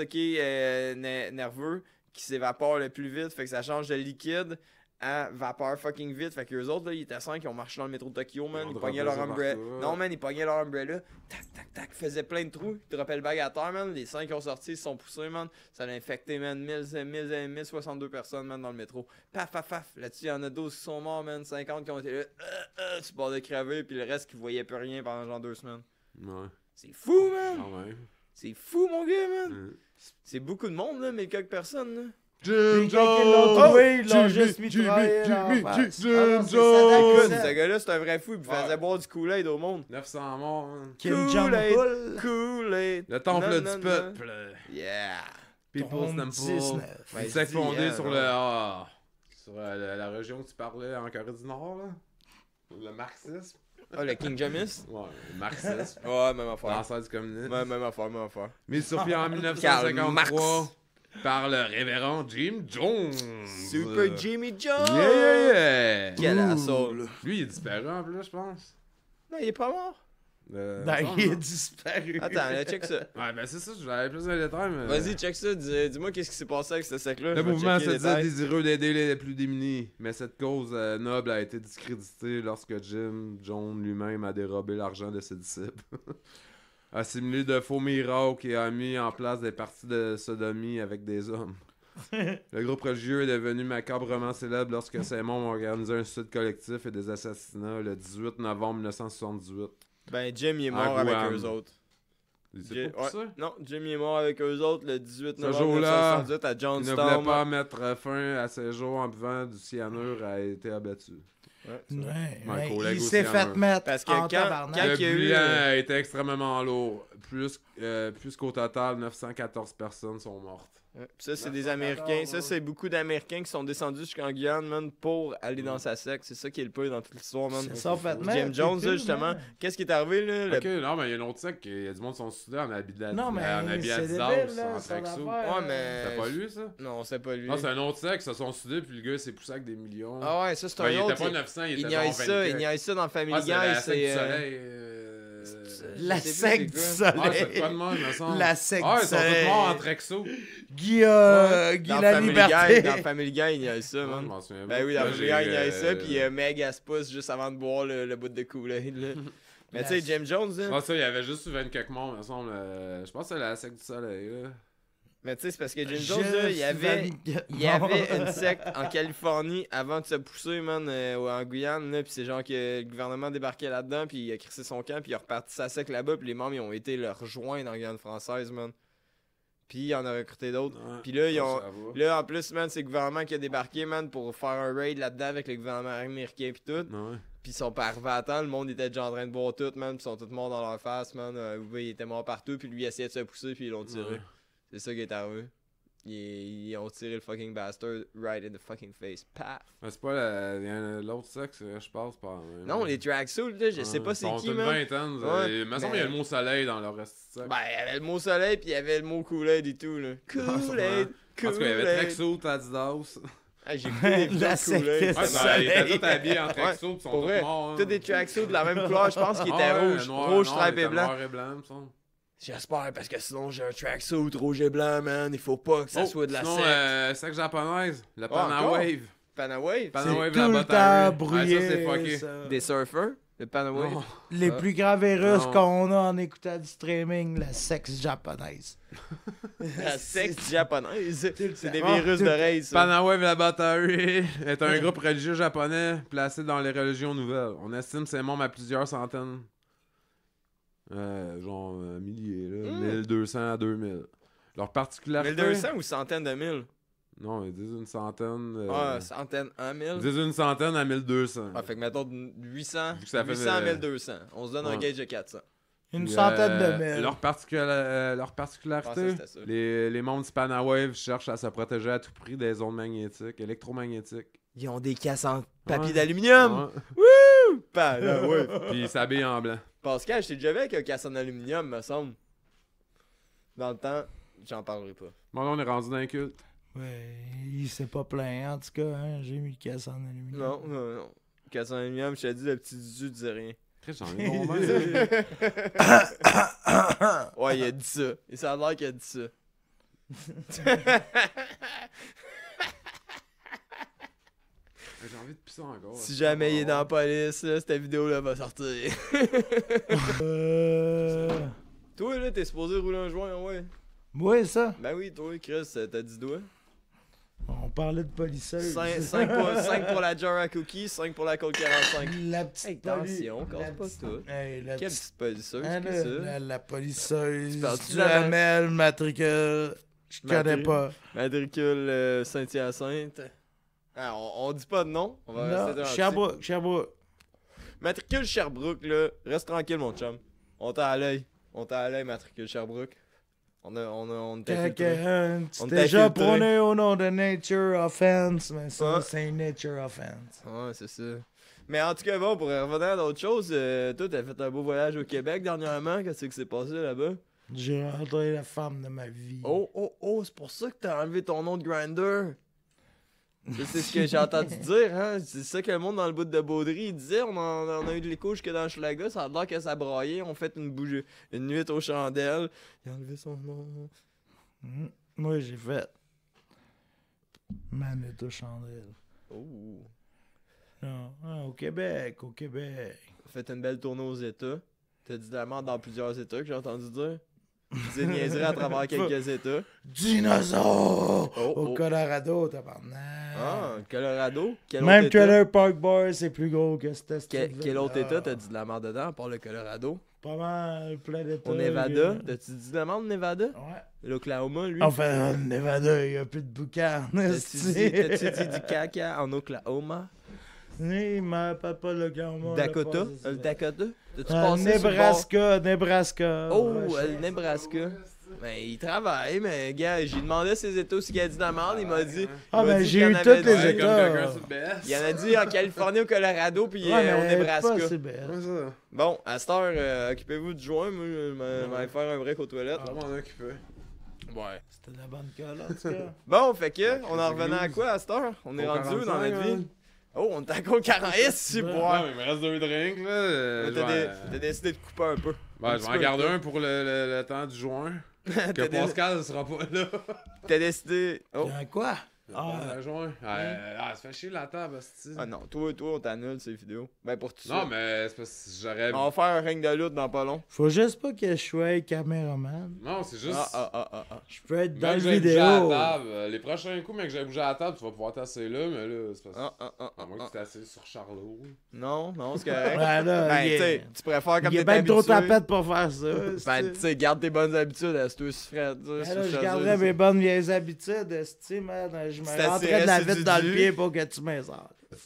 nerveux qui s'évapore le plus vite, fait que ça change de liquide à vapeur fucking vite. Fait que eux autres là, ils étaient 5 qui ont marché dans le métro de Tokyo, man, ils pognaient leur umbrella. Non man, ils pognaient leur umbrella. Tac tac tac, faisaient plein de trous, ils droppaient le bag à terre, man. Les 5 qui ont sorti, ils se sont poussés, man. Ça a infecté, man, 1062 personnes, man, dans le métro. Paf paf paf, là-dessus, il y en a 12 qui sont morts, man, 50 qui ont été là, tu bord de crever, puis le reste qui voyait plus rien pendant genre 2 semaines. Ouais. C'est fou, man! Ah ouais. C'est fou, mon gars, man! C'est beaucoup de monde, là, mais quelques personnes, là. Jim Jones! Ils l'ont juste mis Jim Écoute, Jones! ce gars-là, c'est un vrai fou, il faisait boire du Kool-Aid au monde. 900 morts, hein. Kim Jong-un. Kool-Aid. Le temple Non, du non, peuple. Yeah! People's Temple. 19. Ouais, Il s'est dis, fondé hein, sur ouais. sur la région que tu parlais en Corée du Nord, là. Le marxisme. Ah, le King Jamis? Ouais, le marxisme. Ouais, même affaire. L'ancêtre du communisme. Ouais, même affaire. Mis sur pied en Karl 1953 par le révérend Jim Jones. Super Jimmy Jones! Yeah! Quel assaut! Lui, il est disparu en plus, je pense. Non, il est pas mort. Il est disparu. Attends, là, check ça. Ouais, ben c'est ça, je voulais plus de détails, mais... Vas-y, check ça. Dis-moi qu'est-ce qui s'est passé avec ce sec-là. Le je vais mouvement checker se les disait détails. désireux d'aider les plus démunis, mais cette cause noble a été discréditée lorsque Jim Jones lui-même a dérobé l'argent de ses disciples. A simulé de faux miracles et a mis en place des parties de sodomie avec des hommes. Le groupe religieux est devenu macabrement célèbre lorsque ses membres ont organisé un suicide collectif et des assassinats le 18 novembre 1978. Ben, Jim, il est mort avec Guam. eux autres. C'est pas pour ça? Non, Jim, il est mort avec eux autres le 18 Ce novembre jour-là, 1978 à Il ne Johnstown. voulait pas mettre fin à ses jours en buvant du cyanure a été abattu. Ouais, collègue il aussi, s'est fait hein. mettre Parce que en quand tabarnak. Le qu'il y a eu, bilan a été extrêmement lourd. Plus qu'au total, 914 personnes sont mortes. Ouais, pis ça, c'est des Américains. Ça, c'est beaucoup d'Américains qui sont descendus jusqu'en Guyane, man, pour aller dans sa secte. C'est ça qui est le peu dans toute l'histoire, man. C'est ça, fait Jim Jones, là, justement. Qu'est-ce qui est arrivé, là? le- Ok, non, mais il y a une autre sec, il y a du monde qui sont soudés en habit de Non, mais en habit c'est Adidas, débile, là, en son tracksuit. affaire. Ouais, mais. C'est pas lui, ça? Non, c'est pas lui. Non, c'est un autre sec, ils se sont soudés, puis le gars s'est poussé avec des millions. Ah ouais, ça, c'est Ben, un il autre. était pas 900, il Il était niaise genre ça, 20. il niaise ça dans Family Ah, Guy, c'est la secte du c'est. soleil. La Je sais plus secte du c'est quoi. Ah, c'est soleil. quoi de même, me semble? La secte Ah, du ils sont tous soleil. morts en trexo. Guy Dans la Family liberté. Guy, dans Family Guy, il niaise ça, Je man. m'en souviens Ben pas. oui, dans Là, Family Guy, il niaise ça, puis Meg, elle se pousse juste avant de boire le bout de Kool-Aid, là. Mais tu sais, Jim Jones, là. Ah, ça, il y avait juste 24 morts, me semble. Je pense que c'est la secte du soleil, là. Mais tu sais, c'est parce que Jim Jones, là, il y avait une secte en Californie avant de se pousser, man, en Guyane, là, pis c'est genre que le gouvernement débarquait là-dedans, puis il a crissé son camp, puis il a reparti sa secte là-bas, puis les membres, ils ont été le rejoindre en Guyane française, man. Puis il en a recruté d'autres. Ouais, Puis là, ils ça ont... va. Là, en plus, man, c'est le gouvernement qui a débarqué, man, pour faire un raid là-dedans avec le gouvernement américain, pis tout. Ouais. Pis ils sont pas arrivés à temps, le monde était déjà en train de boire tout, man, pis ils sont tous morts dans leur face, man. Il était mort partout, puis lui, il essayait de se pousser, puis ils l'ont tiré. Ouais. C'est ça qui est arrivé. Ils ont tiré le fucking bastard right in the fucking face. Paf! Mais c'est pas il y a l'autre sexe, je passe par. Non, les tracksuits, là, je sais pas c'est qui, man. Vingtaine, Ouais, il me semble qu'il y a le mot soleil dans leur reste de sexe. Ben, il y avait le mot soleil, pis il y avait le mot Kool-Aid et tout, là. Kool-Aid! En tout cas, il y avait Kool-Aid! Traxo, Adidas. Ah, j'ai écouté des vidéos La de Kool-Aid. secte Ouais, soleil. ils étaient tous habillés en Ouais, Traxo, pis ils sont pour tous vrai, morts. hein. tous des tracksuits de la même couleur, je pense qu'ils étaient Ah ouais, rouges, noir, rouge, non, stripe il et était blanc. Noir et blanc, me semble. J'espère, parce que sinon j'ai un tracksuit rouge et blanc, man. Il faut pas que ça soit de la sinon, secte. secte japonaise, le encore? Panawave. Panawave? Panawave, C'est la tout le botte temps à riz. Ouais, brouillé. ça, c'est fucké. ça. Des surfers? Le Panawave. Non. Les Ah. plus grands virus Non. qu'on a en écoutant du streaming, la sexe japonaise. La secte japonaise. C'est des Ah, virus de race. ça. Panawave Laboratory est un groupe religieux japonais placé dans les religions nouvelles. On estime ses membres à plusieurs centaines. Milliers, là. 1200 à 2000. Leur particularité... 1200 ou centaines de mille? Non, ils disent une centaine... Ah, centaines, 1 Ils 1000? disent une centaine à 1200. Ah, fait que mettons 800, Vu que ça fait, 800 à 1200. On se donne un ouais. gauge de 400. Une Puis, centaine de mille. Leur Ah, ça, particularité, c'était ça. les membres du Panawave cherchent à se protéger à tout prix des ondes magnétiques, électromagnétiques. Ils ont des casses en papier Ouais. d'aluminium. Ouais. Panawave. Puis ils s'habillent en blanc. Pascal, je t'ai déjà vu avec un casse en aluminium, me semble. Dans le temps, j'en parlerai pas. Bon, là, on est rendu dans un culte. Ouais, il s'est pas plaint, en tout cas, hein, j'ai mis le casse en aluminium. Non, non, non. Casse en aluminium, je t'ai dit, le petit Dudu disait rien. Chris, j'en ai bon même. Ouais, il a dit ça. Et ça a l'air qu'il a dit ça. J'ai envie de pisser encore. Si jamais il est dans la police, là, cette vidéo-là va sortir. Toi, là, t'es supposé rouler un joint, ouais. Ouais, ça. Ben oui, toi, Chris, t'as 10 doigts. On parlait de polisseuse. 5 pour la jar à cookies, 5 pour la Colt 45. La petite Hey, attention, casse pas tout. Hey, la Quelle petite... petite polisseuse, Hein, qu'est-ce que la, ça? la polisseuse, Tu parles-tu de du la- Hamel, matricule, je connais Matricule. pas. Matricule Saint-Hyacinthe. Ah, on dit pas de nom. On va rester Non, dans Sherbrooke. Matricule Sherbrooke, là. Reste tranquille, mon chum. On t'a à l'œil. Matricule Sherbrooke. On t'a filtré. Tu On t'es t'a déjà filtré. prôné au nom de Nature Offense, mais ça, Ouais. c'est Nature Offense. Ouais, c'est ça. Mais en tout cas, bon, pour revenir à d'autres choses, toi, t'as fait un beau voyage au Québec dernièrement. Qu'est-ce qui s'est passé là-bas? J'ai rencontré la femme de ma vie. Oh, c'est pour ça que t'as enlevé ton nom de Grindr. Ça, c'est ce que j'ai entendu dire, hein. C'est ça que le monde dans le bout de Baudry, il disait. On a eu de l'écho jusque dans Schlaga. Ça a l'air que ça braillait. On fait une nuit aux chandelles. Il a enlevé son nom. Moi, j'ai fait Manette aux chandelles. Oh. Non, au Québec. Fait une belle tournée aux États. T'as dit de la merde dans plusieurs États que j'ai entendu dire. Tu disais niaiserie à travers quelques États. Dinosaure! Oh, Au oh. Colorado, tabarnak. Ah, Colorado. Quel Même autre État? Trailer Park Boys, c'est plus gros que cette Quel autre État t'as dit de la merde dedans, à part le Colorado? Pas mal, plein d'états. Au Nevada? gars. T'as-tu dit de la merde, Nevada? Ouais. L'Oklahoma, lui? Enfin, au Nevada, il n'y a plus de boucan. T'as-tu dit du caca en Oklahoma? Oui, mais pas l'Oklahoma. Dakota? Le Dakota? T'as-tu passé sur le bord? Nebraska. Oh, Ouais, le Nebraska. Ben, il travaille, mais gars, j'ai demandé ses États aussi qu'il a dit de la merde, il m'a dit. Ah, il m'a ben, dit j'ai qu'il y eu en tous avait les dit. Ouais, comme États. quelqu'un sur le BS. Il en a dit en Californie, au Colorado, puis Ouais, au mais Nebraska. pas si belle. Ouais, ça. Bon, à cette heure, occupez-vous du joint, moi, je vais aller faire un break aux toilettes. Vraiment occupé. Ouais. C'était de la bonne colle, en tout cas. Bon, fait que, on en revenait à quoi à cette heure? On est Au rendu où dans 45, notre vie? hein? Oh, on est encore 40 si Ouais, boire. mais il me reste 2 drinks, là. T'as décidé de couper un peu. Ouais, je petit vais en peu, garder toi. un pour le temps du juin. Que T'as dé- Pascal sera pas là. T'as décidé. Oh. Dans quoi? Le juin. Ça fait chier la table, hostie. Ah non, toi, on t'annule ces vidéos. Ben pour tout Non, ça. mais c'est parce que j'aurais. On va faire un ring de lutte dans pas long. Faut juste pas que je sois caméraman. Non, c'est juste. Ah. Je peux être dans Mec, le j'ai bougé vidéo. à la table. Les prochains coups, mec, j'ai bougé à la table, tu vas pouvoir t'asseoir là, mais là, c'est parce que. À moins que tu t'assises sur Charlot. Non, c'est correct. Ouais, là, Ben, il tu sais, est, tu préfères comme il est t'es bien trop habitué. tapette pour faire ça. Ben, tu sais, garde tes bonnes habitudes, à ce que tu ferais. Je garderais mes bonnes vieilles habitudes, esti, man. Je me C'est rentrais de la assez vitre dans le du- pied pour que tu m'insères.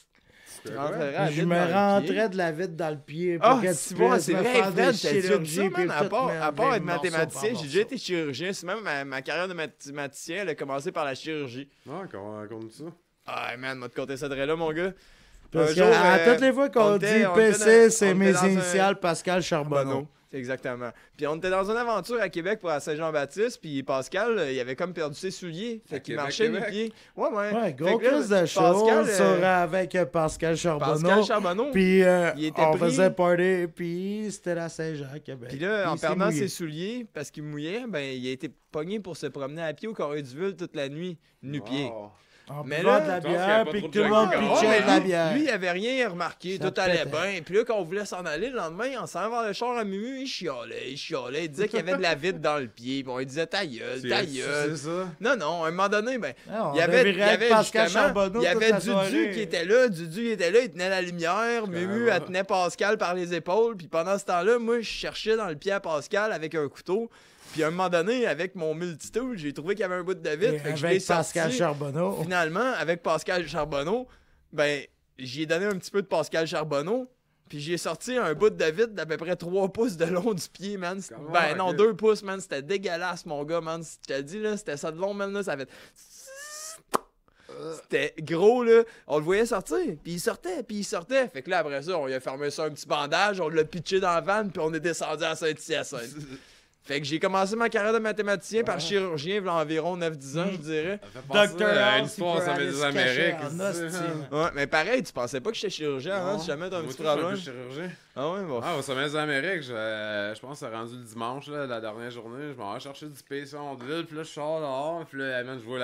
Je me rentrais de la vitre dans le pied pour Ah, que c'est tu bon, puisses c'est me vrai, faire des Fred, t'as dit chirurgies. ça, man, puis à tout part m'enlever être morceau mathématicien, par j'ai déjà morceau. été chirurgien. C'est même ma carrière de mathématicien, elle a commencé par la chirurgie. Ah, comment on raconte ça? Ah, man, m'a te compter ça de là, mon gars. Parce Un que jour, à toutes les fois on qu'on était- dit on était PC, dans- c'est on mes était dans un- initiales Pascal Charbonneau. Exactement. Puis on était dans une aventure à Québec pour la Saint-Jean-Baptiste, puis Pascal, il avait comme perdu ses souliers. Fait À qu'il Québec, marchait Québec? les pieds. Ouais. Ouais, Fait gros que là, crise de Pascal, show avec Pascal Charbonneau. Pascal Charbonneau. Puis il était on pris. faisait party, puis c'était la Saint-Jean à Québec. Puis là, Puis en il s'est perdant mouillé. ses souliers, parce qu'il mouillait, ben il a été pogné pour se promener à pied au Corée-du-Ville toute la nuit, nu-pied. Wow. En Mais buvant là, de la je pense qu'il y a bière, pas puis trop que de tout le gens monde qui Oh, pitchait mais de la lui, bière. lui, il avait rien remarqué, Ça tout allait pétait. bien. Puis là, quand on voulait s'en aller le lendemain, on s'en va vers le char à Mumu, il chialait. Il disait qu'il y avait de la vide dans le pied. Puis on lui disait ta gueule, ta gueule. C'est ça. Non, à un moment donné, ben, Non, il y avait Pascal justement, Charbonneau il y toute avait la Dudu soirée. qui était là, il tenait la lumière, Mumu, ouais. elle tenait Pascal par les épaules, puis pendant ce temps-là, moi, je cherchais dans le pied à Pascal avec un couteau, puis à un moment donné, avec mon multitool, j'ai trouvé qu'il y avait un bout de vitre, Et fait que je l'ai avec sorti. Pascal Charbonneau. Finalement, avec Pascal Charbonneau, ben, j'y ai donné un petit peu de Pascal Charbonneau, puis j'ai sorti un bout de vitre d'à peu près 3 pouces de long du pied, man. Comment, Ben non, ok. 2 pouces, man. C'était dégueulasse, mon gars, man. Je te dis, là, c'était ça de long, man, là, ça fait... C'était gros, là. On le voyait sortir, puis il sortait. Fait que là, après ça, on lui a fermé ça un petit bandage, on l'a pitché dans la vanne, puis on est descendu à Saint-Hyacinthe. Fait que j'ai commencé ma carrière de mathématicien par chirurgien, il y a environ 9-10 ans, je dirais. Ça fait penser Dr. à une House, histoire il peut ça aller des se cacher Amériques. en c'est hostie. ça. Ouais, mais pareil, tu pensais pas que j'étais chirurgien avant, Non. si jamais t'as un Moi, petit tout, je suis un problème. peu chirurgien. Ah ouais, bon. Ah, au sommet des Amériques, je pense que c'est rendu le dimanche, là, la dernière journée. Je m'en vais chercher du spécial de ville, puis là, je sors dehors, puis là, man, je vois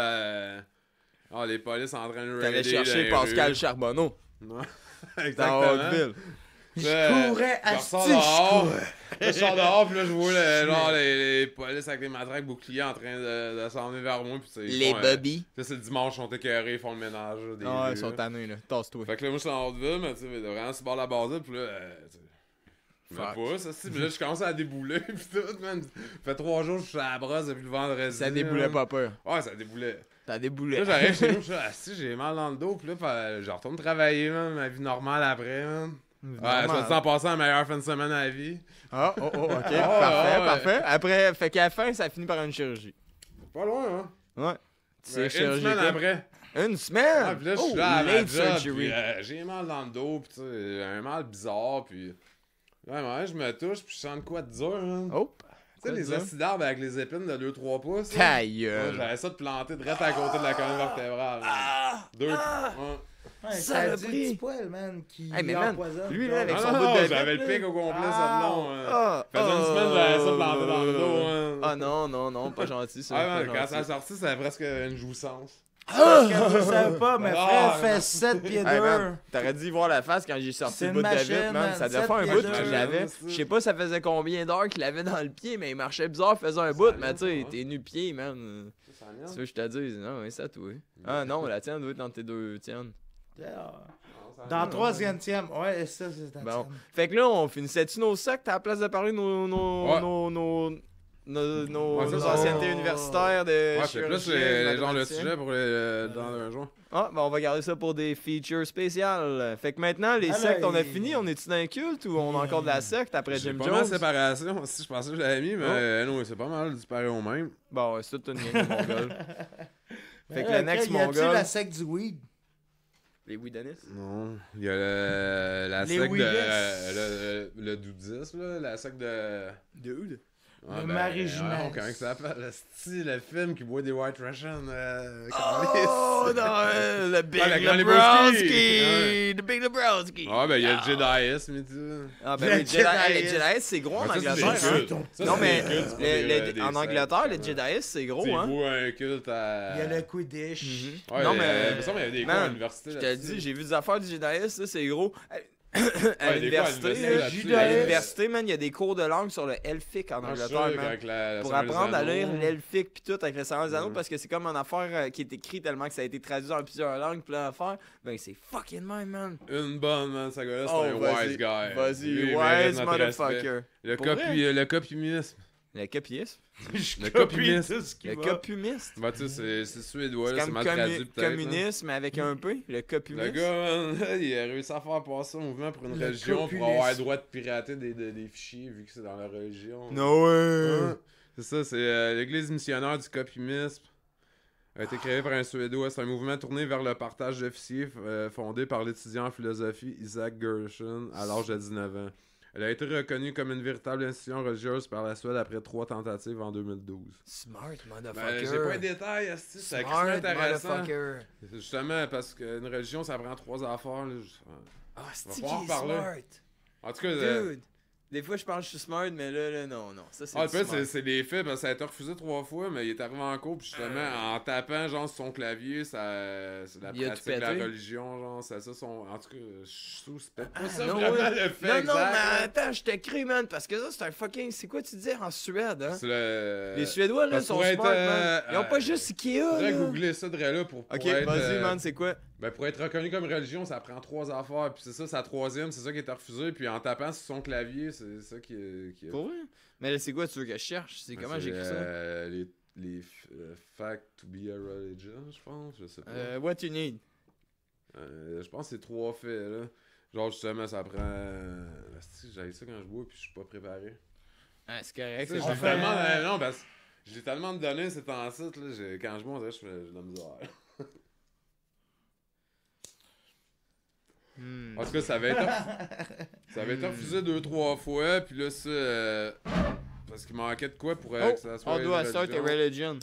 les polices en train de T'allais raider chercher les Pascal rues. Charbonneau Non. dans Exactement. Haute-Ville. Je courais je à ressors sti, dehors. Là, je sors dehors, puis là, je vois genre, les polices avec les matraques boucliers en train de s'en venir vers moi. Puis, tu sais, ils Les font, bobbies. tu sais, c'est le dimanche, ils sont écœurés, ils font le ménage. Là, des Ah, rues, ils sont là. tannés, là. Tasse-toi. Fait que là, moi, je suis en Haute-Ville, mais tu sais, vraiment sur le bord de la base, puis là, tu sais, je me Fuck. pousse, aussi, puis là, je commence à débouler, puis tout, man. Ça fait 3 jours que je suis à la brosse depuis le vendredi. Ça déboulait là. pas peur. Ouais, ça déboulait. T'as déboulé. Là, j'arrive chez nous, je suis assis, j'ai mal dans le dos, puis là, je retourne travailler, man, ma vie normale après, man. Ouais, ça te en passant la meilleure fin de semaine à la vie. Ah, oh, ok. ouais. Parfait. Après, fait qu'à la fin, ça finit par une chirurgie. Pas loin, hein. Ouais. C'est Une chirurgie. semaine quoi? après. Une semaine? Ah, puis là, je Oh, suis là à ma late job, surgery. puis j'ai mal dans le dos, puis tu sais, un mal bizarre, puis... Ouais, je me touche, puis je sens de quoi de dur, hein. Oh. Tu sais, les hosties d'arbres avec les épines de 2-3 pouces, là. Ta Ouais, gueule. j'avais ça de planter direct à côté de la colonne vertébrale. Ah! Deux. Ouais. Ouais, Ça ça a l'a du pris. petit poil, man, qui Hey, mais man, empoisonne. lui, là, avec Ah son non, bout de non, vitre, j'avais le là. pic au complet, ça Ah. de long. Ah, Faisait une semaine, j'avais ça planté dans le dos. Hein. Ah non, pas gentil, ça. Ouais, pas man, quand gentil. ça a sorti, ça avait presque une jouissance. Parce que vous savez pas, mais Ah, Fred fait 7 pieds Hey, 2. man, t'aurais dû voir la face quand j'ai sorti C'est le bout de une David, machine, man. man. Ça devait faire un 7 bout pieds que deux. je l'avais. Ouais, c'est Je sais pas ça faisait combien d'heures qu'il l'avait dans le pied, mais il marchait bizarre, faisait un bout, mais tu sais, ouais. t'es nu-pied, man. Ça Tu veux que je te dise? Non, oui, ça, toi. Ah non, la tienne doit être dans tes deux tiennes. Dans 3e, ouais, ça, c'est ta Bon. tienne. Fait que là, on finissait-tu nos sectes à la place de parler de nos Ouais, ça, anciennetés c'est- universitaires de Ouais, c'est plus chirurgien, genre le mathématicien. sujet pour dans un jour. Ah, ben on va garder ça pour des features spéciales. Fait que maintenant, les Ah, sectes, là, on a il- fini. On est-tu dans un culte ou on a encore de la secte après J'ai Jim pas mal de Jones? séparation aussi, je pensais que je l'avais mis, mais non, c'est pas mal du pareil au même. Bon, ouais, c'est tout une gang de mongols. Fait que Ouais, le next ok, y a-tu mongol... la secte du weed? Les Widonis? Non, il y a la Les secte Willis. le doudisme, là, la secte de... Dude. Ouais, Le Marie-Jumès. comment ça s'appelle? Le film qui boit des White Russians. Oh, non, le Big Ah, le Grand Lebowski! Lebowski! The Big Lebowski! Ah, ben il y a le Jediisme et tout. Ah, ben Le les Jedi, Jedi. les Jedi, c'est gros en Ouais, ça, Angleterre, c'est hein? des cultes. Ça, Non, c'est mais des cultes, c'est pas des en sectes, Angleterre, les ouais. Jedi, c'est gros, Tu sais, hein? il voit un culte à... Il y a le Quidditch. Mhm. Ouais, Non, il mais... me semble qu'il y avait des man, cours à l'université. Je te là-dessus. dis, j'ai vu des affaires du judaïsme, ça, c'est gros. À Ouais, des cours à l'université, l'université là, là-dessus. judaïsme. à l'université, man, il y a des cours de langue sur le elfique en Ah, je suis Angleterre, sûr man. qu'avec la Pour Seigneur des apprendre à Anneaux. lire l'elfique pis tout avec le Seigneur des Anneaux, Mhm. parce que c'est comme une affaire qui est écrite tellement que ça a été traduit en plusieurs langues, plein d'affaires. Ben, c'est fucking même, man. Une bonne, man, ce gars-là, c'est Oh, un vas-y. wise guy. Vas-y, Lui, il mérite wise notre respect. motherfucker. Le Pour vrai? le copumisme. Le copisme. Le copumisme. Le copumisme. Bah, tu sais, c'est suédois, C'est là, c'est comme mal traduit peut-être. là. communisme avec un P, le Le copumisme. gars, man, il a réussi à faire passer un mouvement pour une Le religion pour copulisme. avoir le droit de pirater des fichiers vu que c'est dans la religion. No way! Ouais. C'est ça, c'est l'église missionnaire du copumisme. A été créée par un Suédois. C'est un mouvement tourné vers le partage de fichiers fondé par l'étudiant en philosophie Isaac Gershon à l'âge de 19 ans. Elle a été reconnue comme une véritable institution religieuse par la Suède après 3 tentatives en 2012. Smart Ben, motherfucker. j'ai pas les détails, esti, c'est Smart extrêmement intéressant. motherfucker. C'est justement parce qu'une religion, ça prend 3 affaires. Là. Ah, c'est va qui pouvoir est parler. smart? En tout cas, Dude. Des fois, je pense que je suis smart, mais là, non. Ça, c'est Ah, du le pire, smart. c'est les faits, parce que ça a été refusé 3 fois, mais il est arrivé en cours, puis justement, en tapant, genre, sur son clavier, c'est la Il a pratique tout de la pété. religion, genre, c'est ça, son... En tout cas, je suis sûr, c'est peut-être pas ça non, vraiment ouais. le fait Non, exact. non, mais là. attends, je te crie, man, parce que ça, c'est un fucking... C'est quoi tu disais en Suède, hein? C'est le... Les Suédois, là, parce sont pour être, smart, man. Ils ont pas juste Ikea, Faudrait là. googler ça de là pour Ok, être... vas-y, man, c'est quoi? Ben, pour être reconnu comme religion, ça prend 3 affaires, puis c'est ça, sa troisième, c'est ça qui est refusé, puis en tapant sur son clavier, c'est ça qui est... Pour vrai? Mais là, c'est quoi tu veux que je cherche? C'est comment j'écris ça? Les facts to be a religion, je pense, je sais pas. What you need? Je pense que c'est 3 faits, là. Genre, justement, ça prend... J'avais ça quand je bois, puis je suis pas préparé. Ah, c'est correct, Tu sais, c'est j'ai bon. tellement... Non, parce que j'ai tellement de données ces temps-ci, là, quand je bois, on dirait que j'ai de la misère. En tout cas, ça avait été refusé 2-3 fois, puis là, ça... parce qu'il manquait de quoi pour que ça soit On doit une start a religion. religion.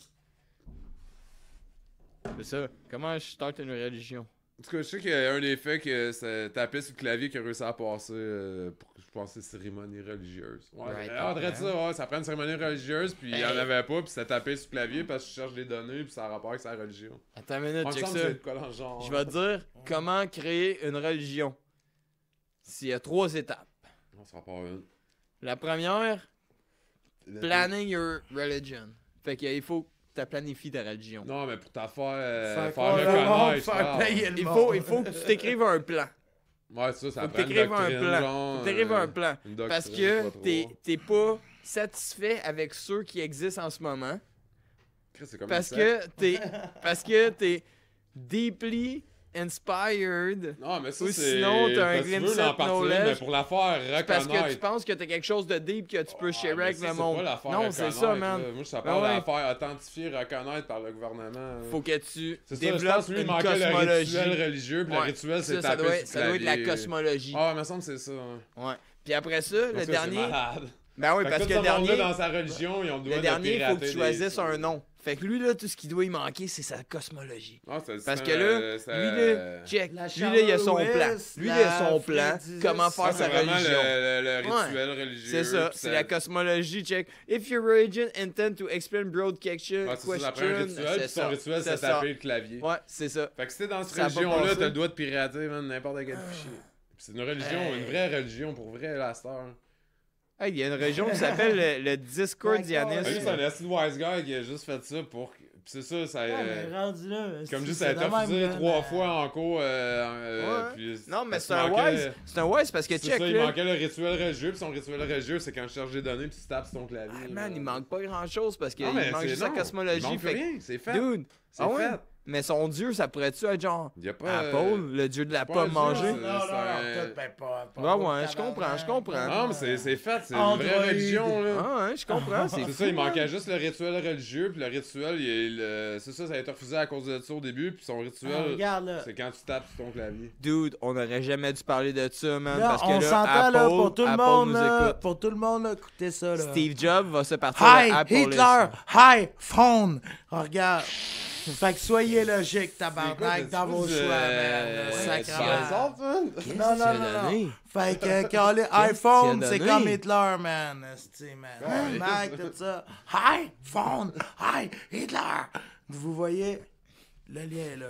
C'est ça. Comment je start une religion? En tout cas, je sais qu'il y a un des faits que ça tapait sur le clavier qui a réussi à passer pour, je pense, c'est cérémonie religieuse. Ouais, Right on on, dirait ça, ouais, ça prend une cérémonie religieuse, puis il y en avait pas, puis ça tapait sur le clavier parce que je cherche des données, puis ça a rapport avec sa religion. Attends une minute, On me check semble ça. que c'est de quoi dans le genre. Je vais te dire comment créer une religion. S'il y a 3 étapes. On s'en part une. La première, planning your religion. Fait qu'il faut que tu planifies ta religion. Non, mais pour ta Faire faire le monde, reconnaître. faire payer le Il monde. faut que tu t'écrives un plan. Ouais, ça Faut prend que t'écrives un plan. genre, Faut que t'écrives un plan. une doctrine, Parce je sais que pas trop. t'es pas satisfait avec ceux qui existent en ce moment. Chris, c'est comme Parce une que t'es deeply inspired. Non, mais ça, Ou c'est... sinon, t'as un parce que tu veux glimpse l'en of partir, knowledge. mais pour la faire Parce que tu reconnaître. penses que t'as quelque chose de deep que tu peux Ah, share mais avec ça, le c'est monde. pas l'affaire Non, c'est ça, reconnaître, man. là. Moi, ça Ben parle ouais. d'affaire authentifier, reconnaître par le gouvernement. là. Faut que tu C'est ça, je développes pense que lui, il une manquait le cosmologie. rituel religieux, puis le Ouais. rituel, c'est Ça taper doit, sur ça doit être la clavier. cosmologie. Ah, il me semble que c'est ça. hein. Ouais. Puis après ça, Parce le que c'est dernier. malade. Ben oui, Fait parce tout que ce le monde-là, dernier. dans sa religion, ils ont le droit Le de dernier, il faut que pirater tu choisisses un nom. Fait que lui, là, tout ce qui doit y manquer, c'est sa cosmologie. Ah, c'est Parce ça, que là, ça- lui, là, check. La Lui, là, il a son chaleur plan. ouest, Lui, il a son la plan. Frédis- Comment Ah, faire c'est sa vraiment religion. le rituel religieux. C'est ça, puis c'est la cosmologie, check. If your religion intend to explain broad question, Ah, c'est ça, ça prend un rituel, puis son rituel, c'est taper le clavier. Ouais, c'est ça. Fait que si t'es dans cette Ça a pas religion-là, passé. t'as le droit de pirater, man, n'importe quel fichier. Puis c'est une religion, une vraie religion, pour vrai, la star. Hey, il y a une région qui s'appelle le Discordianisme. Ah, lui, c'est un acid wise guy qui a juste fait ça pour... Puis c'est ça, ça... Ouais, mais rendu là, comme c'est- juste, ça a c'est été de même, refusé man. 3 fois en cours. Ouais. Puis Non, mais parce c'est qu'il un manquait- wise. C'est un wise parce que C'est check, ça, il là. manquait le rituel religieux, puis son rituel religieux, c'est quand je cherche des données, puis tu tapes sur ton clavier. Ah, là. man, il manque pas grand chose parce qu'il Non, mais manque c'est juste la non, cosmologie. Il manque Fait que, rien, c'est fait. dude, C'est ah ouais? fait. Mais son dieu, ça pourrait-tu être genre Il y a pas... Apple, le dieu de la pas un pomme dieu, mangée? c'est- Non, non, c'est un- peut-être ben pas. Ouais, je comprends. Non, mais c'est fait, c'est une Android. vraie religion, là. Ah, ouais, je comprends. C'est C'est ça, il manquait juste le rituel religieux, puis le rituel, c'est ça a été refusé à cause de ça au début, puis son rituel, Regarde, là. c'est quand tu tapes sur ton clavier. Dude, on aurait jamais dû parler de ça, man. Là, parce que on là, s'entend, Apple, là, pour tout le Apple monde, nous là, écoute. pour tout le monde, là, écoutez ça, là. Steve Jobs va se partir Hi, de Apple. Hitler! Hi, phone! Regarde. Fait que soyez logique, tabarnak, dans vos choix, man. Sacrément. Non, non, non, non. Fait que quand les iPhone, tu as c'est donné? comme Hitler, man. Esti, man. Mac, tout ça. Hi, phone! Hi, Hitler! Vous voyez? Le lien est là.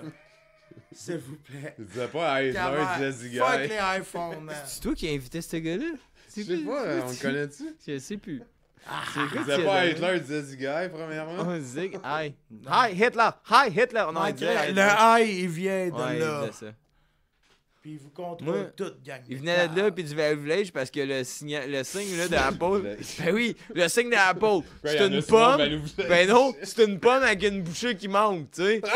S'il vous plaît. Je disais pas Hitler, il disait Ziggy. Fuck les iPhones, man. C'est toi qui as invité ce gars-là? Je sais pas, on le connaît-tu? Je sais plus. Il disait pas Hitler, il disait Ziggy, premièrement. Oh, Zig, hi. Hi, Hitler! Hi, Hitler! Non, il disait Hitler. Le hi, il vient de Ouais, il là. disait ça. Puis il vous contrôle Moi, tout, gang. Il venait de là, puis du Valve Village, parce que le signe là, d'Apple. Ben oui, le signe d'Apple. C'est une pomme. Ben non, c'est une pomme avec une bouchée qui manque, tu sais.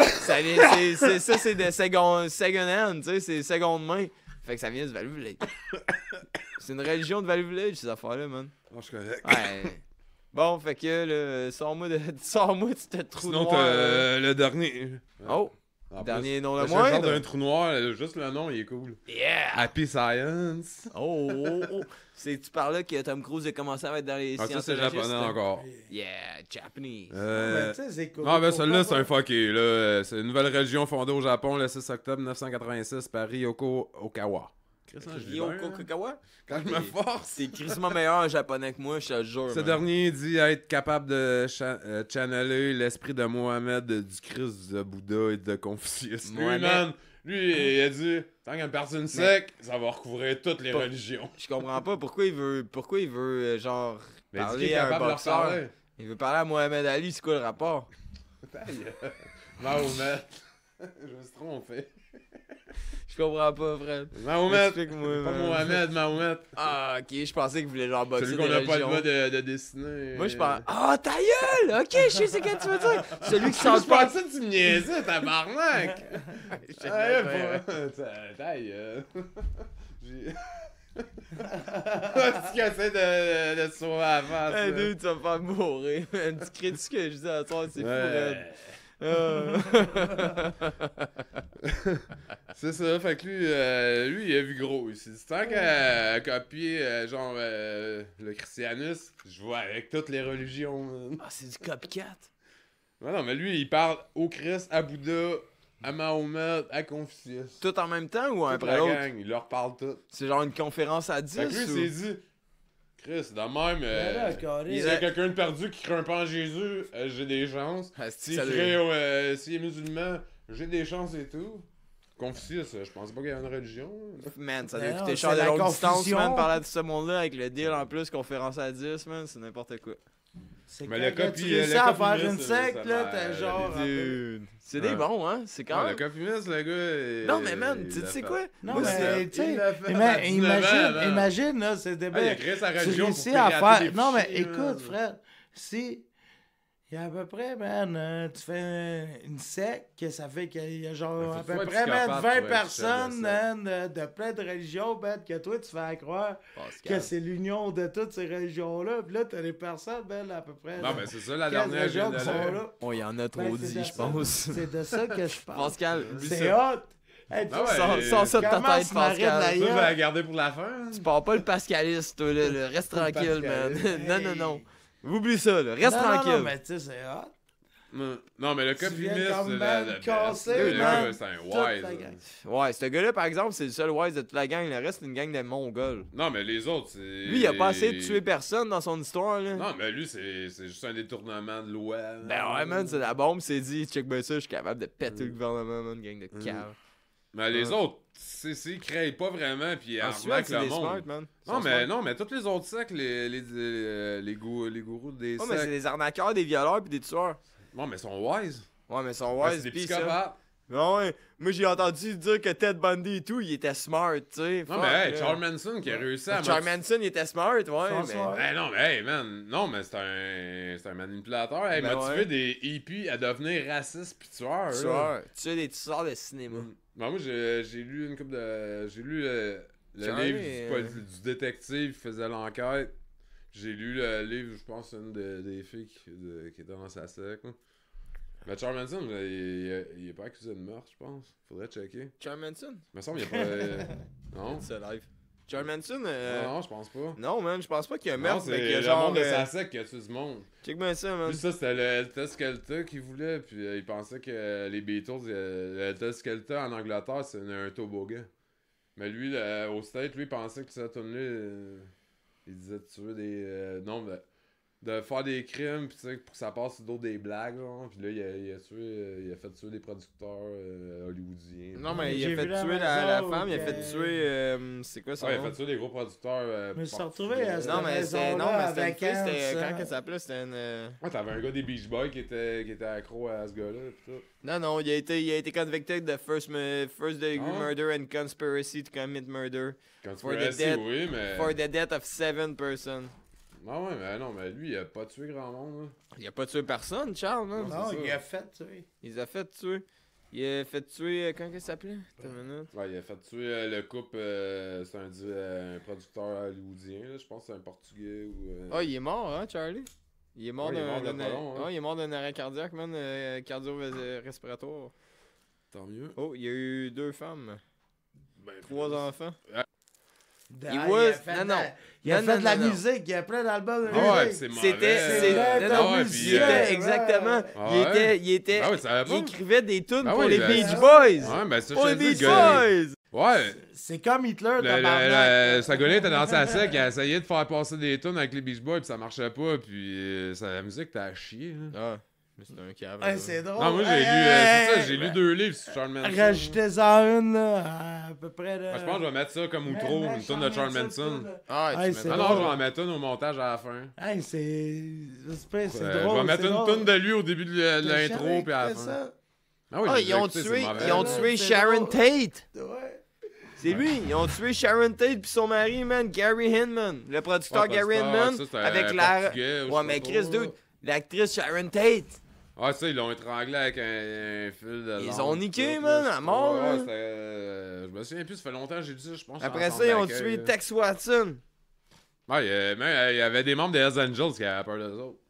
Ça, c'est de second hand, tu sais, c'est seconde main. Fait que ça vient du Valve Village. C'est une religion de Valve Village, ces affaires-là, man. Non, je suis correct. Ouais. Bon, fait que, là, sors-moi de ce trou Sinon, noir. t'as le dernier. Oh, En dernier nom le plus, le genre d'un moindre. trou noir, juste le nom, il est cool. Yeah! Happy Science. Oh. Tu parlais que Tom Cruise a commencé à être dans les Ah, ça, sciences c'est japonais encore. Yeah, Japanese. Mais tu sais, c'est cool. Ah, ben celui-là, c'est un fucké, là. C'est une nouvelle religion fondée au Japon le 6 octobre 1986 par Ryoko Okawa. Chris, je lis Ryo bien, là. Kokakawa? Quand je me force. C'est crissement meilleur en japonais que moi, je te le jure. Ce man. dernier dit être capable de channeler l'esprit de Mohamed, du Christ, de Bouddha et de Confucius. Lui, Mohamed- man, lui, il a dit, tant qu'il y a une personne sec, ça va recouvrir toutes les Pas- religions. Je comprends pas pourquoi il veut genre Mais il dit qu'il parler est à un capable de leur boxeur. parler. Il veut parler à Mohamed Ali, c'est quoi le rapport? Mahomet. Je me suis trompé. Je comprends pas, frère. Mahomet. Explique-moi. Pas man. Mohamed, Mahomet. Ah, ok, je pensais qu'il voulait genre boxer Celui des qu'on n'a pas le religions. droit de dessiner. Moi, je pense... Ah, ta gueule! Ok, je sais ce que tu veux dire. Celui qui Je sent pas... pensais que tu me niaisais, tabarnak! Je Ah, sais pas. Ta gueule. J'ai. Tu essaies de se sauver à la face. Hey, là. dude, tu vas me faire mourir, man. Tu crées ce que je dis à toi, c'est fou, raide. Ouais. C'est ça, fait que lui, il a vu gros ici. C'est tant qu'à copier, le christianisme, je vois avec toutes les religions. Man. Ah, c'est du copycat. Ouais, non, mais lui, il parle au Christ, à Bouddha, à Mahomet, à Confucius. Tout en même temps ou un Toute après la l'autre? gang, il leur parle tout. C'est genre une conférence à 10 Fait que lui, il ou... s'est dit, Chris, de même, Voilà, carré. s'il y a quelqu'un de perdu qui croit un peu en Jésus, j'ai des chances. Asti, S'il ça s'il est musulman, j'ai des chances et tout. Confucius, je pense pas qu'il y a une religion. Man, ça Mais doit non, coûter c'est cher de la longue distance, confusion. man, parler de ce monde-là avec le deal en plus, conférence à 10, man, c'est n'importe quoi. C'est Mais quand le tu copie- réussis le à copie faire miss, une secte, ça là, m'a- t'es genre... Dude. C'est des Ouais. bons, hein, c'est quand Ah, le même... Confucius, le gars. Non, mais man, tu sais quoi? Non, Moi, mais tu sais, il l'a fait à 19 ans, imagine, là, c'est Ah, il a débile. créé sa Tu religion pour réussis à pirater faire... des Non, mais fichiers, écoute, man. frère, si... Il y a à peu près, man, tu fais une secte, que ça fait qu'il y a genre Mais à faut peu que tu près, sois man, capable 20 pour être personnes, chef de man, de plein de religions, man, que toi, tu fais croire que c'est l'union de toutes ces religions-là. Puis là, t'as des personnes, man, à peu près... Non, mais c'est ça, la 15 dernière religions qui sont génération. là. Oh, il y en a trop Ben, c'est dit, de je ça- pense. C'est de ça que je parle. Pascal, oublie C'est ça. hot! Hey, Ah ouais. Sans ça de ta Comment tête, se marrer de la Pascal. Ça, je vais la garder pour la fin. Tu pars pas le pascaliste, toi, là. Reste Pas le tranquille, man. pascaliste. Non, non, non. Oublie ça, là. Reste non, tranquille. Non, mais tu sais, c'est hot. Non, mais le Tu viens copimiste, comme c'est man casser, man. c'est un Toute la wise. gang. Ouais, ce gars-là, par exemple, c'est le seul wise de toute la gang. Le reste, c'est une gang de mongols. Non, mais les autres, c'est. Lui, il a pas essayé de tuer personne dans son histoire, là. Non, mais lui, c'est juste un détournement de loi. Ben ouais, man, c'est la bombe, c'est dit, check ben ça, je suis capable de péter le gouvernement, man, gang de cave. Mais les autres, ils créent pas vraiment, puis ils En Suède, arnaquent c'est le des smart, monde. man. Ils Non sont mais, smart. non, mais tous les autres sectes, les gourous des Ouais, mais c'est sectes. des arnaqueurs, des violeurs pis des tueurs. Non, mais ils sont wise. Ouais, mais ils sont Ouais, wise, c'est des pis ça. psychopathes. Non, ouais. Moi, j'ai entendu dire que Ted Bundy et tout, il était smart, tu sais. Non, Fuck, mais hey, là. Charles Manson qui a réussi à. Charles Manson, il était smart, ouais, mais... smart. Hey, non, mais hey, man. Non, mais c'est un manipulateur. Hey, Ben motivé ouais. des hippies à devenir racistes pis tueurs. là. Tueur. Tu es des tueurs de cinéma. Ben, moi, j'ai lu une couple de. J'ai lu le Charlie, livre du détective qui faisait l'enquête. J'ai lu le livre, je pense, c'est une des filles qui était dans sa secte. là. Mais Charles Manson, il est pas accusé de meurtre, je pense. Faudrait checker. Charles Manson? Il me semble qu'il y a pas. Non? C'est live. Charles Manson, Non, je pense pas. non, man, je pense pas qu'il y a un Non, meurtre, mais qu'il y c'est a le genre... monde de sa secte qui a tué du monde. Check bien ça, man. Puis ça, c'était le Elta Skelta qu'il voulait, puis il pensait que les Beatles, le Elta Skelta en Angleterre, c'est un toboggan. Mais lui, au State, lui, il pensait que ça tournait, il disait de tuer des... non, de faire des crimes, puis tu sais, pour que ça passe sur d'autres des blagues, là. Puis là, il a fait tuer des producteurs hollywoodiens. Non, mais il J'ai a fait vu la tuer la maison femme, il a que- fait tuer... c'est quoi son Ouais, il a nom? fait tuer des gros producteurs. Je me suis portugais. retrouvé à cette Non, mais c'était maison-là non, mais c'était une avec fille, c'était... Hans, Quand que ça s'appelait? C'était une... Ouais, t'avais un gars des Beach Boys qui était accro à ce gars-là, pis tout. Non, non, il a été convicté de first degree Ah. murder and conspiracy to commit murder Quand tu For peux the rester, dead- oui, mais... for the death of 7 persons. Ah ouais, mais non, mais lui, il a pas tué grand monde, là. Il a pas tué personne, Charles, man. Non, c'est il ça. a fait, tu sais. Il les a fait tuer. Il a fait tuer... Comment ça s'appelait? Attends une minute. Ouais, il a fait tuer le couple, c'est un producteur hollywoodien, là. Je pense que c'est un portugais ou... Ah, il est mort, hein, Charlie? Il est mort Ouais, il est mort d'un... de pas long, hein. Ah, il est mort d'un arrêt cardiaque, man, cardio-respiratoire. Tant mieux. Oh, il y a eu 2 femmes, Ben, 3 enfants. Il was- a fait non, de non. la- Il a Non, fait non, de la non, non. musique, il y a plein d'albums de Ah ouais, musique. c'est mauvais. C'était... c'est Non, de non, la ouais, musique. puis, il était ouais. exactement... Ah Il ouais? était... Ah ouais, ça va Il pas? écrivait des tunes Ah pour ouais, les ben, Beach ça- Boys! Ouais, ben ça, Pour je les te dis, Beach le gars... Boys! Ouais. C'est comme Hitler, Le tabarnak. ce gars-là était dans sa sec, il a essayé de faire passer des tunes avec les Beach Boys, puis ça marchait pas, puis la musique t'a à chier. Là. Ah, mais c'est un cave. Ouais, c'est drôle. Non, moi j'ai lu, c'est ça, j'ai lu 2 livres sur Charles Manson. Rajoutez-en une, là, à peu près. Là. Je pense que je vais mettre ça comme outro, une tune de Charles Manson. Ah, Hey, tu c'est mets Non, drôle. je vais en mettre une au montage à la fin. Hey, c'est drôle. Je vais mettre c'est une drôle. tune de lui au début de T'as l'intro, jamais puis à la écouté fin. ça? Ah oui, Ah, j'ai ils ont écouté, c'est tué, mauvais. ils ont Ouais, tué c'est Sharon drôle. Tate. Ouais. C'est lui, ils ont tué Sharon Tate puis son mari, man, Gary Hinman. Le producteur Ouais, Gary producteur, Hinman, ça, c'est avec un la... Portugais, ou je Ouais, sais mais pas Chris, trop. dude, l'actrice Sharon Tate. Ah, ça, ils l'ont étranglé avec un fil de Ils lampe, ont niqué, tout, man, là, à je sais mort, pas. là. Ouais, je me souviens plus, ça fait longtemps que j'ai lu ça, je pense. Après ça, ils ont tué Tex Watson. Ouais, il y avait des membres des Hells Angels qui avaient peur d'eux autres.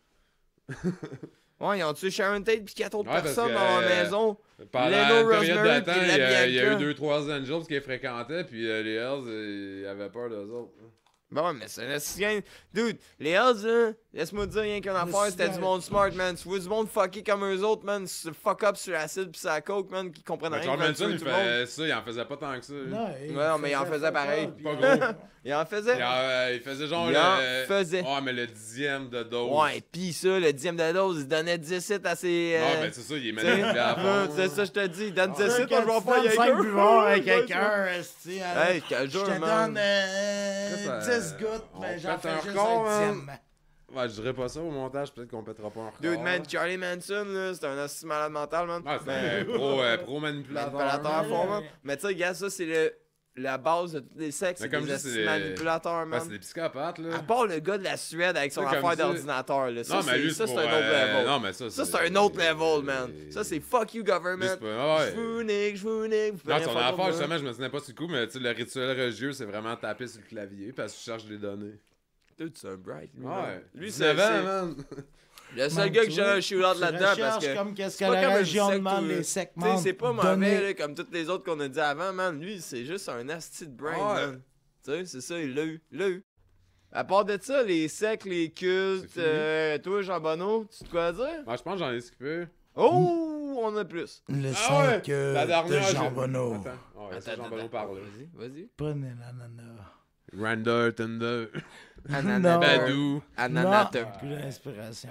Ouais, ils ont tué Sharon Tate puis 4 autres Ouais, parce personnes que, dans la maison. Pendant Leno une période Rosemary de temps, puis il y a Bianca. eu 2-3 Angels qui les fréquentaient, puis les Hells, ils avaient peur d'eux autres. Bon, ouais, mais c'est un assistant. Dude, les Hells, là, laisse-moi te dire rien qu'une affaire, c'était du monde smart, man. Tu vois du monde fucké comme eux autres, man. Fuck up sur l'acide pis sur la coke, man, qui comprennent Mais rien. Charles qui veulent Manson, tuer il tout le monde. fait ça, il en faisait pas tant que ça. non, mais il en faisait pareil. Pas gros. Il en faisait. Il faisait genre Il en faisait. Ouais, mais le 10e de dose. Ouais, pis ça, le 10e de dose, il donnait 10 hits à ses. Non, mais c'est ça, il est tu sais, manipulé à fond. c'est ça, je te dis, il donne 10 hits, C'est moi je vais faire quand tu donnes 5 buvards à quelqu'un, esti, Hey, je te je jure, te man. donne Ça, 10 gouttes, on mais j'en pète fais un juste record, un man. dixième. Ouais, je dirais pas ça au montage, peut-être qu'on pètera pas un record. Dude, man, Charlie Manson, là, c'est un assis malade mental, man. Ouais, c'est un pro manipulateur. Manipulateur à fond, man. Ouais. Mais tu sais, gars, ça, c'est la base de tous les sexes. Mais C'est comme des je dis, assis c'est- manipulateurs, Ouais, man. c'est des psychopathes, là. À part le gars de la Suède avec son Tu sais, comme affaire ça- d'ordinateur, là. Ça, Non, mais lui, ça, c'est pour, un autre level. Non, mais ça, Ça, c'est un autre level, man. Ça, c'est fuck you, Lui, government. c'est pas... Ouais. Je vous nique, vous pouvez Non, rien son faire affaire, contre moi. justement, je me souvenais pas sur le coup, mais tu sais, le rituel religieux, c'est vraiment taper sur le clavier parce que tu cherches les données. Dude, c'est un bright, lui. Ouais. man. Lui, 19 c'est ans, man. le seul Man, gars tu qui joue vois, un shootout tu là-dedans parce recherches que. comme qu'est-ce que c'est pas la comme une région secte demande, où- les sectes Tu sais, c'est pas mauvais, donner. là, comme toutes les autres qu'on a dit avant, man. Lui, c'est juste un asti de brain, Ouais. man. Tu sais, c'est ça, il l'a eu. Il l'a eu. À part de ça, les sectes, les cultes, C'est fini. toi, Jean Bonneau, tu te quoi à dire? Ouais, je pense que j'en ai skippé. Oh, on a plus. Le Ah ouais, 5 la dernière, de Jean j'ai- Bonneau. Attends. Ouais, ça, Jean Bonneau parle. Vas-y. Prenez l'ananas. Randall, Thunder, Ananas. Badou. Ananas. Non, plus d'inspiration.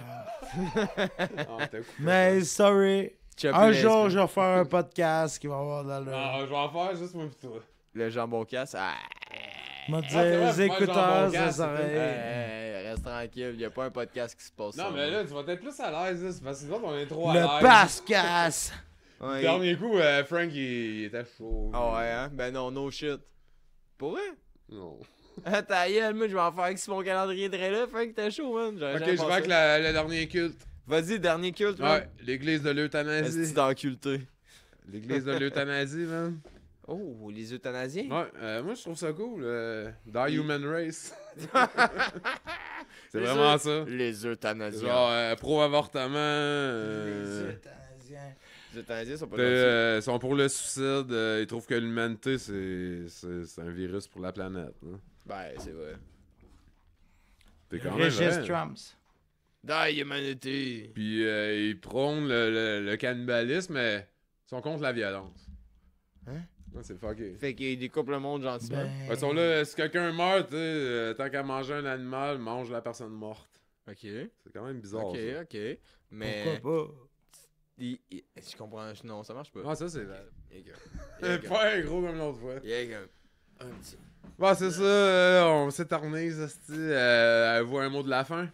Ah, t'as coupé. Mais sorry, un jour je vais faire un podcast qui va avoir dans le... Non, je vais en faire juste moi pis toi. Le jambon casse. Ah. M'a c'est vrai, dit, les faut faire écouteurs, jambon ça casse, s'arrête. Reste tranquille, y a pas un podcast qui se passe. Non, ça, mais man. là, tu vas être plus à l'aise, là. C'est parce que nous autres, on est trop à Le l'aise. podcast! Ouais. Dernier coup, Frank, il était chaud. Ah ouais, hein? Ben non, no shit. Pour vrai? Non. Ah, ta gueule, moi, je vais en faire avec mon calendrier de là, Frank, t'es chaud, man. J'aurais Ok, jamais je vais pensé. avec le dernier culte. Vas-y, dernier culte, man. Ouais, l'église de Est-ce que l'euthanasie. d'enculté? L'église de l'euthanasie, man. Oh, les euthanasiens? Ouais, moi je trouve ça cool. The Human Race. C'est Les vraiment eu- ça. Les euthanasiens. Genre, pro-avortement. Les Euthanasiens. Les euthanasiens sont pas Ils sont pour le suicide. Ils trouvent que l'humanité, c'est un virus pour la planète. Hein. Ben, c'est vrai. C'est quand même Régis vrai. Trumps. Die humanity! Puis ils prônent le cannibalisme, mais ils sont contre la violence. Hein? Ouais, c'est fucké. Fait qu'il découpe le monde gentiment. Ben, Ouais, ils sont là, si quelqu'un meurt, tu sais, tant qu'à manger un animal, mange la personne morte. Ok. C'est quand même bizarre. Ok, ça. ok. Mais. pourquoi pas? Je comprends. Non, ça marche pas. Ouais, ça c'est. Pas Pas gros comme l'autre fois. un petit. Bon, c'est ça, on s'éternise, hostie. Avez-vous un mot de la fin?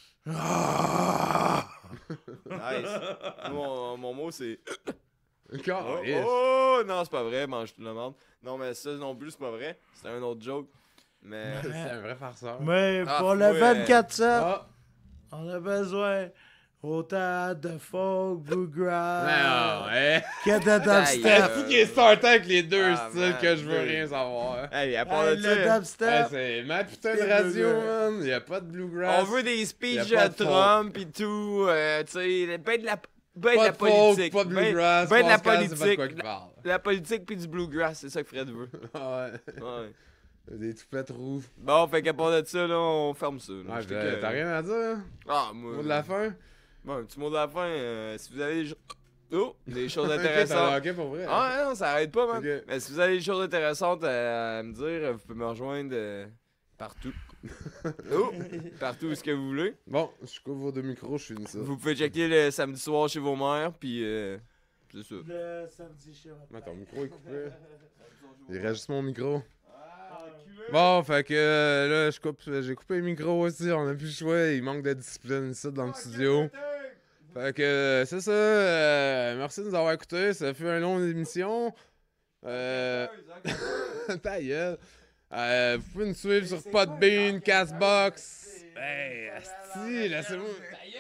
Nice. Mon mot c'est. Encore, Oh, non, c'est pas vrai, mange tout le monde. Non, mais ça non plus, c'est pas vrai. C'est un autre joke. Mais. C'est un vrai farceur. Mais Ah, pour le ouais. 24-7, Ah! on a besoin autant de folk, bluegrass, Non, hein? que de Aïe, dubstep. C'est qui est starté avec les deux Ah, styles man, que je veux dude. rien savoir. Hey, à part Hey, de le ça. dubstep, C'est ma putain de Pis radio, bluegrass. man. Y'a pas de bluegrass. On veut des speeches Y a pas à de folk. Trump et tout. Tu sais, ben de la. Ben de Pas la de folk, politique. pas de Ben- bluegrass. ben de la Pascal, c'est pas de politique. quoi qu'il parle. La politique puis du bluegrass, c'est ça que Fred veut. Ouais. Ouais. Des toupettes rouges. Bon, fait qu'à part de ça, là, on ferme ça. là. Ouais, Je sais que- t'as rien à dire, hein? Ah, moi. Mot de la fin? Bon, un petit mot de la fin. Si vous avez Oh, des choses Ok, intéressantes. ok, pour vrai. Ah non, ça arrête pas, man. Ok. Mais si vous avez des choses intéressantes à me dire, vous pouvez me rejoindre partout. Oh, partout où ce que vous voulez. Bon, je coupe vos deux micros, je finis ça. Vous pouvez checker le samedi soir chez vos mères, puis c'est ça. Le samedi chez votre Mais ton mère. micro est coupé. Il reste juste mon micro. Ah, Bon, fait que là, j'ai coupé le micro aussi, on a plus le choix, il manque de discipline ici dans le studio. Fait que c'est ça, merci de nous avoir écoutés, ça fait une longue émission. Ta gueule. Vous pouvez nous suivre sur Podbean, Castbox. Hey, asti, laissez-moi.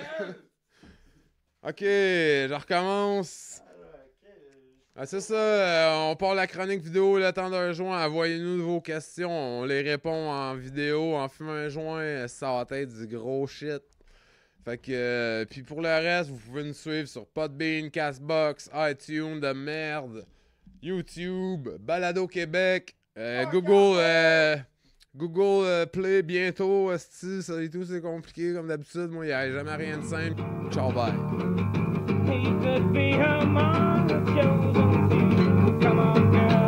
Ok, je recommence. Ah, c'est ça, on part la chronique vidéo, le temps d'un joint, envoyez-nous vos questions, on les répond en vidéo, en fumant un joint, ça va être du gros shit. Fait que, puis pour le reste, vous pouvez nous suivre sur Podbean, Castbox, iTunes de merde, YouTube, Balado Québec, Google Play bientôt, esti, ça et tout, c'est compliqué comme d'habitude, moi, il n'y a jamais rien de simple. Ciao, bye. He could be her mom, chosen few. Come on, girl.